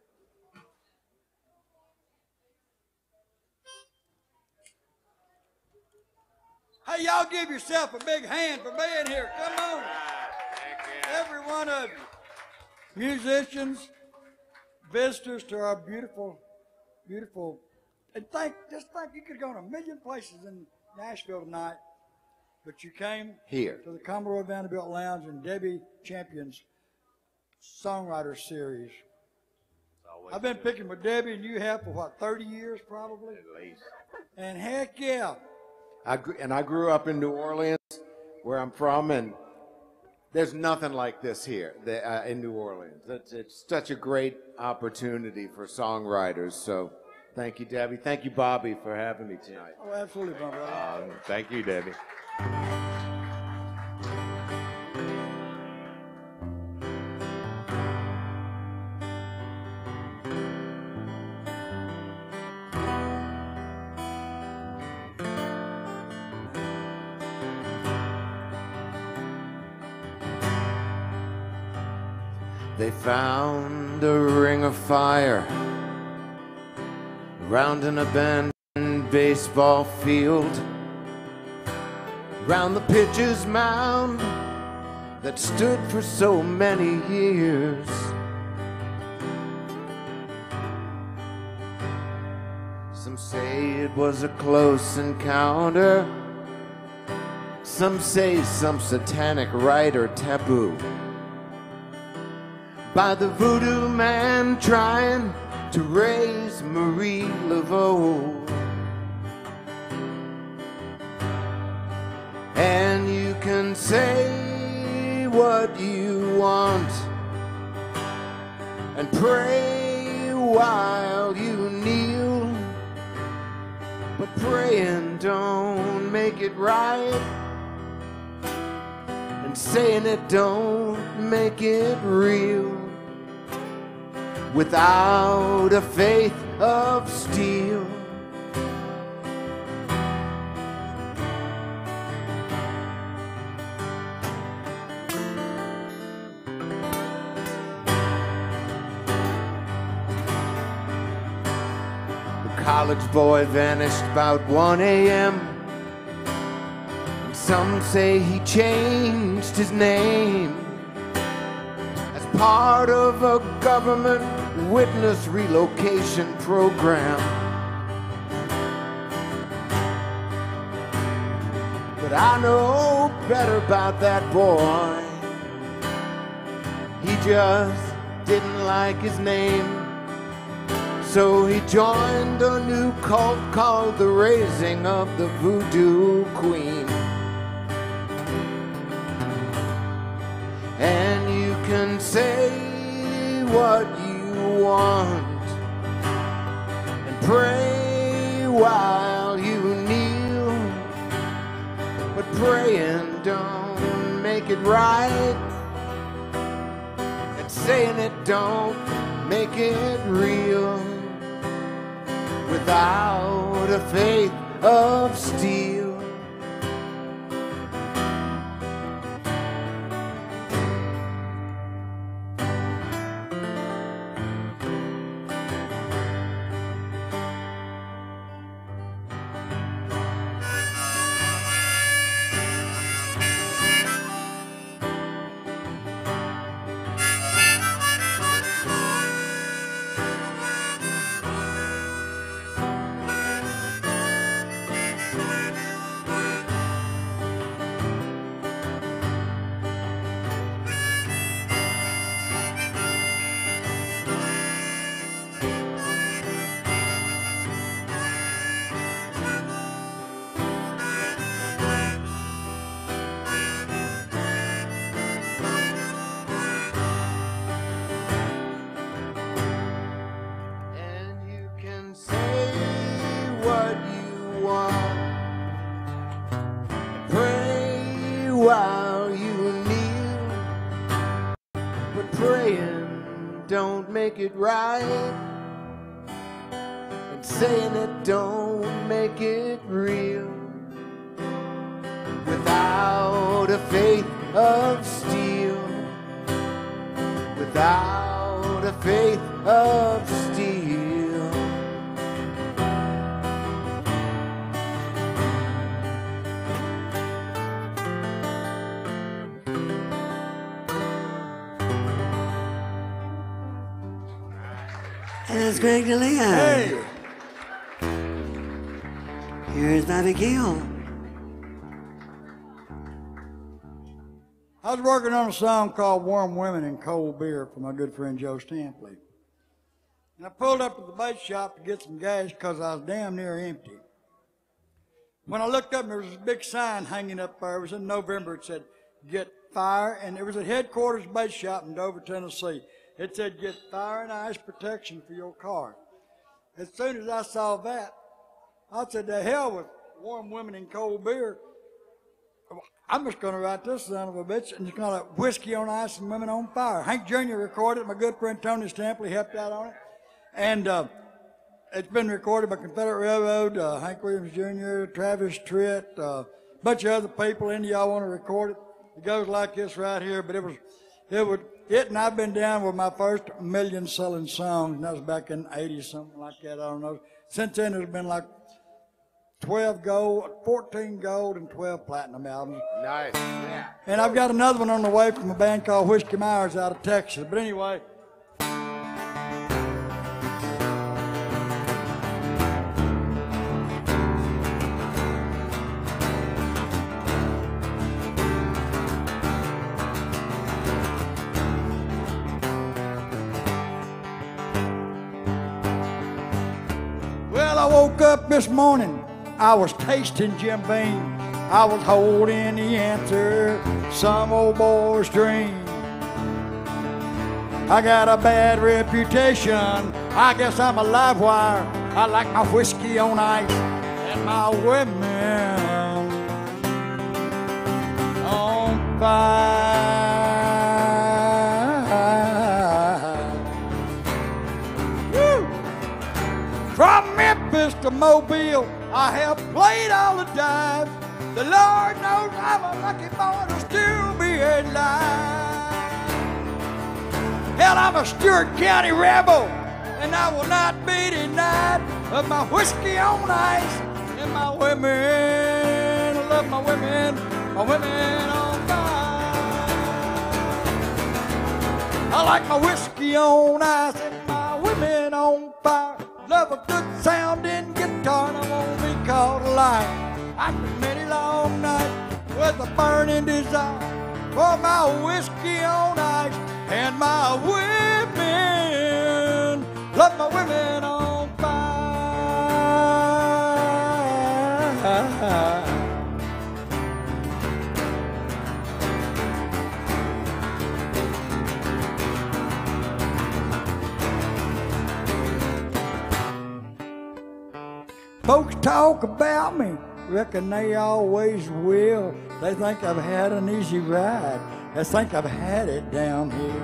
Hey, y'all give yourself a big hand for being here. Come on. Every one of you. Musicians, visitors to our beautiful, beautiful, and think, just think you could have gone a million places in Nashville tonight, but you came here to the Commodore Vanderbilt Lounge and Debbie Champion's Songwriters series. I've been picking with Debbie, and you have for what, thirty years probably? At least. And heck yeah. I grew, and I grew up in New Orleans, where I'm from, and there's nothing like this here the, uh, in New Orleans. It's, it's such a great opportunity for songwriters. So thank you, Debbie. Thank you, Bobby, for having me tonight. Oh, absolutely, my brother. Uh, thank you, Debbie. They found a ring of fire round an abandoned baseball field, round the pitcher's mound that stood for so many years. Some say it was a close encounter, some say some satanic rite or taboo by the voodoo man trying to raise Marie Laveau. And you can say what you want and pray while you kneel, but praying don't make it right, and saying it don't make it real. Without a faith of steel, the college boy vanished about one a m and some say he changed his name as part of a government witness relocation program. But I know better about that boy. He just didn't like his name, so he joined a new cult called the Raising of the Voodoo Queen. And you can say what you want and pray while you kneel, but praying don't make it right, and saying it don't make it real, without a faith of steel. While you kneel, but praying don't make it right, and saying it don't make it real, without a faith of steel, without a faith of steel. That's Greg the Lenahan. Hey. Here's Bobby Keel. I was working on a song called Warm Women and Cold Beer for my good friend Joe Stampley. And I pulled up at the bait shop to get some gas because I was damn near empty. When I looked up, there was this big sign hanging up there. It was in November. It said, "Get fire." And it was at headquarters bait shop in Dover, Tennessee. It said, "Get fire and ice protection for your car." As soon as I saw that, I said, "The hell with warm women and cold beer. I'm just going to write this son of a bitch, and it's going to whiskey on ice and women on fire." Hank Junior recorded it. My good friend Tony Stampley helped out on it. And uh, it's been recorded by Confederate Railroad, uh, Hank Williams Junior, Travis Tritt, a uh, bunch of other people. Any of y'all want to record it? It goes like this right here, but it was, it would, It and I've Been Down with my first million selling song, and that was back in eighty, something like that, I don't know. Since then, there's been like twelve gold, fourteen gold, and twelve platinum albums. Nice. Yeah. And I've got another one on the way from a band called Whiskey Myers out of Texas. But anyway. I woke up this morning, I was tasting Jim Beam. I was holding the answer, some old boy's dream. I got a bad reputation, I guess I'm a live wire. I like my whiskey on ice and my women on fire. Woo! From Memphis to Mobile, I have played all the dives. The Lord knows I'm a lucky boy to still be alive. Hell, I'm a Stewart County rebel, and I will not be denied of my whiskey on ice and my women. I love my women, my women on fire. I like my whiskey on ice and my women on fire. Love a good sounding guitar, and I won't be called a liar. After many long nights with a burning desire for my whiskey on ice and my women. Love my women on fire. Folks talk about me reckon they always will. They think I've had an easy ride. They think I've had it down here.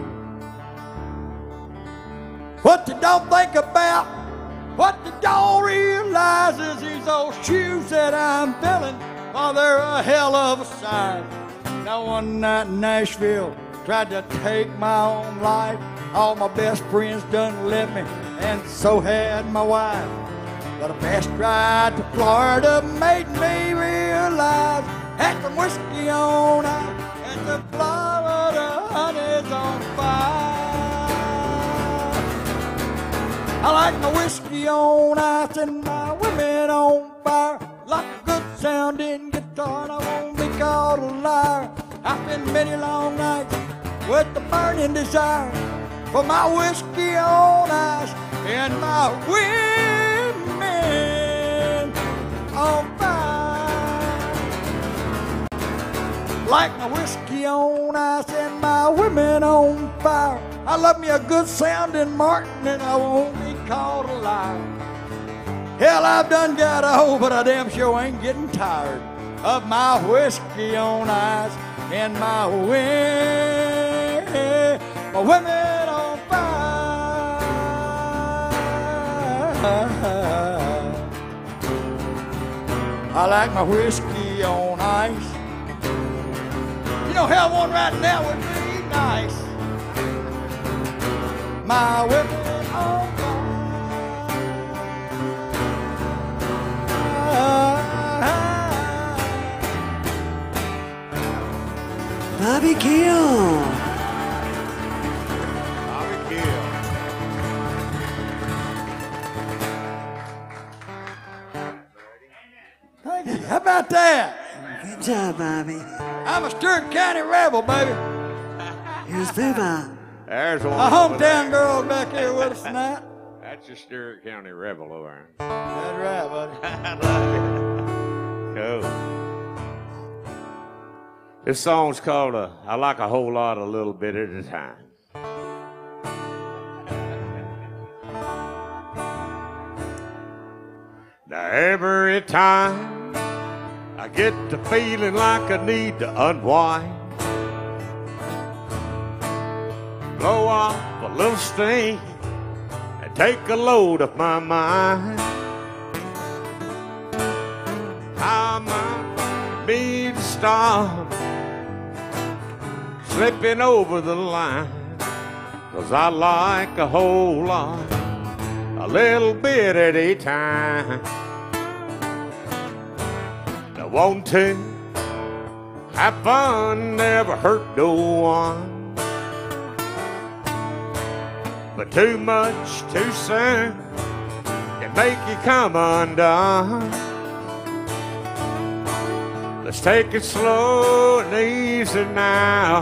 What you don't think about, what you don't realize is these old shoes that I'm filling, oh, they're a hell of a size. Now one night in Nashville, tried to take my own life. All my best friends done left me, and so had my wife. But a fast ride to Florida made me realize, had some whiskey on ice, and the Florida honey's on fire. I like my whiskey on ice and my women on fire. Like a good sounding guitar, and I won't be called a liar. I've been many long nights with the burning desire for my whiskey on ice and my women on fire. Like my whiskey on ice and my women on fire. I love me a good sounding Martin, and I won't be called a liar. Hell, I've done got old, but I damn sure ain't getting tired of my whiskey on ice and my women, my women on fire. I like my whiskey on ice. You know, have one right now would be nice. My women on fire. Bobby Keel. Bobby Keel. Thank you. How about that? Good job, Bobby. I'm a Stewart County rebel, baby. Here's Booba. There's one. A hometown girl back here with us tonight. That's your Stewart County rebel over there. That's right, buddy. I love it. Cool. This song's called uh, I Like a Whole Lot, a Little Bit at a Time. Now every time I get to feeling like I need to unwind, blow off a little steam and take a load off my mind, I might be to stop slipping over the line, 'cause I like a whole lot, a little bit at a time. Now want to have fun, never hurt no one, but too much too soon can make you come undone. Let's take it slow and easy now,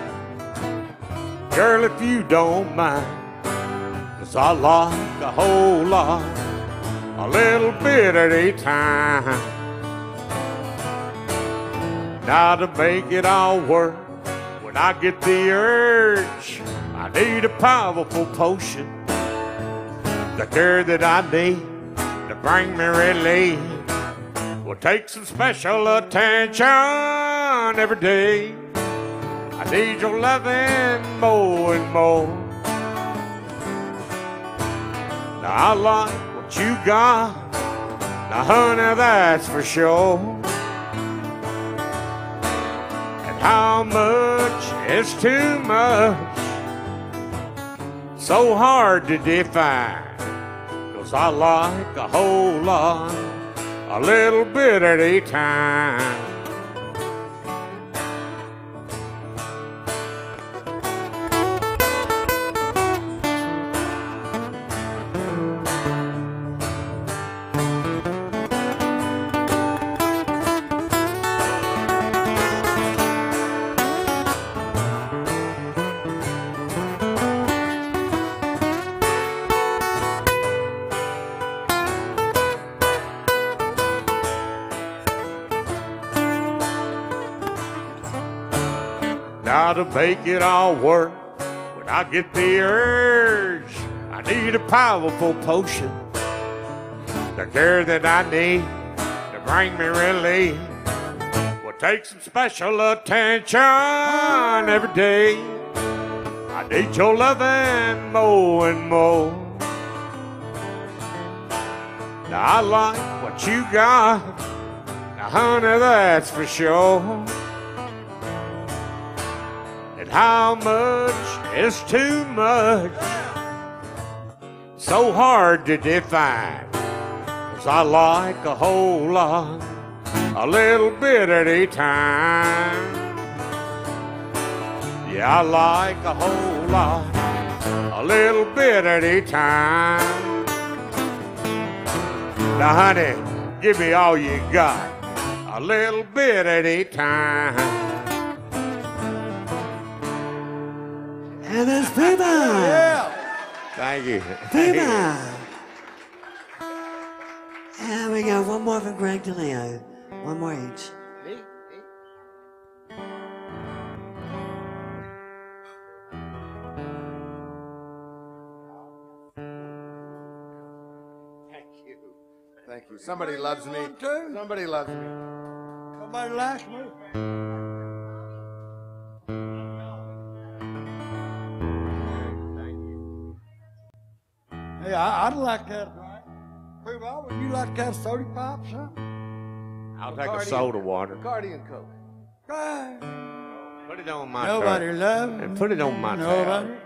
girl, if you don't mind, 'cause I like a whole lot, a little bit at a time. Now to make it all work, when I get the urge, I need a powerful potion, the cure that I need to bring me relief. Will take some special attention every day. I need your loving more and more. Now I like what you got, now honey, that's for sure. And how much is too much? So hard to define, 'cause I like a whole lot, a little bit at a time. Now to make it all work, when I get the urge, I need a powerful potion, the cure that I need to bring me relief. Will take some special attention every day. I need your loving more and more. Now I like what you got. Now honey, that's for sure. And how much is too much? So hard to define. 'Cause I like a whole lot, a little bit at a time. Yeah, I like a whole lot, a little bit at a time. Now, honey, give me all you got, a little bit at a time. And that's Pima. Yeah. Thank you. Pima. And we got one more from Greg DeLeo. One more each. Thank you. Somebody loves me. Somebody loves me. Somebody likes me. Hey, I, I'd like that. Well, would you like to have soda pop, something? I'll take a soda water. Bacardi and Coke. Right. Put it on my Nobody tab. loves me. And put it on my Nobody. tab.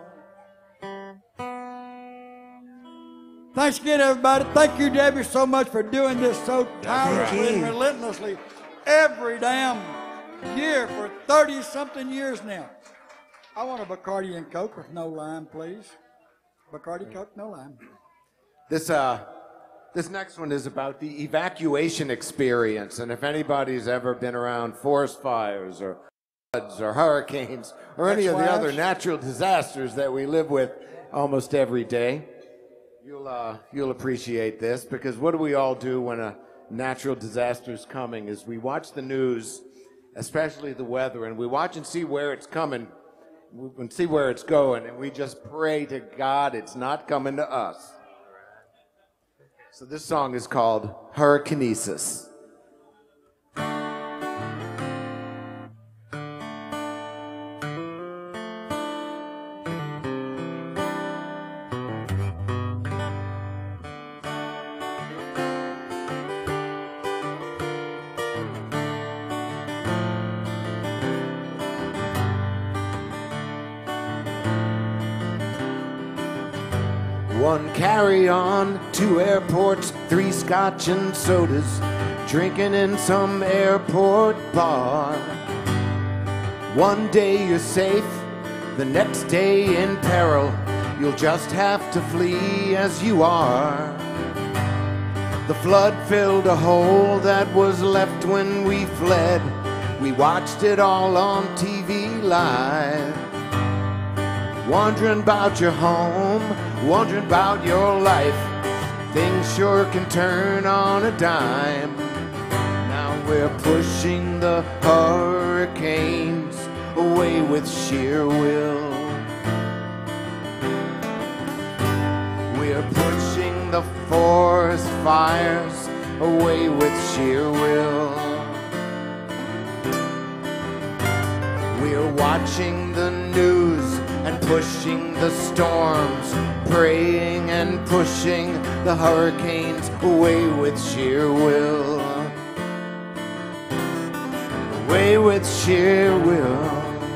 Thanks again, everybody. Thank you, Debbie, so much for doing this so tirelessly and relentlessly every damn year for thirty-something years now. I want a Bacardi and Coke with no lime, please. Bacardi Coke, no lime. This uh, this next one is about the evacuation experience, and if anybody's ever been around forest fires or floods or hurricanes or any of the other natural disasters that we live with almost every day, you'll uh, you'll appreciate this, because what do we all do when a natural disaster is coming? Is we watch the news, especially the weather, and we watch and see where it's coming and see where it's going, and we just pray to God it's not coming to us. So this song is called Hurricanesis. One carry-on, two airports, three scotch and sodas, drinking in some airport bar. One day you're safe, the next day in peril. You'll just have to flee as you are. The flood filled a hole that was left when we fled. We watched it all on T V live. Wondering about your home, wondering about your life. Things sure can turn on a dime. Now we're pushing the hurricanes away with sheer will. We're pushing the forest fires away with sheer will. We're watching the news and pushing the storms, praying and pushing the hurricanes away with sheer will. Away with sheer will.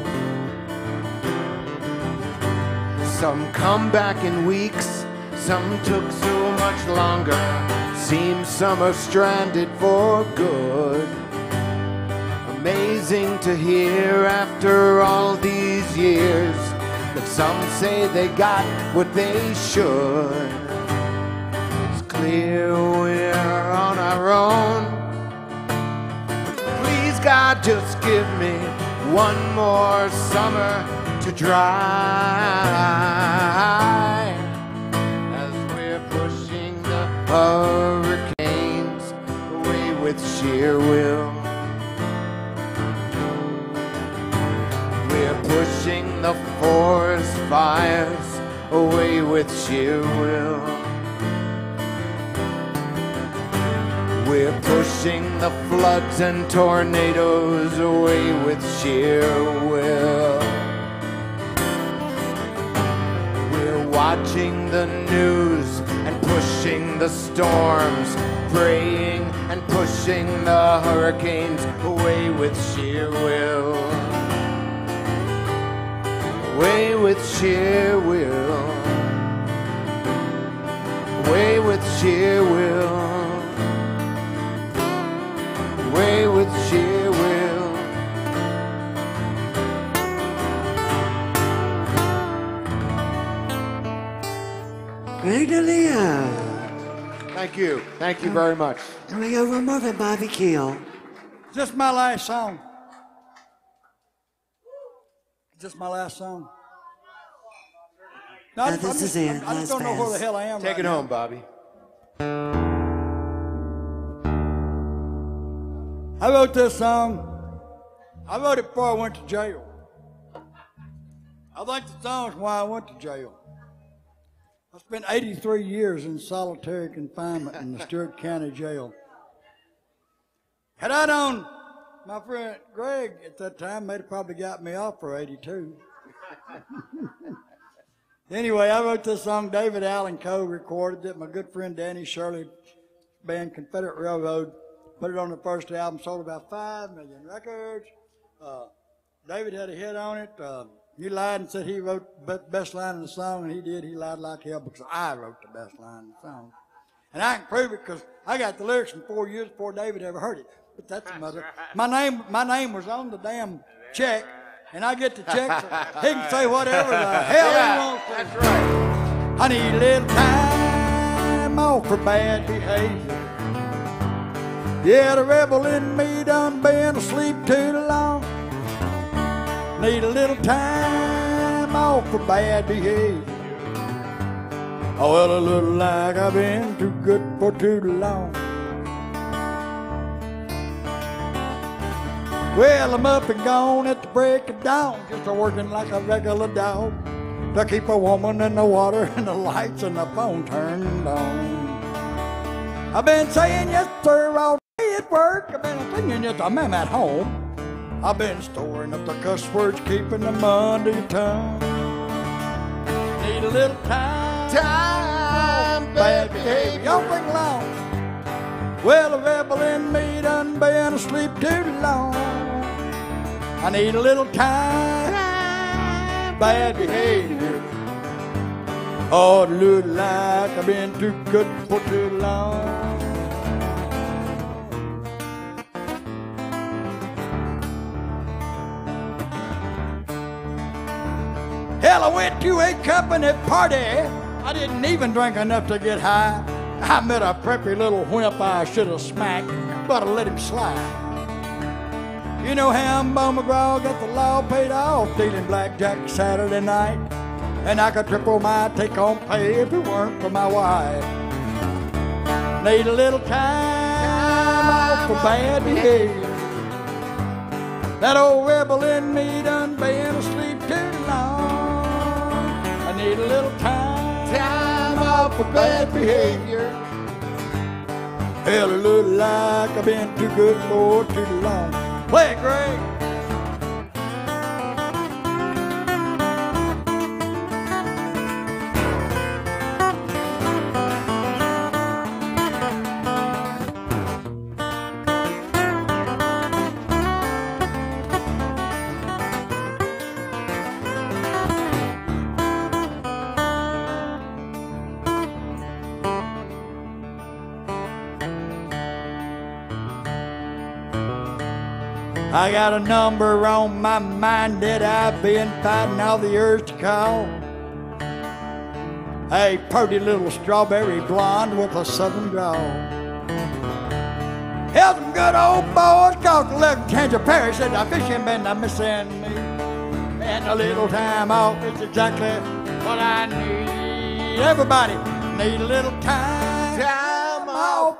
Some come back in weeks, some took so much longer. Seems some are stranded for good. Amazing to hear after all these years that some say they got what they should. It's clear we're on our own. Please, God, just give me one more summer to dry as we're pushing the hurricanes away with sheer will. We're pushing the forest fires away with sheer will. We're pushing the floods and tornadoes away with sheer will. We're watching the news and pushing the storms, praying and pushing the hurricanes away with sheer will. Away with sheer will. Away with sheer will. Away with sheer will. Greg DeLeo. Thank you. Thank you very much. And we got one more from Bobby Keel. Is this my last song? Is this my last song? No, No, I'm- this I'm is just, it. I'm- I just Last don't know where the pass. hell I am Take right it now. home, Bobby. I wrote this song. I wrote it before I went to jail. I think the song's why I went to jail. I spent eighty-three years in solitary confinement in the Stewart County Jail. Had I known my friend Greg at that time, they'd have probably got me off for eighty-two. Anyway, I wrote this song. David Allen Coe recorded it. My good friend Danny Shirley band Confederate Railroad put it on the first album, sold about five million records. Uh, David had a hit on it. Uh, he lied and said he wrote the best line in the song, and he did. He lied like hell because I wrote the best line in the song. And I can prove it because I got the lyrics in four years before David ever heard it. But that's a mother. My name, my name was on the damn check, and I get the check, so he can say whatever the hell Yeah, he wants to. that's right. I need a little time off for bad behavior. Yeah, the rebel in me done been asleep too long. Need a little time off for bad behavior. Oh, well, it look like I've been too good for too long. Well, I'm up and gone at the break of dawn, just a working like a regular dog to keep a woman in the water and the lights and the phone turned on. I've been saying yes, sir, all day at work. I've been thinking yes, I'm at home. I've been storing up the cuss words, keeping them under your tongue. Need a little time, time, bad behavior. Y'all bring along. Well, the rebel in me done been asleep too long. I need a little time, bad behavior. Oh, it look like I've been too good for too long. Hell, I went to a company party. I didn't even drink enough to get high. I met a preppy little wimp I should have smacked, but I let him slide. You know how Bo McGraw got the law paid off dealing blackjack Saturday night, and I could triple my take-home pay if it weren't for my wife. Need a little time off for bad behavior. That old rebel in me done been asleep too long. I need a little time, time off for bad behavior. Hell, it look like I've been too good for too long. Play it, Greg. I got a number on my mind that I've been fighting all the urge to call. A pretty little strawberry blonde with a southern drawl. Hell, some good old boys talk like Tanger Perry said, I fish him and I'm missing me. And a little time off is exactly what I need. Everybody need a little time, time off.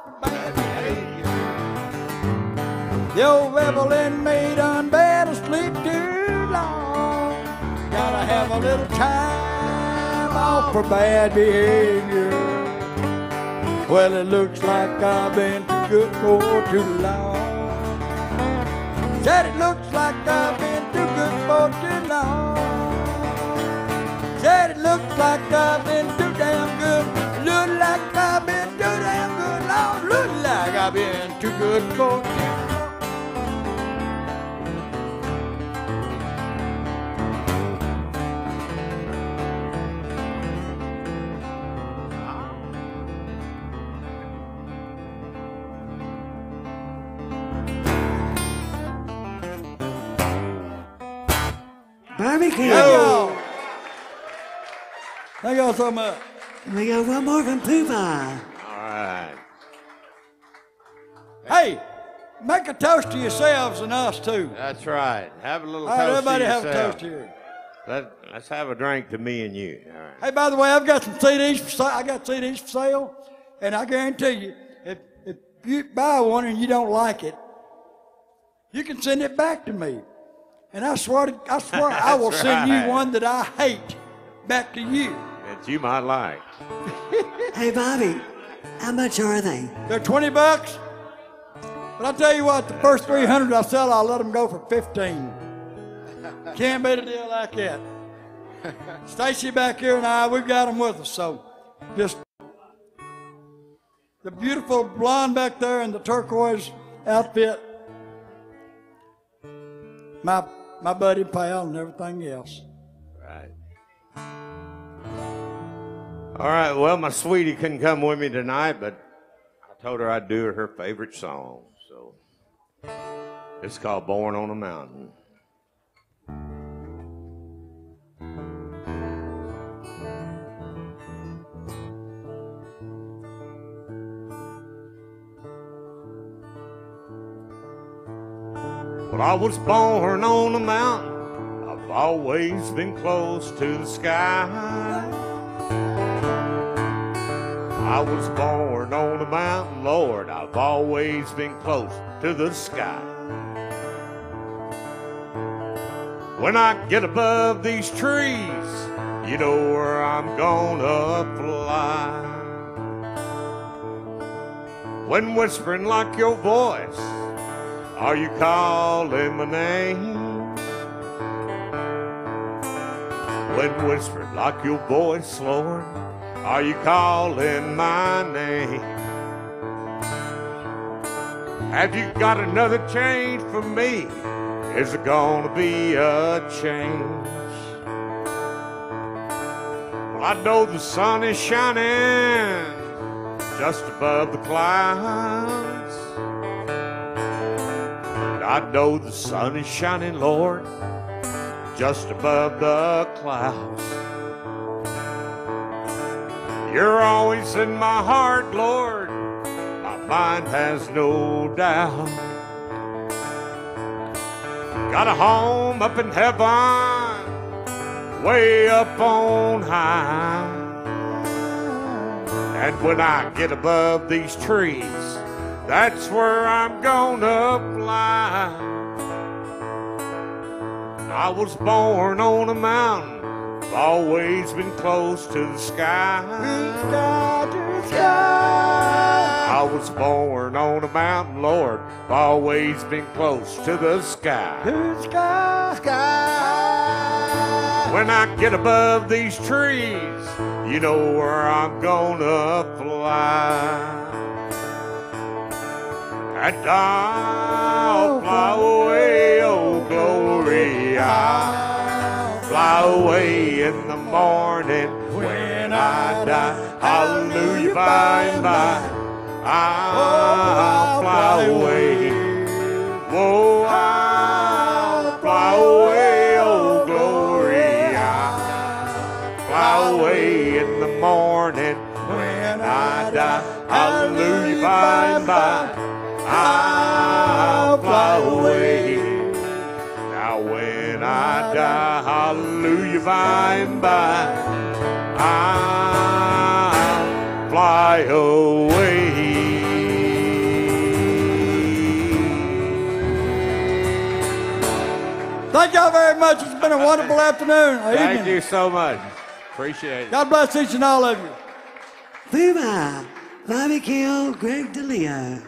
The old rebel in me done been asleep too long. Gotta have a little time off for bad behavior. Well, it looks like I've been too good for too long. Said it looks like I've been too good for too long. Said it looks like I've been too damn good. Look like I've been too damn good. Lord, look like I've been too good for too long. Barbecue. Thank y'all. Thank y'all so much. We got one more from Poopa. All right. Hey, make a toast to yourselves and us too. That's right. Have a little All toast right, everybody to have a yourself. toast here. Let, let's have a drink to me and you. All right. Hey, by the way, I've got some C Ds for sale. I got C Ds for sale, and I guarantee you, if if you buy one and you don't like it, you can send it back to me. And I swear, to, I swear, I will send right. you one that I hate back to you. That you might like. Hey, Bobby, how much are they? They're twenty bucks. But I tell you what, the first three hundred I sell, I'll let them go for fifteen. Can't beat a deal like that. Stacy back here and I, we've got them with us. So just the beautiful blonde back there in the turquoise outfit. My my buddy pal and everything else. Right. All right, well, my sweetie couldn't come with me tonight, but I told her I'd do her her favorite song. So it's called Born on a Mountain. Well, I was born on a mountain. I've always been close to the sky. I was born on a mountain, Lord. I've always been close to the sky. When I get above these trees, you know where I'm gonna fly. When whispering like your voice, are you calling my name? When whispered like your voice, Lord, are you calling my name? Have you got another change for me? Is it gonna be a change? Well, I know the sun is shining just above the clouds. I know the sun is shining, Lord, just above the clouds. You're always in my heart, Lord. My mind has no doubt. Got a home up in heaven, way up on high. And when I get above these trees, that's where I'm gonna fly. I was born on a mountain, I've always been close to the sky. Sky to sky. I was born on a mountain, Lord, I've always been close to the sky. To the sky, sky. When I get above these trees, you know where I'm gonna fly. And I'll fly away, oh glory, I'll fly away in the morning when I die. Hallelujah, by and by, I'll fly away. Whoa, I'll fly away, oh glory, I'll fly away in the morning when I die. Hallelujah, by and by, I'll fly away. Now when I die, hallelujah, by and by, I'll fly away. Thank y'all very much. It's been a wonderful afternoon. or Thank evening. you so much. Appreciate it. God bless each and all of you. Viva! Bobby Keel, Greg DeLeo.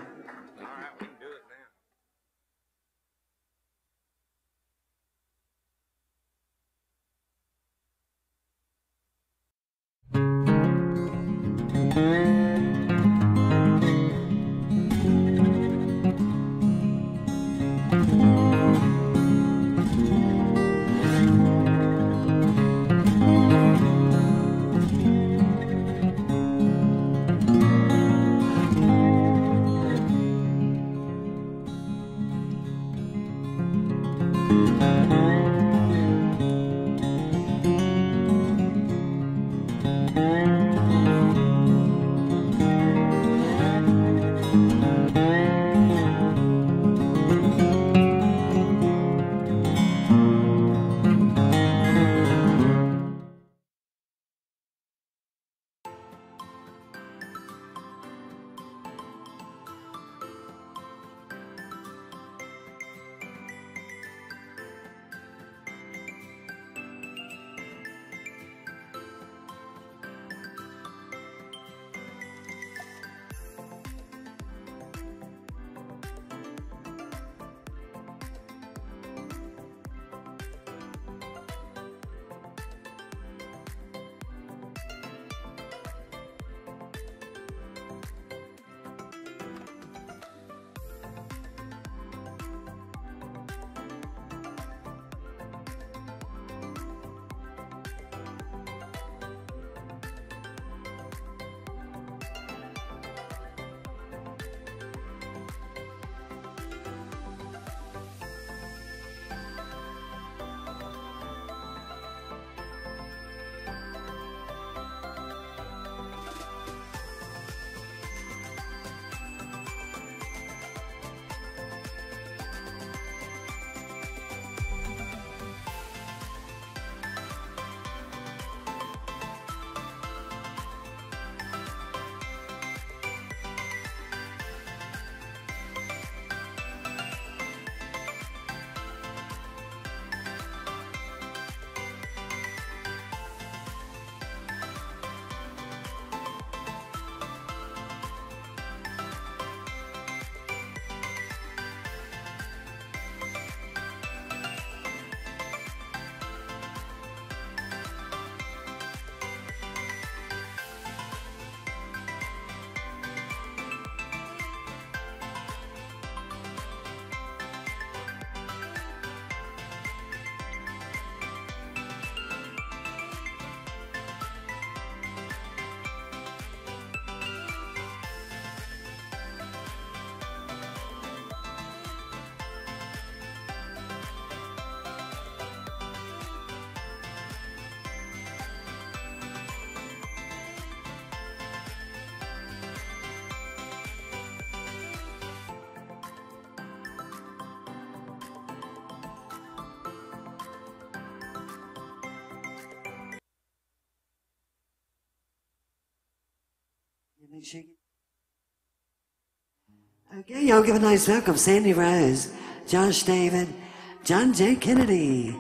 Okay, y'all give a nice welcome. Sandy Rose, Josh David, John J. Kennedy.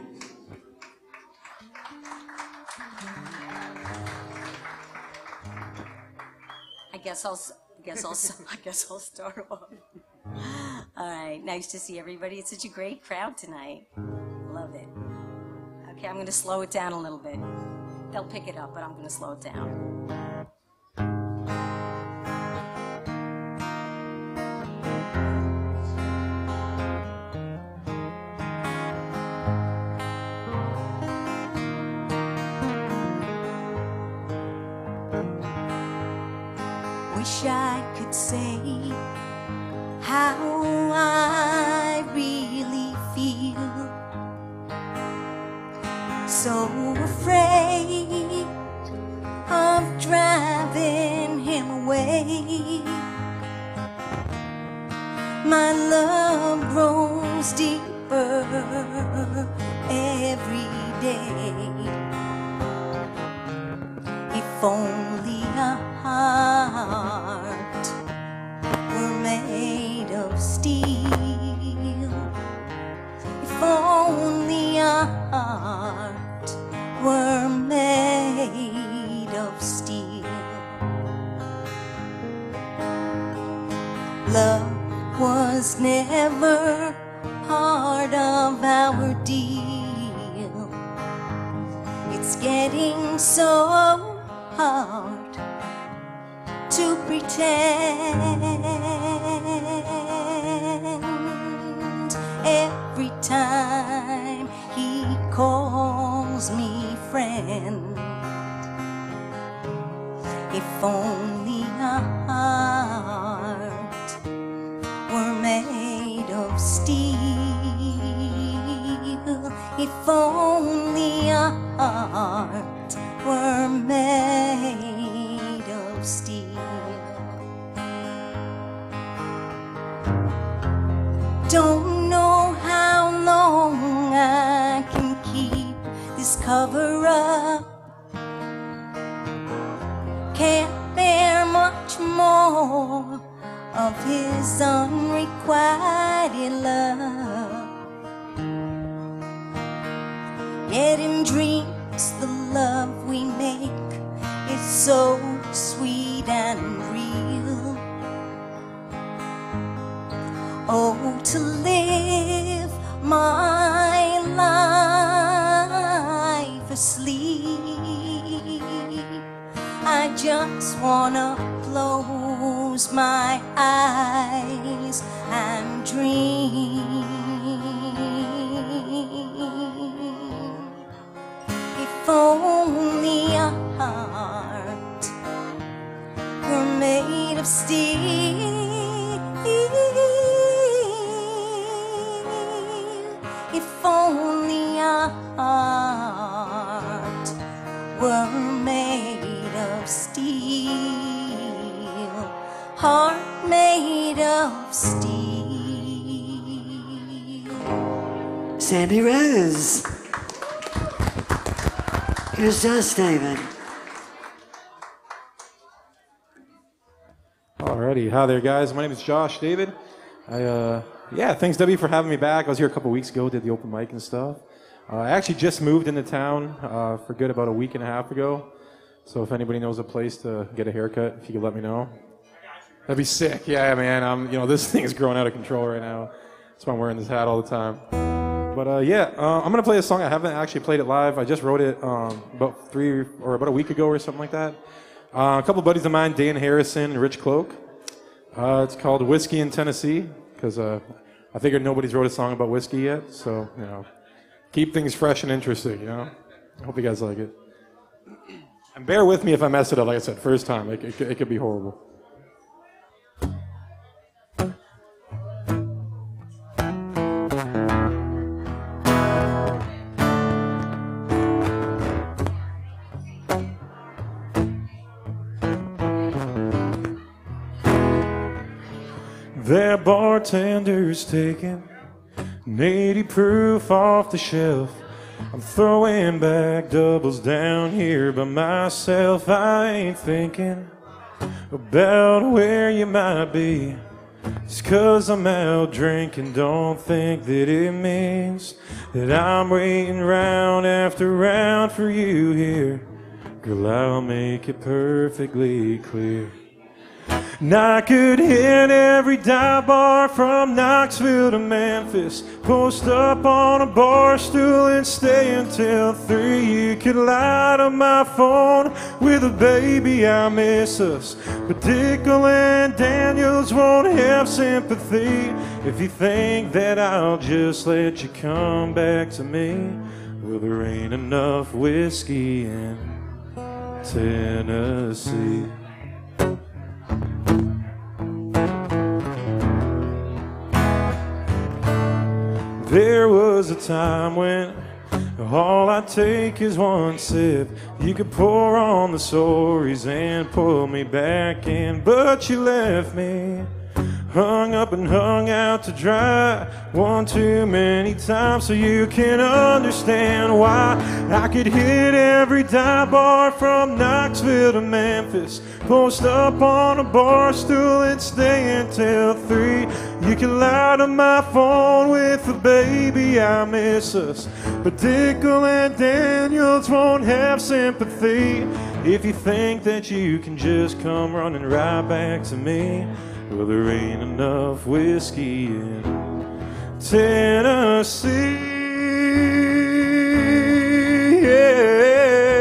I guess I'll, I guess I'll, I guess I'll start off. All right, nice to see everybody. It's such a great crowd tonight. Love it. Okay, I'm going to slow it down a little bit. They'll pick it up, but I'm going to slow it down. Wish I could say how I really feel. So afraid of driving him away. My love grows deeper every day. If only a heart were made of steel. If only a heart were made of steel. love was never part of our deal. It's getting so hard to pretend. Every time he calls me friend, if only our heart were made of steel. If only our heart were made of steel. Don't know how long I can keep this cover up. Can't bear much more of his unrequited love. Yet in dreams the love we make is so sweet and real. Oh, to live my life asleep, I just wanna close my eyes and dream. If only our heart were made of steel. If only our heart were made of steel, heart made of steel. Sandi Rose. Here's Josh David. Alrighty, hi there, guys. My name is Josh David. I, uh, yeah, thanks Debbie for having me back. I was here a couple weeks ago, did the open mic and stuff. Uh, I actually just moved into town uh, for good about a week and a half ago. So if anybody knows a place to get a haircut, if you could let me know, that'd be sick. Yeah, man. Um, you know, this thing is growing out of control right now. That's why I'm wearing this hat all the time. But uh, yeah, uh, I'm gonna play a song. I haven't actually played it live. I just wrote it um, about three or about a week ago or something like that. Uh, a couple buddies of mine, Dan Harrison and Rich Cloak. Uh, it's called Whiskey in Tennessee because uh, I figured nobody's wrote a song about whiskey yet. So you know, keep things fresh and interesting. You know, I hope you guys like it. And bear with me if I mess it up. Like I said, first time, it, it, it could be horrible. Their bartender's taking an eighty proof off the shelf. I'm throwing back doubles down here by myself. I ain't thinking about where you might be. Just 'cause I'm out drinking, don't think that it means that I'm waiting round after round for you here. Girl, I'll make it perfectly clear. And I could hit every dive bar from Knoxville to Memphis, post up on a bar stool and stay until three. You could light up my phone with a baby, I miss us, but Dickel and Daniels won't have sympathy if you think that I'll just let you come back to me. Well, there ain't enough whiskey in Tennessee. There was a time when all I take is one sip. You could pour on the stories and pull me back in, but you left me hung up and hung out to dry one too many times, so you can understand why I could hit every dive bar from Knoxville to Memphis, post up on a bar stool and stay until three. You can light up my phone with a baby, I miss us, but Dickel and Daniels won't have sympathy If you think that you can just come running right back to me, well, there ain't enough whiskey in Tennessee. Yeah.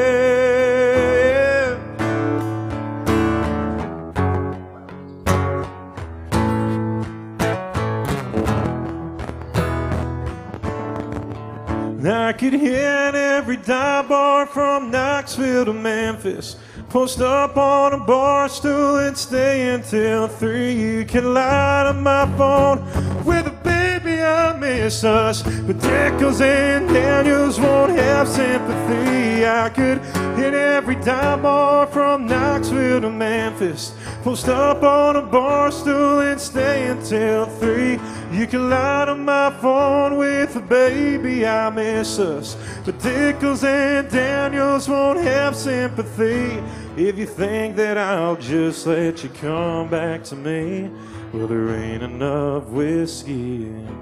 I could hit every dive bar from Knoxville to Memphis, post up on a bar stool and stay until three. You can light up my phone with a baby I miss us, but Deckles and Daniels won't have sympathy. I could hit every dive bar from Knoxville to Memphis, post up on a bar stool and stay until three. You can light up my phone with a baby I miss us, but Deckles and Daniels won't have sympathy. If you think that I'll just let you come back to me, well, there ain't enough whiskey in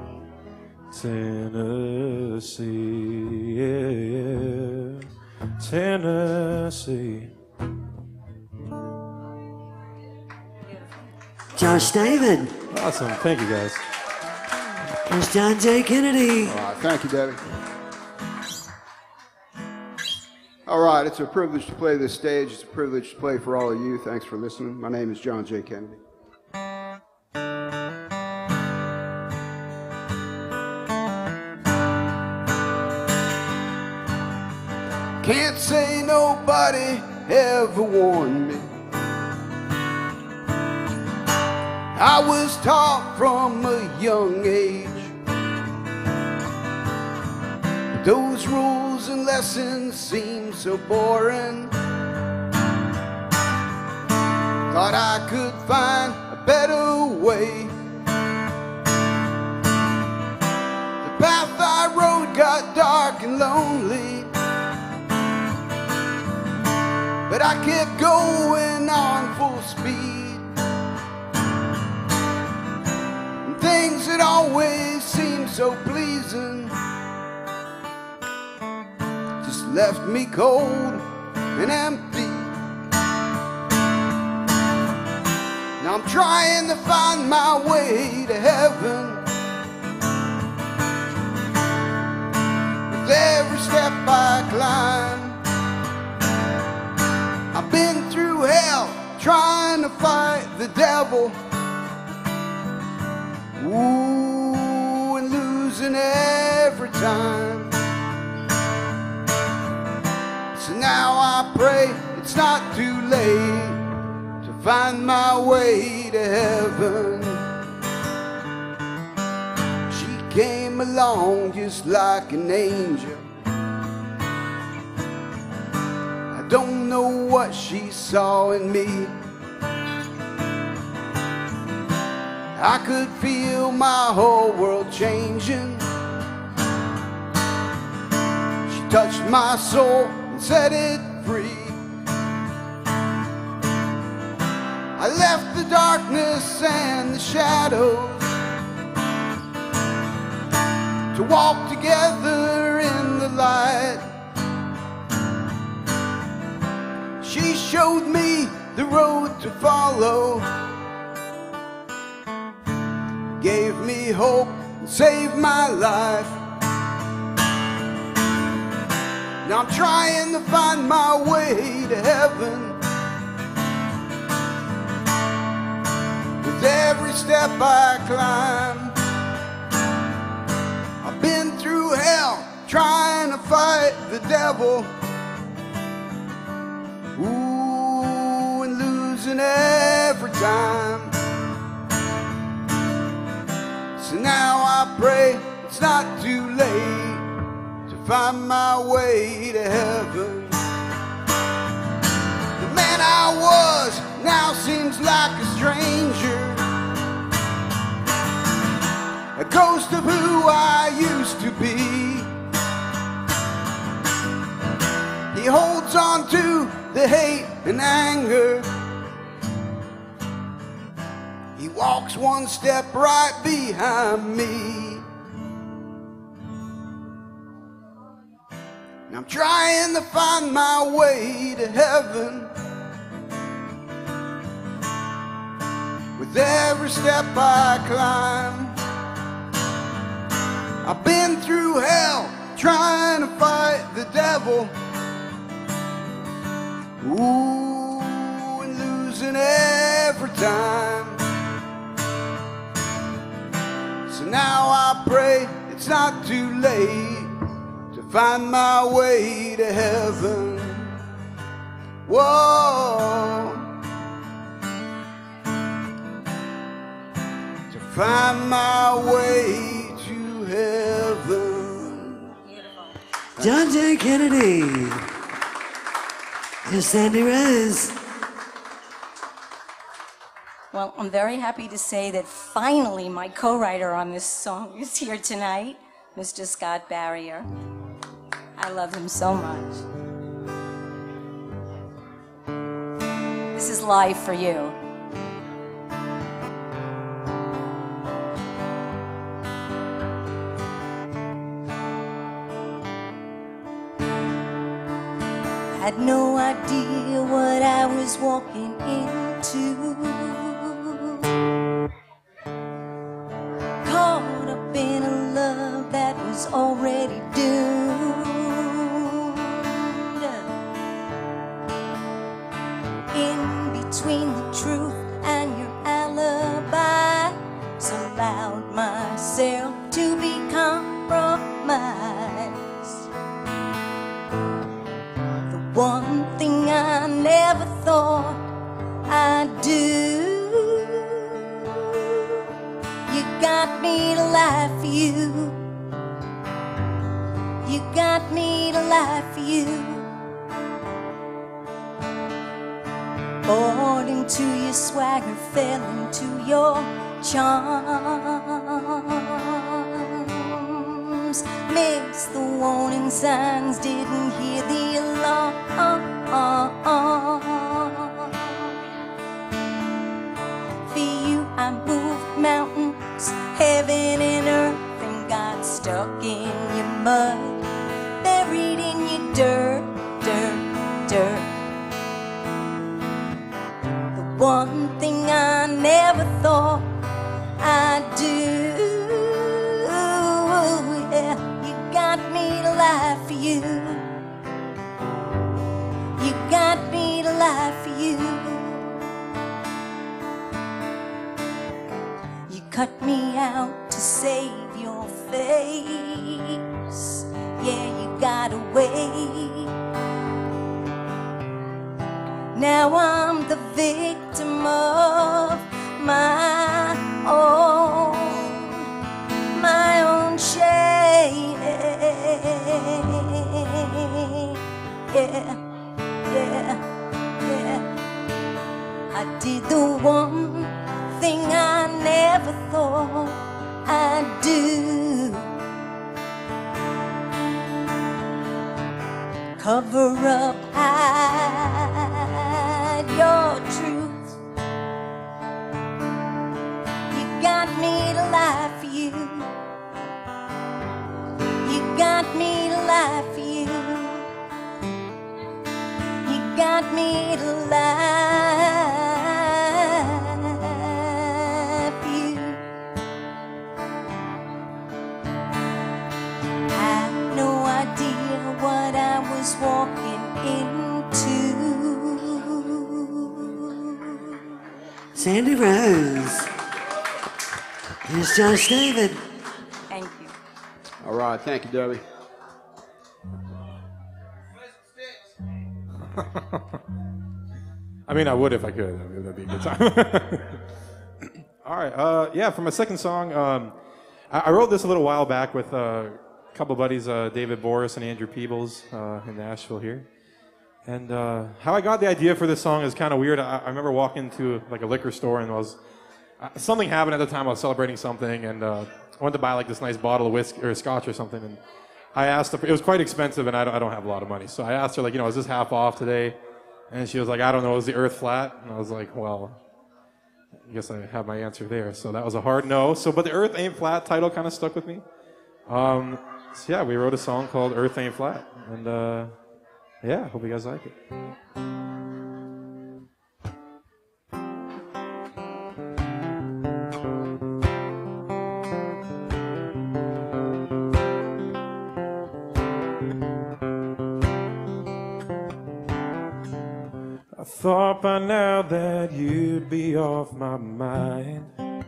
Tennessee. Yeah, yeah. Tennessee. Josh David. Awesome. Thank you, guys. There's John J. Kennedy. All right, thank you, Debbie. All right, it's a privilege to play this stage. It's a privilege to play for all of you. Thanks for listening. My name is John J. Kennedy. Can't say nobody ever warned me. I was taught from a young age. Those rules and lessons seem so boring. Thought I could find a better way. The path I rode got dark and lonely, but I kept going on full speed. And things that always seemed so pleasing just left me cold and empty. Now I'm trying to find my way to heaven. With every step I climb, I've been through hell trying to fight the devil. Ooh, and losing every time. So now I pray it's not too late to find my way to heaven. She came along just like an angel. I don't know what she saw in me. I could feel my whole world changing. She touched my soul and set it free. I left the darkness and the shadows to walk together in the light. She showed me the road to follow, gave me hope and saved my life. Now I'm trying to find my way to heaven. With every step I climb, I've been through hell trying to fight the devil. Ooh, and losing every time. So now I pray it's not too late to find my way to heaven. The man I was now seems like a stranger, a ghost of who I used to be. He holds on to the hate and anger. He walks one step right behind me. And I'm trying to find my way to heaven. With every step I climb, I've been through hell trying to fight the devil. Ooh, and losing every time. So now I pray it's not too late to find my way to heaven. Whoa, to find my way to heaven. John J. Kennedy. Here's Sandi Rose. Well, I'm very happy to say that finally my co-writer on this song is here tonight, Mister Scott Barrier. I love him so much. This is live for you. Had no idea what I was walking into. Caught up in a love that was already doomed. In between the truth and your alibi, so allowed myself to be compromised. One thing I never thought I'd do. You got me to lie for you. You got me to lie for you. Bought into your swagger, fell into your charms. Missed the warning signs, didn't hear the alarm. For you I moved mountains, heaven and earth, and got stuck in your mud, buried in your dirt, dirt, dirt. The one thing I never thought I'd do. You got me to lie for you. You got me to lie for you. You cut me out to save your face. Yeah, you got away. Now I'm the victim of my own, my own shame. Yeah, yeah, yeah. I did the one thing I never thought I'd do. Cover up, hide your truth. You got me to lie for you. You got me to lie for you. You got me to lie for you. Had no idea what I was walking into. Sandi Rose. Here's Josh David. Thank you. All right, thank you, Debbie. I mean, I would if I could. That'd be a good time. All right. Uh, yeah, for my second song, um, I, I wrote this a little while back with uh, a couple buddies, uh, David Boris and Andrew Peebles uh, in Nashville here. And uh, how I got the idea for this song is kind of weird. I, I remember walking to like a liquor store and I was uh, something happened at the time. I was celebrating something and uh, I wanted to buy like this nice bottle of whiskey or scotch or something. And I asked her, it was quite expensive and I don't, I don't have a lot of money. So I asked her, like, you know, is this half off today? And she was like, I don't know, is the earth flat? And I was like, well, I guess I have my answer there. So that was a hard no. So, but the earth ain't flat title kind of stuck with me. Um, So yeah, we wrote a song called Earth Ain't Flat. And uh, yeah, hope you guys like it. I thought by now that you'd be off my mind.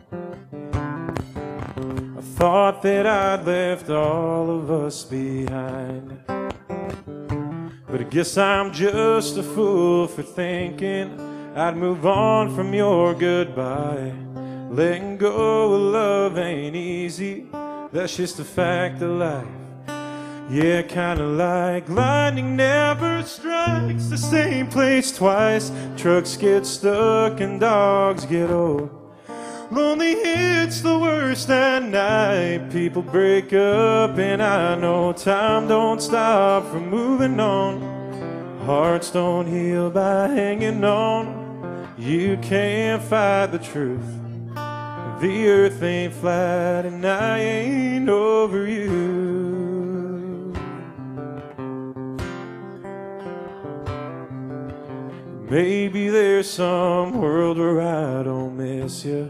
I thought that I'd left all of us behind. But I guess I'm just a fool for thinking I'd move on from your goodbye. Letting go of love ain't easy, that's just a fact of life. Yeah, kinda like lightning never strikes the same place twice. Trucks get stuck and dogs get old. Lonely hits the worst at night. People break up and I know time don't stop from moving on. Hearts don't heal by hanging on. You can't fight the truth. The earth ain't flat and I ain't over you. Maybe there's some world where I don't miss you.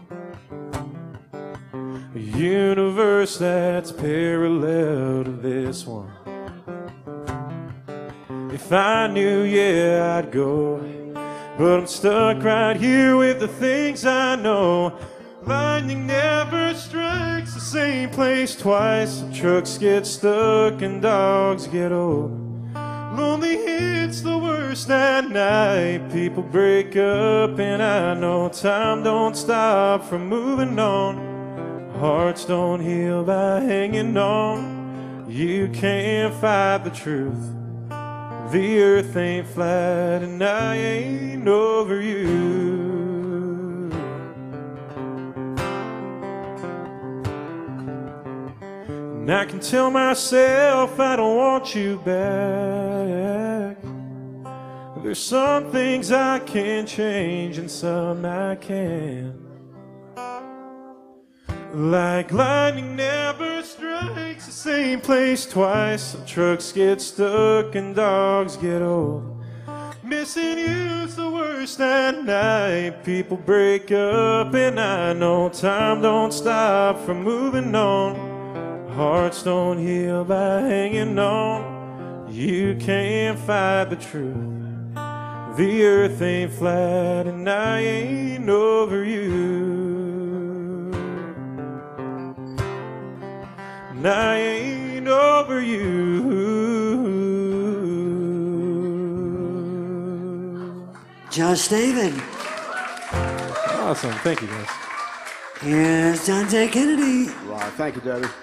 A universe that's parallel to this one. If I knew, yeah, I'd go. But I'm stuck right here with the things I know. Lightning never strikes the same place twice. Trucks get stuck and dogs get old. Lonely hits the worst at night. People break up and I know time don't stop from moving on. Hearts don't heal by hanging on. You can't fight the truth. The earth ain't flat and I ain't over you. And I can tell myself I don't want you back. There's some things I can change and some I can't. Like lightning never strikes the same place twice. Some trucks get stuck and dogs get old. Missing you's the worst at night. People break up and I know time don't stop from moving on. Hearts don't heal by hanging on. You can't fight the truth. The earth ain't flat and I ain't over you. And I ain't over you. Josh David. Awesome. Thank you, guys. Here's John J. Kennedy. Wow, thank you, Debbie.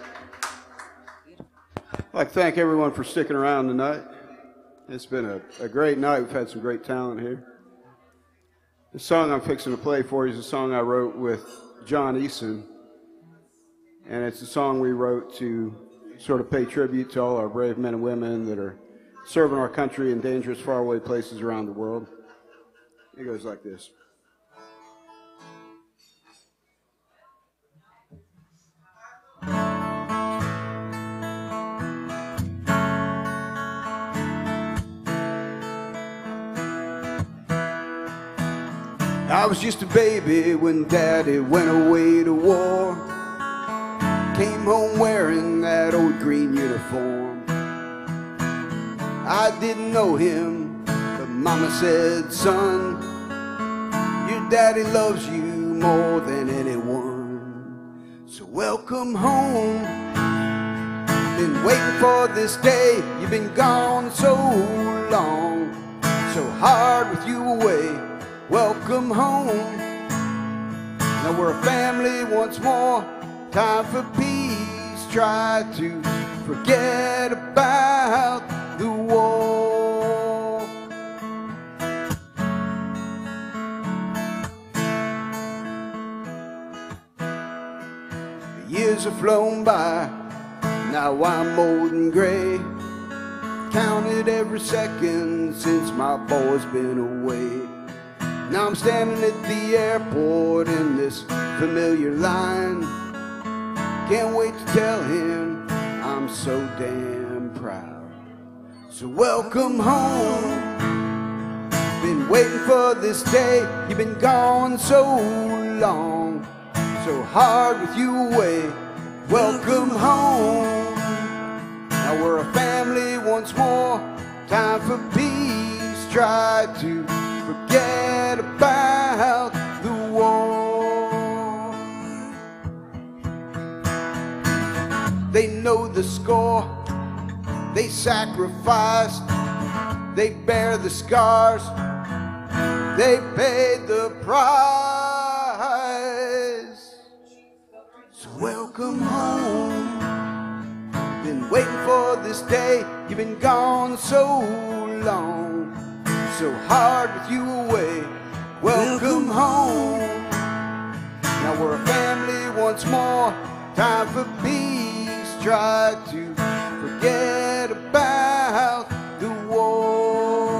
I'd like to thank everyone for sticking around tonight. It's been a, a great night. We've had some great talent here. The song I'm fixing to play for you is a song I wrote with John Eason. And it's a song we wrote to sort of pay tribute to all our brave men and women that are serving our country in dangerous, faraway places around the world. It goes like this. I was just a baby when Daddy went away to war. Came home wearing that old green uniform. I didn't know him, but Mama said, son, your daddy loves you more than anyone. So welcome home. Been waiting for this day. You've been gone so long, so hard with you away. Welcome home. Now we're a family once more. Time for peace. Try to forget about the war. The years have flown by. Now I'm old and gray. Counted every second since my boy's been away. Now I'm standing at the airport in this familiar line. Can't wait to tell him I'm I'm so damn proud. So welcome home. Been waiting for this day. You've been gone so long, so hard with you away. Welcome home. Now we're a family once more. Time for peace. Try to forget about the war. They know the score. They sacrificed. They bear the scars. They paid the price. So welcome home. Been waiting for this day. You've been gone so long, so hard with you away. Welcome home. Now we're a family once more. Time for peace. Try to forget about the war.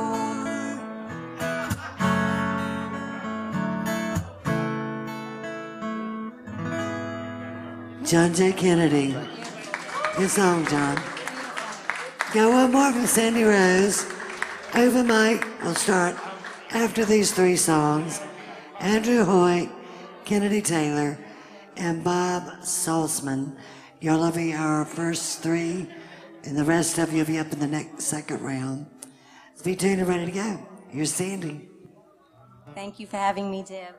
John J. Kennedy. Good song, John. Got one more from Sandy Rose. Over mic will start after these three songs. Andrew Hoyt, Kennedy Taylor, and Bob Saltzman. Y'all will be our first three, and the rest of you will be up in the next second round. So be tuned and ready to go. Here's Sandy. Thank you for having me, Deb.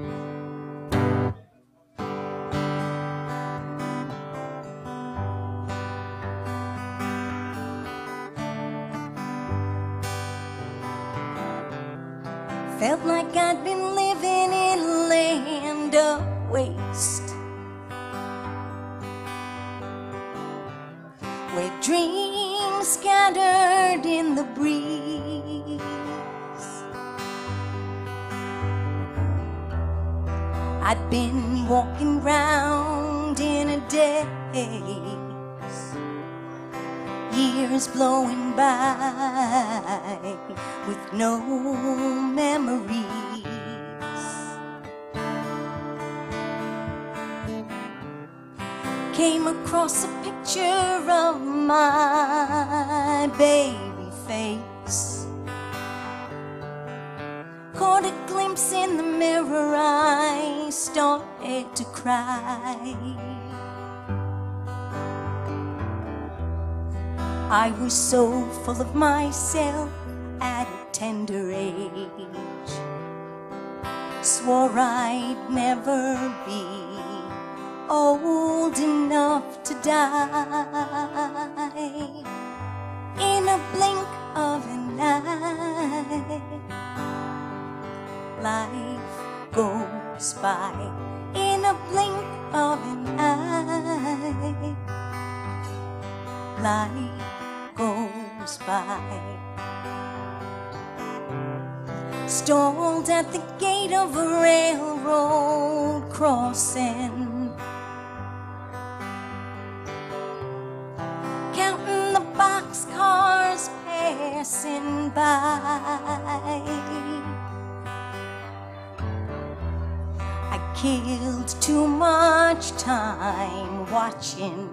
Felt like I'd been living in a land of waste, where dreams scattered in the breeze. I'd been walking round in a daze, years blowing by with no memories. Came across a picture of my baby face. Caught a glimpse in the mirror, I started to cry. I was so full of myself at a tender age. Swore I'd never be old enough to die. In a blink of an eye, life goes by. In a blink of an eye, life goes by. Stalled at the gate of a railroad crossing, counting the boxcars passing by. I killed too much time watching,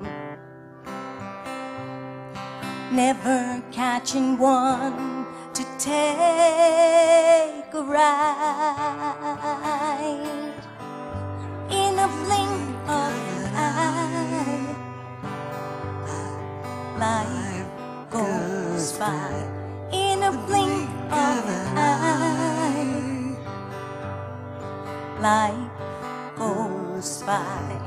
never catching one to take a ride. In a blink of an eye, life goes by. In a blink of an eye, life goes by.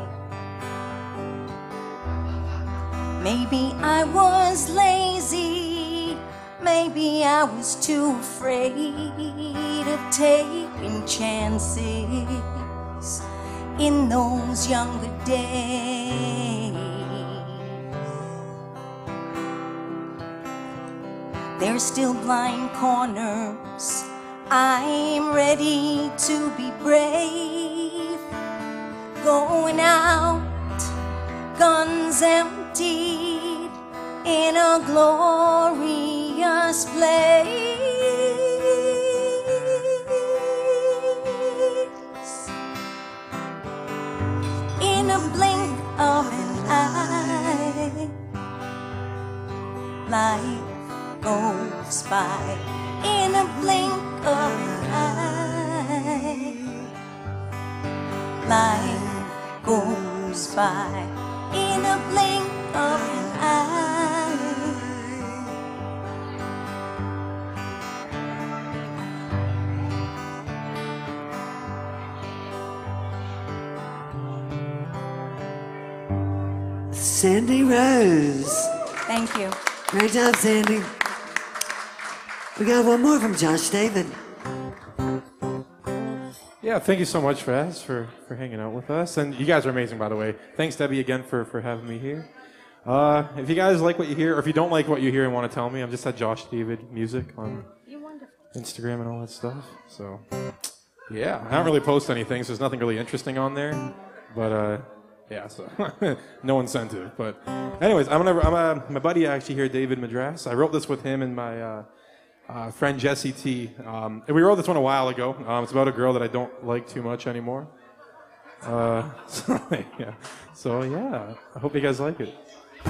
Maybe I was lazy, maybe I was too afraid of taking chances in those younger days. There's still blind corners, I'm ready to be brave. Going out, guns emptied, in a glorious place. In a blink of an eye, life goes by in a blink of an eye. Sandi Rose. Thank you. Great job, Sandi. We got one more from Josh David. Yeah, thank you so much, Raz, for, for hanging out with us. And you guys are amazing, by the way. Thanks, Debbie, again for, for having me here. Uh, if you guys like what you hear, or if you don't like what you hear and want to tell me, I'm just at Josh David Music on Instagram and all that stuff. So, yeah, I don't really post anything, so there's nothing really interesting on there. But, uh, yeah, so no incentive. But anyways, I'm, gonna, I'm a, my buddy actually here, David Madras. I wrote this with him and my... Uh, Uh, friend Jesse T. Um, and we wrote this one a while ago. Um, it's about a girl that I don't like too much anymore. Uh, so, yeah. So, yeah. I hope you guys like it.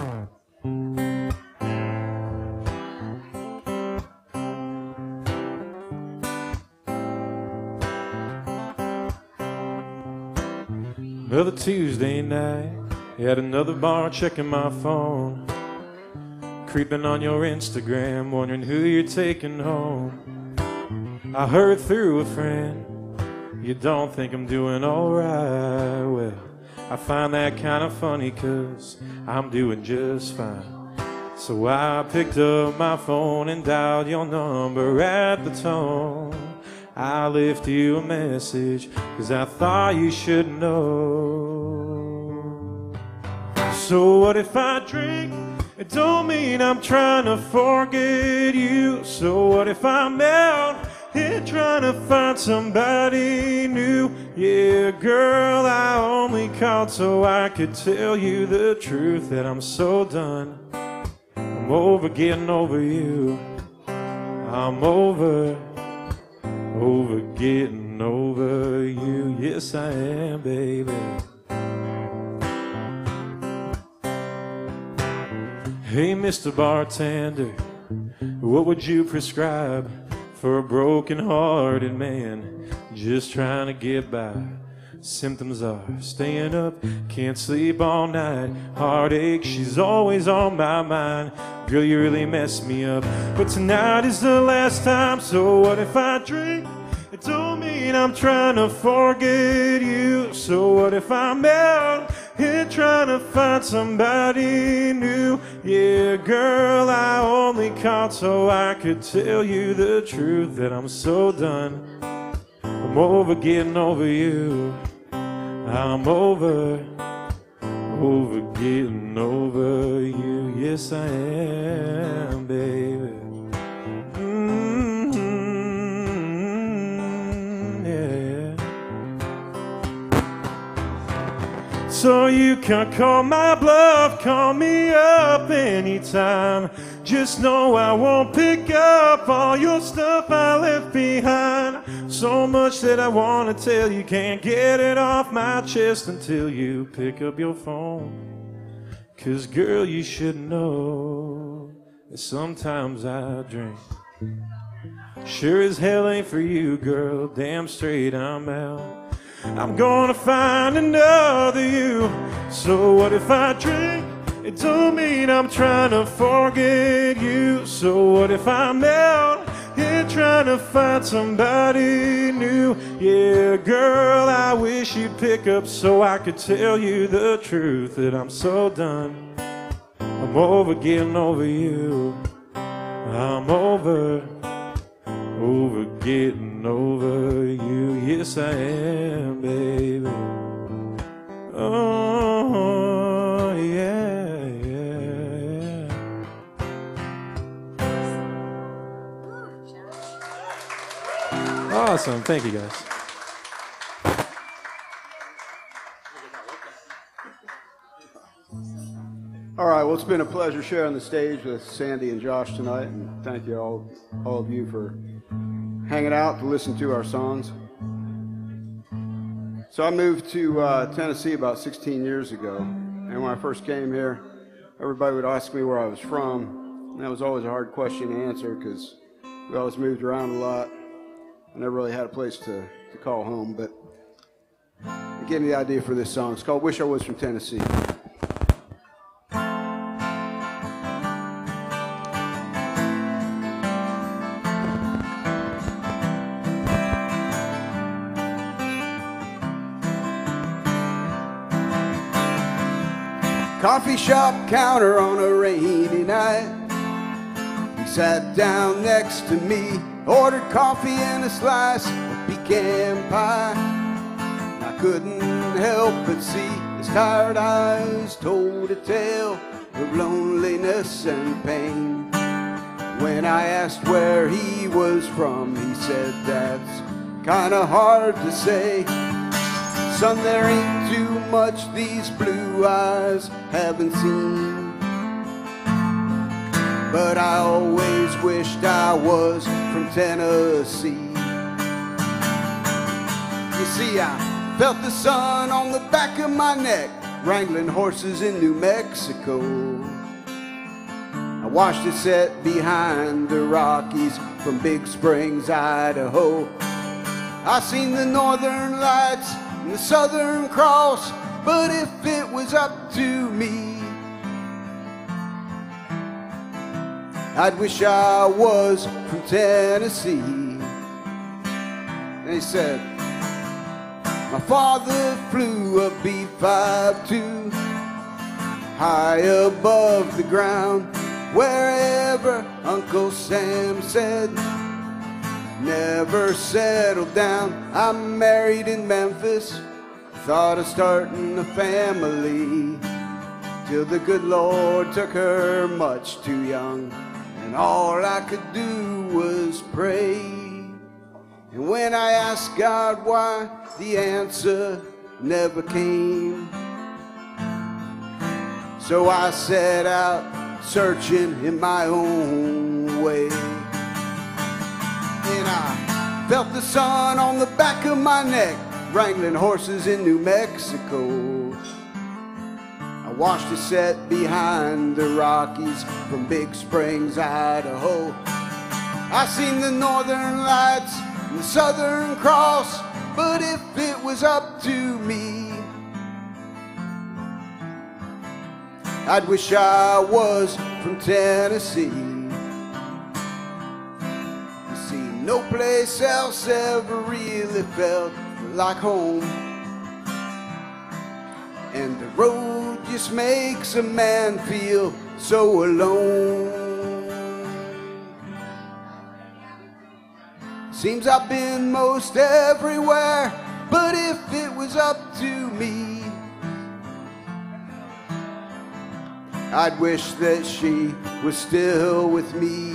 Another Tuesday night, at another bar checking my phone. Creeping on your Instagram, wondering who you're taking home. I heard through a friend, you don't think I'm doing alright. Well, I find that kind of funny, cause I'm doing just fine. So I picked up my phone and dialed your number at the tone. I left you a message, cause I thought you should know. So what if I drink? It don't mean I'm trying to forget you. So what if I'm out here trying to find somebody new? Yeah, girl, I only called so I could tell you the truth, that I'm so done. I'm over getting over you. I'm over, over getting over you. Yes, I am, baby. Hey, Mister Bartender, what would you prescribe for a broken-hearted man just trying to get by? Symptoms are staying up, can't sleep all night, heartache, she's always on my mind. Girl, you really messed me up, but tonight is the last time. So what if I drink? It don't mean I'm trying to forget you. So what if I'm out here trying to find somebody new? Yeah, girl, I only called so I could tell you the truth, that I'm so done. I'm over getting over you. I'm over, over getting over you. Yes, I am, baby. So you can call my bluff, call me up anytime. Just know I won't pick up all your stuff I left behind. So much that I want to tell you, can't get it off my chest until you pick up your phone. Cause girl, you should know that sometimes I drink. Sure as hell ain't for you, girl, damn straight I'm out. I'm gonna find another you. So what if I drink? It don't mean I'm trying to forget you. So what if I'm out here trying to find somebody new? Yeah, girl, I wish you'd pick up so I could tell you the truth, that I'm so done. I'm over getting over you. I'm over, over getting over you. Yes, I am, baby. Oh, yeah, yeah, yeah. Awesome. Thank you, guys. All right, well, it's been a pleasure sharing the stage with Sandi and Josh tonight, and thank you all, all of you for hanging out to listen to our songs. So I moved to uh, Tennessee about sixteen years ago, and when I first came here, everybody would ask me where I was from, and that was always a hard question to answer because we always moved around a lot. I never really had a place to, to call home, but in gave me the idea for this song. It's called Wish I Was from Tennessee. Coffee shop counter on a rainy night. He sat down next to me, ordered coffee and a slice of pecan pie. I couldn't help but see his tired eyes told a tale of loneliness and pain. When I asked where he was from, he said, that's kinda hard to say. Son, there ain't too much these blue eyes haven't seen. But I always wished I was from Tennessee. You see, I felt the sun on the back of my neck, wrangling horses in New Mexico. I watched it set behind the Rockies from Big Springs, Idaho. I seen the northern lights and the Southern Cross, but if it was up to me, I'd wish I was from Tennessee. And he said, my father flew a B fifty-two high above the ground, wherever Uncle Sam said, never settled down. I'm married in Memphis, thought of starting a family, till the good Lord took her much too young, and all I could do was pray. And when I asked God why, the answer never came. So I set out searching in my own way. And I felt the sun on the back of my neck, wrangling horses in New Mexico. I watched it set behind the Rockies from Big Springs, Idaho. I seen the northern lights and the Southern Cross, but if it was up to me, I'd wish I was from Tennessee. No place else ever really felt like home, and the road just makes a man feel so alone. Seems I've been most everywhere, but if it was up to me, I'd wish that she was still with me.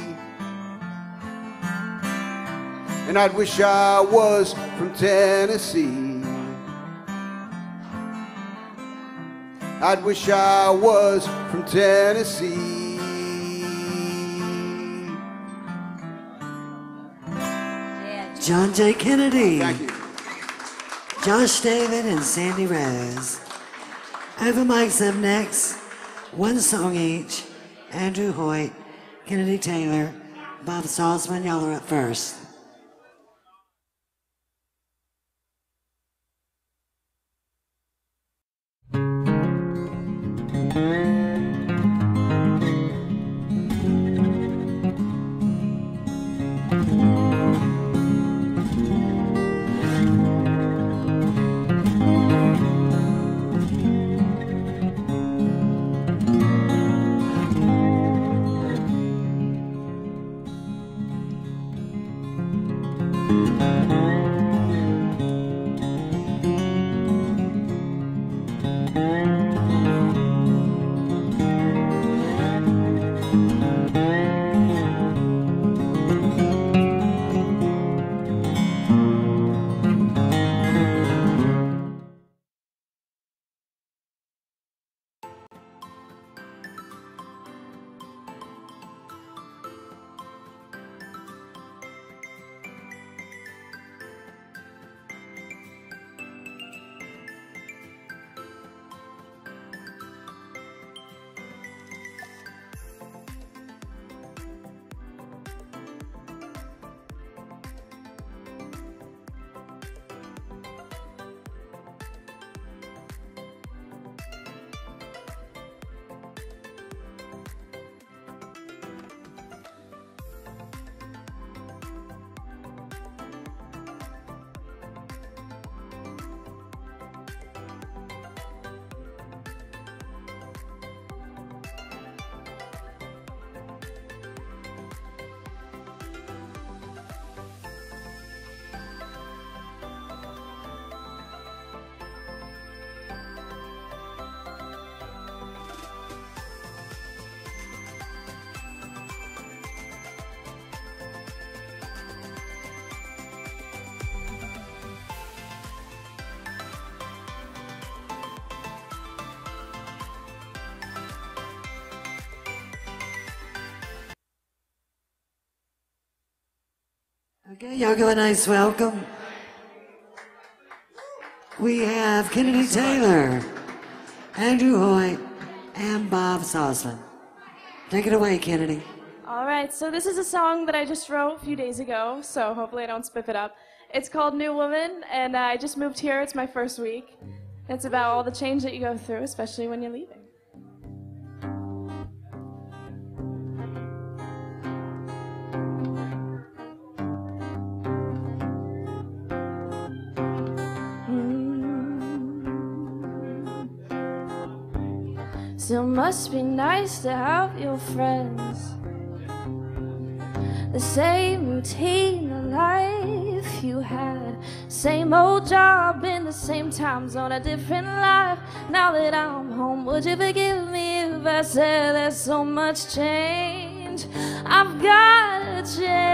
And I'd wish I was from Tennessee. I'd wish I was from Tennessee. John J. Kennedy. Thank you. Josh David and Sandi Rose. Over mics up next. One song each. Andrew Hoyt, Kennedy Taylor, Bob Salzman. Y'all are up first. Okay, y'all give a nice welcome. We have Kennedy Taylor, Andrew Hoyt, and Bob Sosman. Take it away, Kennedy. All right, so this is a song that I just wrote a few days ago, so hopefully I don't spiff it up. It's called New Woman, and I just moved here. It's my first week. It's about all the change that you go through, especially when you're leaving. Still must be nice to have your friends. The same routine of life you had. Same old job in the same time zone, a different life. Now that I'm home, would you forgive me if I said there's so much change? I've got to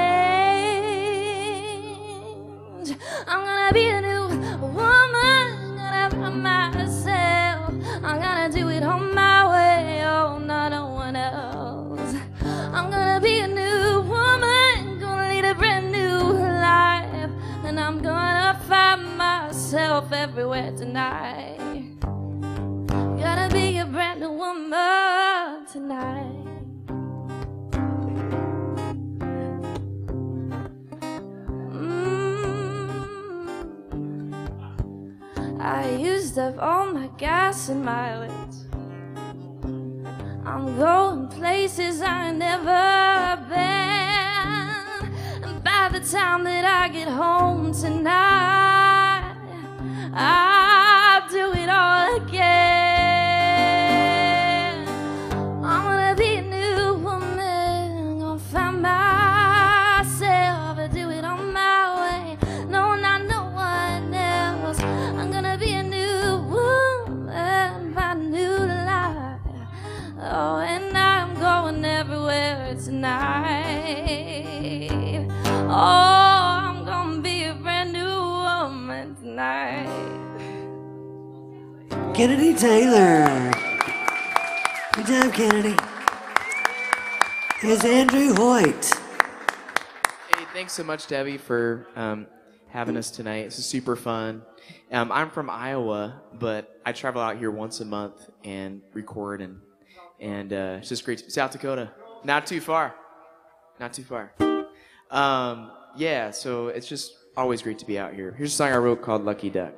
change. I'm gonna be a new woman, gonna find myself. I'm gonna do it on my way, oh, not on one else. I'm gonna be a new woman, gonna lead a brand new life, and I'm gonna find myself everywhere tonight. Gonna be a brand new woman tonight. I used up all my gas and mileage. I'm going places I never been. And by the time that I get home tonight, I'll do it all again. I'm gonna be a new woman, gonna find myself and do it on my way. No, not no one else. I'm gonna be a new woman, my new life. Oh, and I'm going everywhere tonight. Oh, I'm gonna be a brand new woman tonight. Kennedy Taylor. Good job, Kennedy. Here's Andrew Hoyt. Hey, thanks so much, Debbie, for um, having us tonight. This is super fun. Um, I'm from Iowa, but I travel out here once a month and record, and and uh, it's just great. South Dakota, not too far, not too far. Um, yeah, so it's just always great to be out here. Here's a song I wrote called Lucky Duck.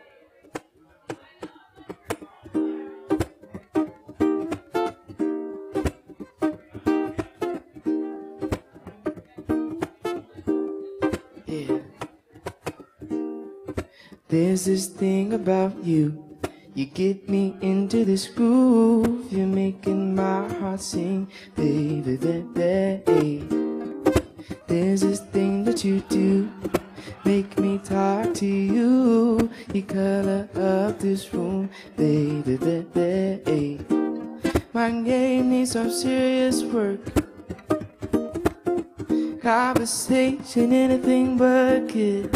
There's this thing about you, you get me into this groove, you're making my heart sing, baby, baby. There's this thing that you do, make me talk to you, you color up this room, baby, baby. My game needs some serious work, conversation, anything but good.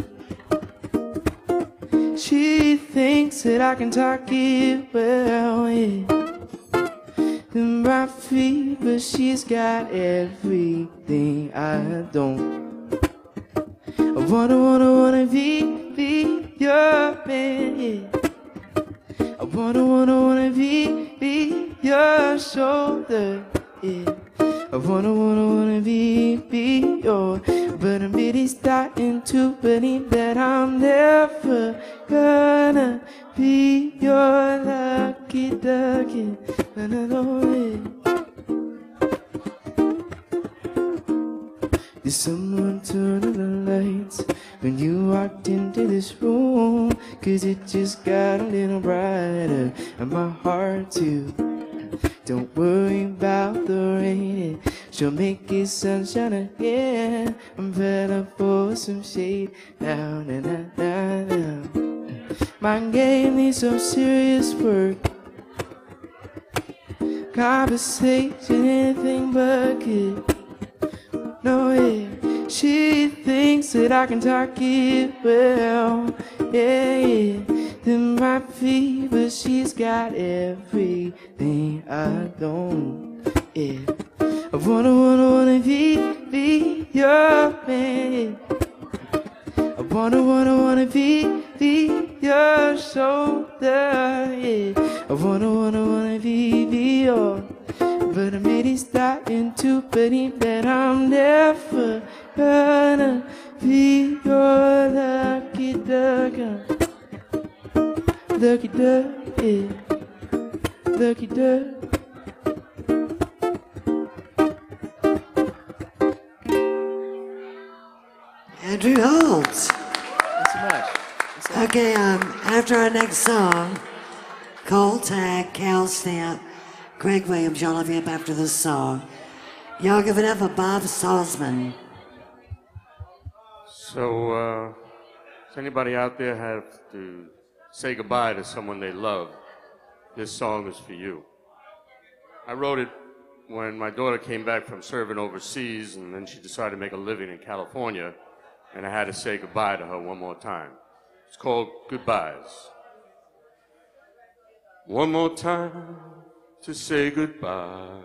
She thinks that I can talk it well, yeah. In my feet, but she's got everything I don't. I wanna, wanna, wanna be, be your man, yeah. I wanna, wanna, wanna be, be your shoulder, yeah. I wanna, wanna, wanna be, be your. But I'm really starting to believe that I'm never gonna be your lucky ducky. Did someone turn on the lights when you walked into this room? Cause it just got a little brighter, and my heart too. Don't worry about the rain, she'll make it sunshine again. I'm better for some shade now, now, now, now, now. My game needs some serious work, conversation, anything but good. No, yeah, she thinks that I can talk it well, yeah, yeah. In my feet, but she's got everything I don't, yeah. I wanna, wanna, wanna be, be your man, yeah. wanna, wanna, wanna be, be your shoulder, yeah. I wanna, wanna, wanna be, be your. But I made it start into believe that I'm never gonna be your lucky duck. Lucky duck, yeah. Lucky duck. Andrew Holtz. Thanks so much. Okay, um, after our next song, Cole Tag, Cal Stamp, Greg Williams, y'all will be up after this song. Y'all give it up for Bob Salzman. So, uh, does anybody out there have to say goodbye to someone they love? This song is for you. I wrote it when my daughter came back from serving overseas, and then she decided to make a living in California, and I had to say goodbye to her one more time. It's called Goodbyes. One more time to say goodbye.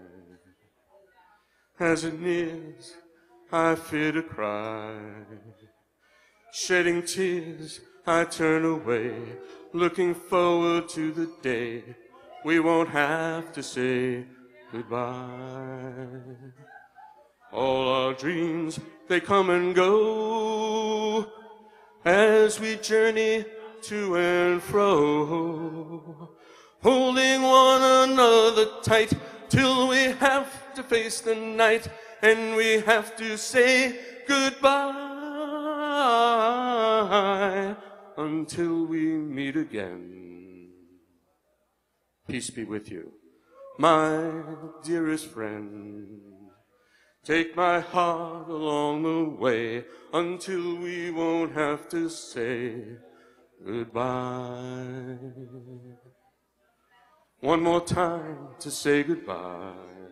As it nears, I fear to cry. Shedding tears, I turn away, looking forward to the day we won't have to say goodbye. All our dreams, they come and go as we journey to and fro, holding one another tight till we have to face the night and we have to say goodbye until we meet again. Peace be with you, my dearest friend. Take my heart along the way until we won't have to say goodbye. One more time to say goodbye.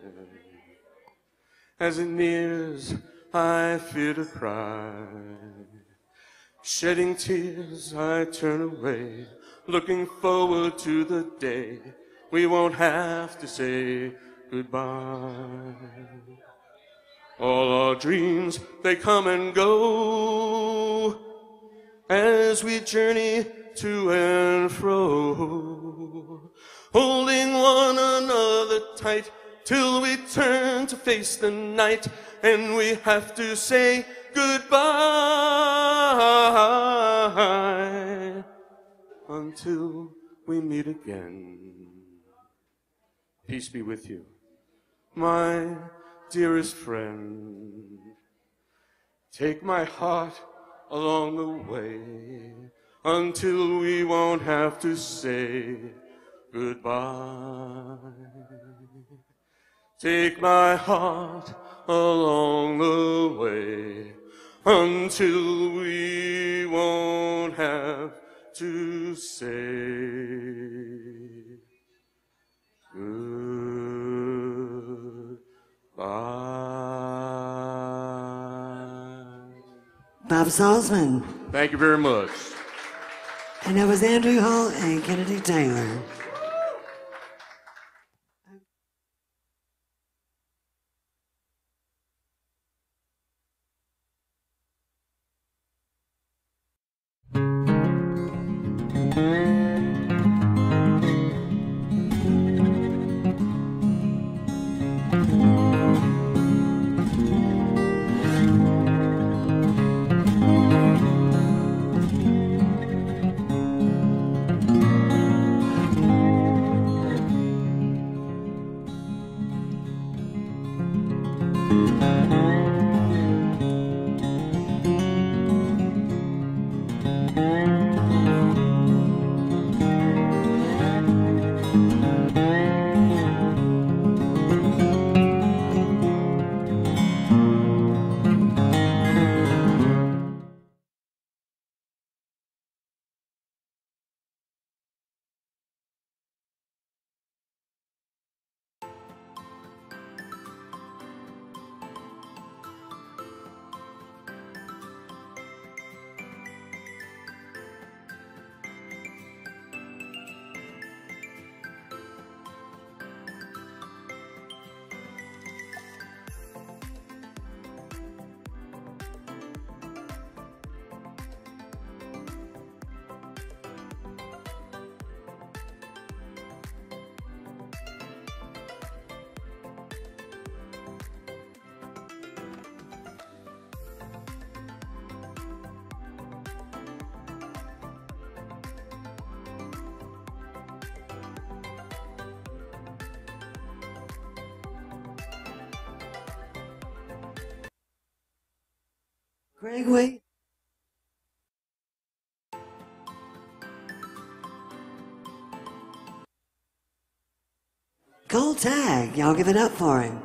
As it nears, I fear to cry. Shedding tears, I turn away, looking forward to the day we won't have to say goodbye. All our dreams, they come and go as we journey to and fro, holding one another tight till we turn to face the night and we have to say goodbye until we meet again. Peace be with you, my dearest friend. Take my heart along the way until we won't have to say goodbye. Take my heart along the way until we won't have to say goodbye. Bob Salzman. Thank you very much. And that was Andrew Holt and Kennedy Taylor. Greg, wait. Cold tag. Y'all give it up for him.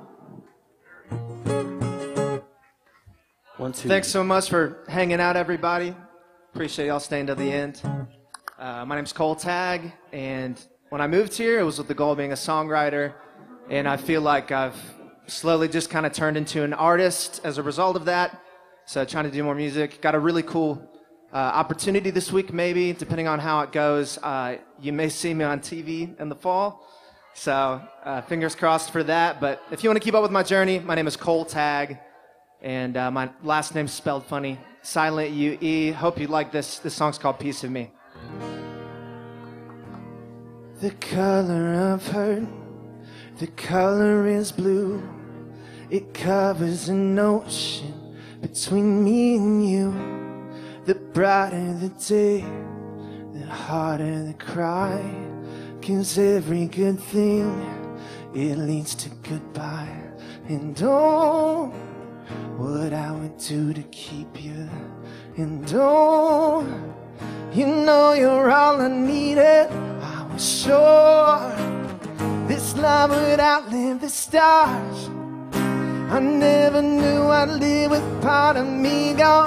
One, two. Thanks so much for hanging out, everybody. Appreciate y'all staying to the end. Uh, my name's Cole Tagg, and when I moved here, it was with the goal of being a songwriter, and I feel like I've slowly just kind of turned into an artist as a result of that. So trying to do more music. Got a really cool uh, opportunity this week, maybe, depending on how it goes. Uh, you may see me on T V in the fall. So uh, fingers crossed for that. But if you want to keep up with my journey, my name is Cole Tagg, and uh, my last name's spelled funny, silent U E. Hope you like this. This song's called Piece of Me. The color of hurt, the color is blue. It covers an ocean between me and you. The brighter the day, the harder the cry. 'Cause every good thing, it leads to goodbye. And oh, what I would do to keep you. And oh, you know you're all I needed. I was sure this love would outlive the stars. I never knew I'd live with part of me gone.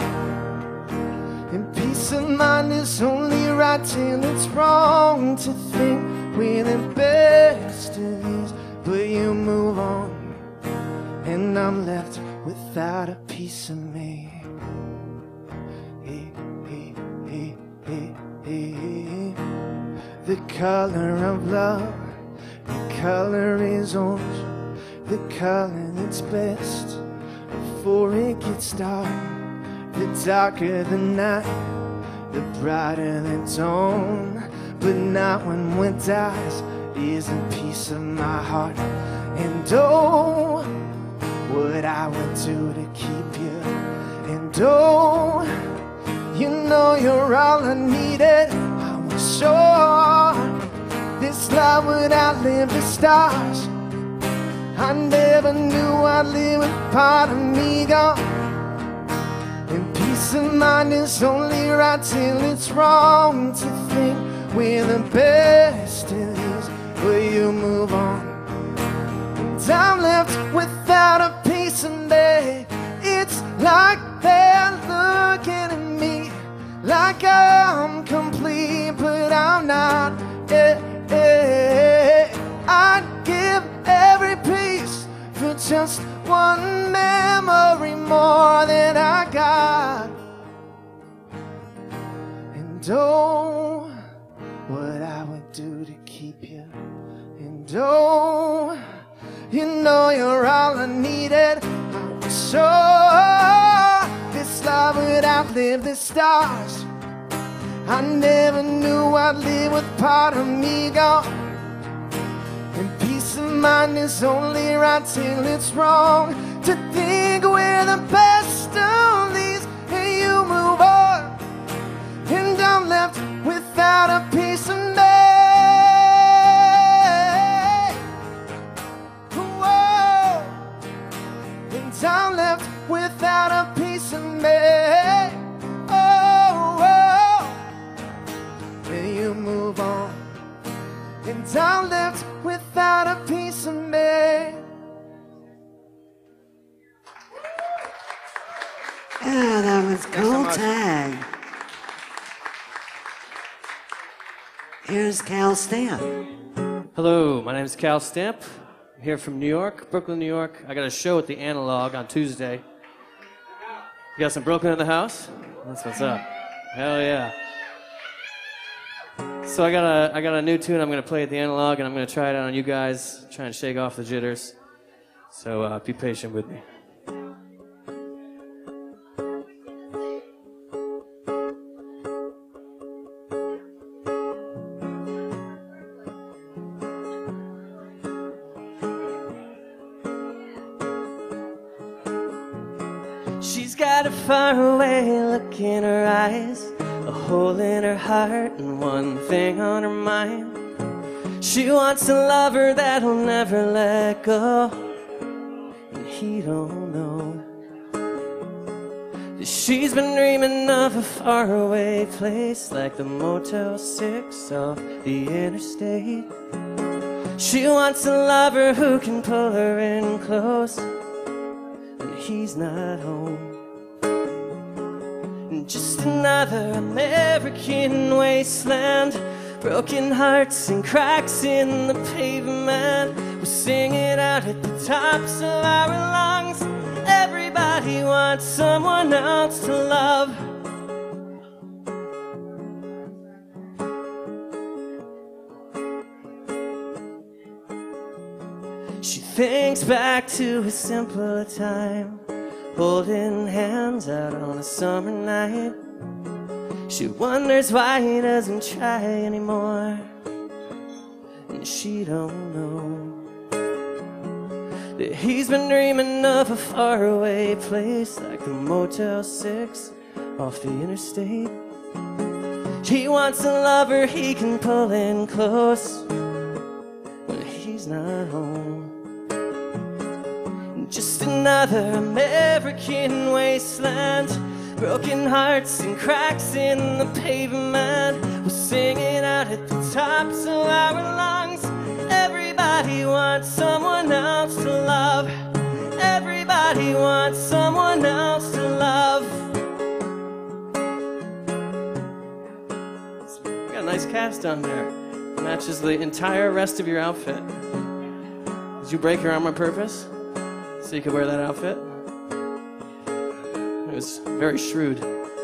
And peace of mind is only right till it's wrong. To think we're the best of these, but you move on, and I'm left without a piece of me. Hey, hey, hey, hey, hey. The color of love, the color is orange, the color that's best before it gets dark. The darker the night, the brighter the dawn. But not when what dies is a piece of my heart. And oh, what I would do to keep you. And oh, you know you're all I needed. I was sure this love would outlive the stars. I never knew I'd live with part of me gone. And peace of mind is only right till it's wrong. To think we're the best of these, but you move on, and I'm left without a piece of me. It's like they're looking at me like I'm complete, but I'm not. Yeah, yeah. I'd give every piece for just one memory more than I got. And oh, what I would do to keep you. And oh, you know you're all I needed. I was sure this love would outlive the stars. I never knew I'd live with part of me gone. And peace of mind is only right till it's wrong. To think we're the best of these, and you move on, and I'm left without a piece of me. Whoa. And I'm left without a piece of me. Oh, oh. And you move on, and I'm left without a piece of me. Yeah, that was Cold Tag. Here's Cal Stamp. Hello, my name is Cal Stamp. I'm here from New York, Brooklyn, New York. I got a show at the Analog on Tuesday. You got some Brooklyn in the house? That's what's up. Hell yeah. So I got a I got a new tune I'm gonna play at the Analog, and I'm gonna try it out on you guys, try and shake off the jitters. So uh, be patient with me. She's got a faraway look in her eyes, a hole in her heart, and one thing on her mind. She wants a lover that'll never let go, and he don't know She's been dreaming of a faraway place like the Motel six off the interstate. She wants a lover who can pull her in close when he's not home. Just another American wasteland, broken hearts and cracks in the pavement. We're singing out at the tops of our lungs. Everybody wants someone else to love. She thinks back to a simpler time, holding hands out on a summer night. She wonders why he doesn't try anymore, and she don't know that he's been dreaming of a faraway place like the Motel six off the interstate. He wants a lover he can pull in close when he's not home. Just another American wasteland, broken hearts and cracks in the pavement. We're singing out at the tops of our lungs. Everybody wants someone else to love. Everybody wants someone else to love. You got a nice cast on there. Matches the entire rest of your outfit. Did you break your arm on purpose so you could wear that outfit? It was very shrewd.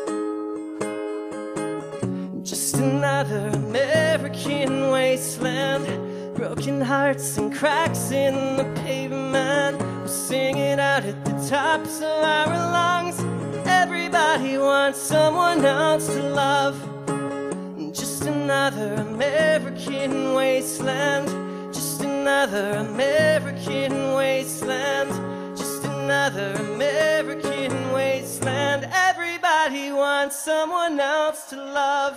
Just another American wasteland, broken hearts and cracks in the pavement. We're singing out at the tops of our lungs. Everybody wants someone else to love. Just another American wasteland. Just another American wasteland. Just another American wasteland. Everybody wants someone else to love.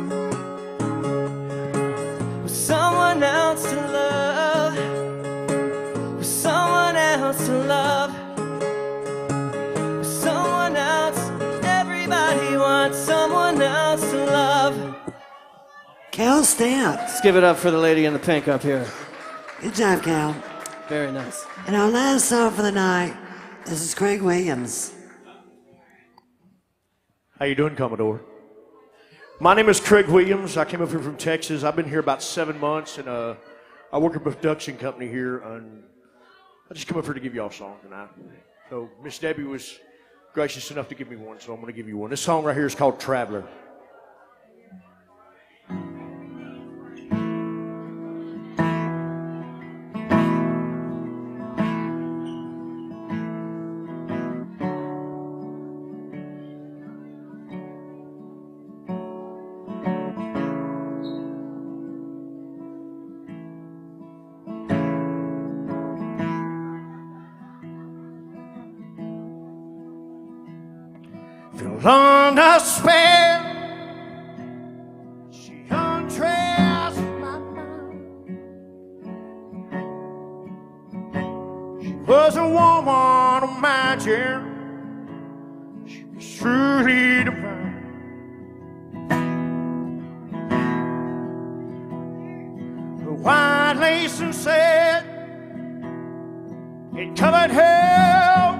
Someone else to love. Someone else to love. Someone else. Everybody wants someone else to love. Cal Stamp. Let's give it up for the lady in the pink up here. Good job, Cal. Very nice. And our last song for the night, this is Craig Williams. How you doing, Commodore? My name is Craig Williams. I came up here from Texas. I've been here about seven months, and uh, I work at a production company here. And I just come up here to give y'all a song tonight. So Miss Debbie was gracious enough to give me one, so I'm going to give you one. This song right here is called Traveler. Long despair, she undressed my mind. She was a woman of magic, she was truly divine. Her white lace and set, it covered her.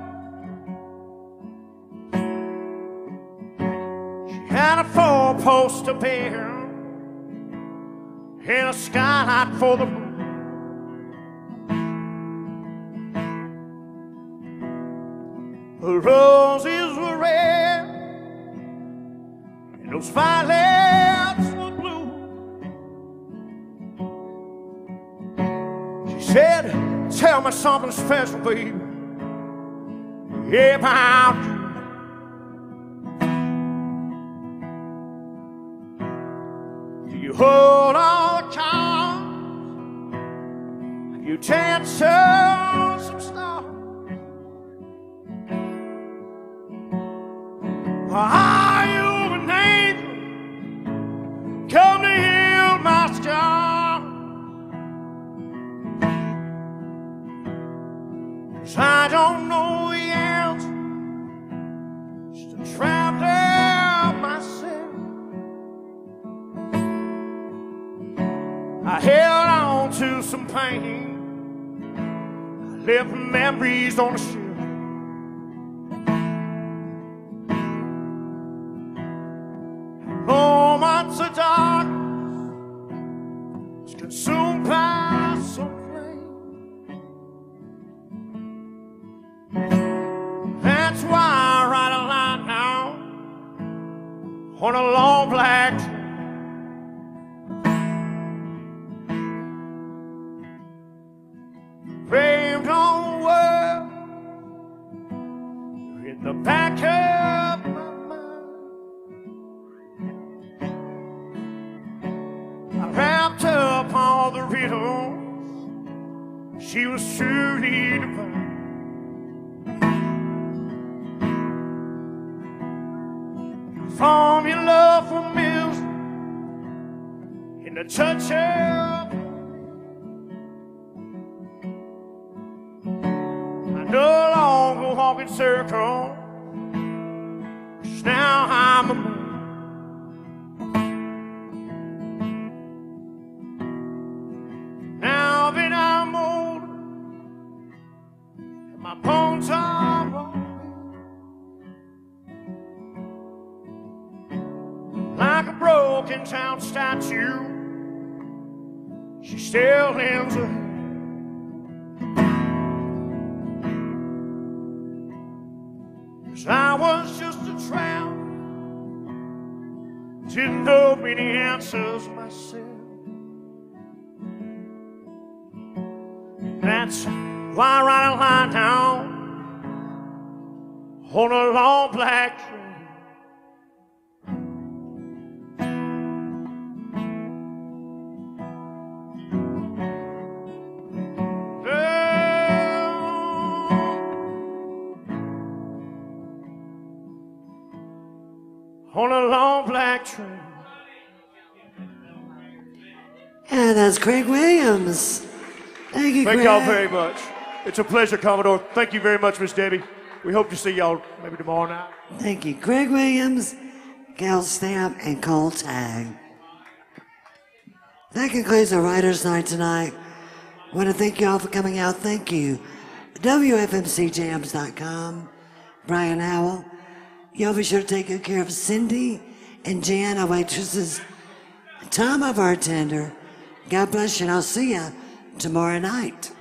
And a four-post to bear in a skylight for the moon. The roses were red and those violets were blue. She said, tell me something special, baby, yeah, about you. You hold all the cards, you dance on some stars. Are you an angel come to heal my scar? 'Cause I don't know the answer, I held on to some pain. I left memories on the shelf. Moments of dark was consumed by some flame. That's why I ride a line now on a long black train. Framed on the world in the back of my mind. I wrapped up all the riddles. She was truly divine. Formula for music in the touch of. No longer walk in circles, 'cause now I'm a man. Now that I'm older, and my bones are raw, like a broken town statue, she still lives ahead. I was just a tramp, didn't know many answers myself. That's why I ride a line down on a long black train. On a long black train. And that's Craig Williams. Thank you, Thank Craig. y'all very much. It's a pleasure, Commodore. Thank you very much, Miss Debbie. We hope to see y'all maybe tomorrow night. Thank you, Craig Williams, Gail Stamp, and Cole Tag. That concludes our Writers' Night tonight. I want to thank you all for coming out. Thank you. W F M C jams dot com, Brian Howell. Y'all be sure to take good care of Cindy and Jan, our waitresses. Tom, our bartender. God bless you, and I'll see you tomorrow night.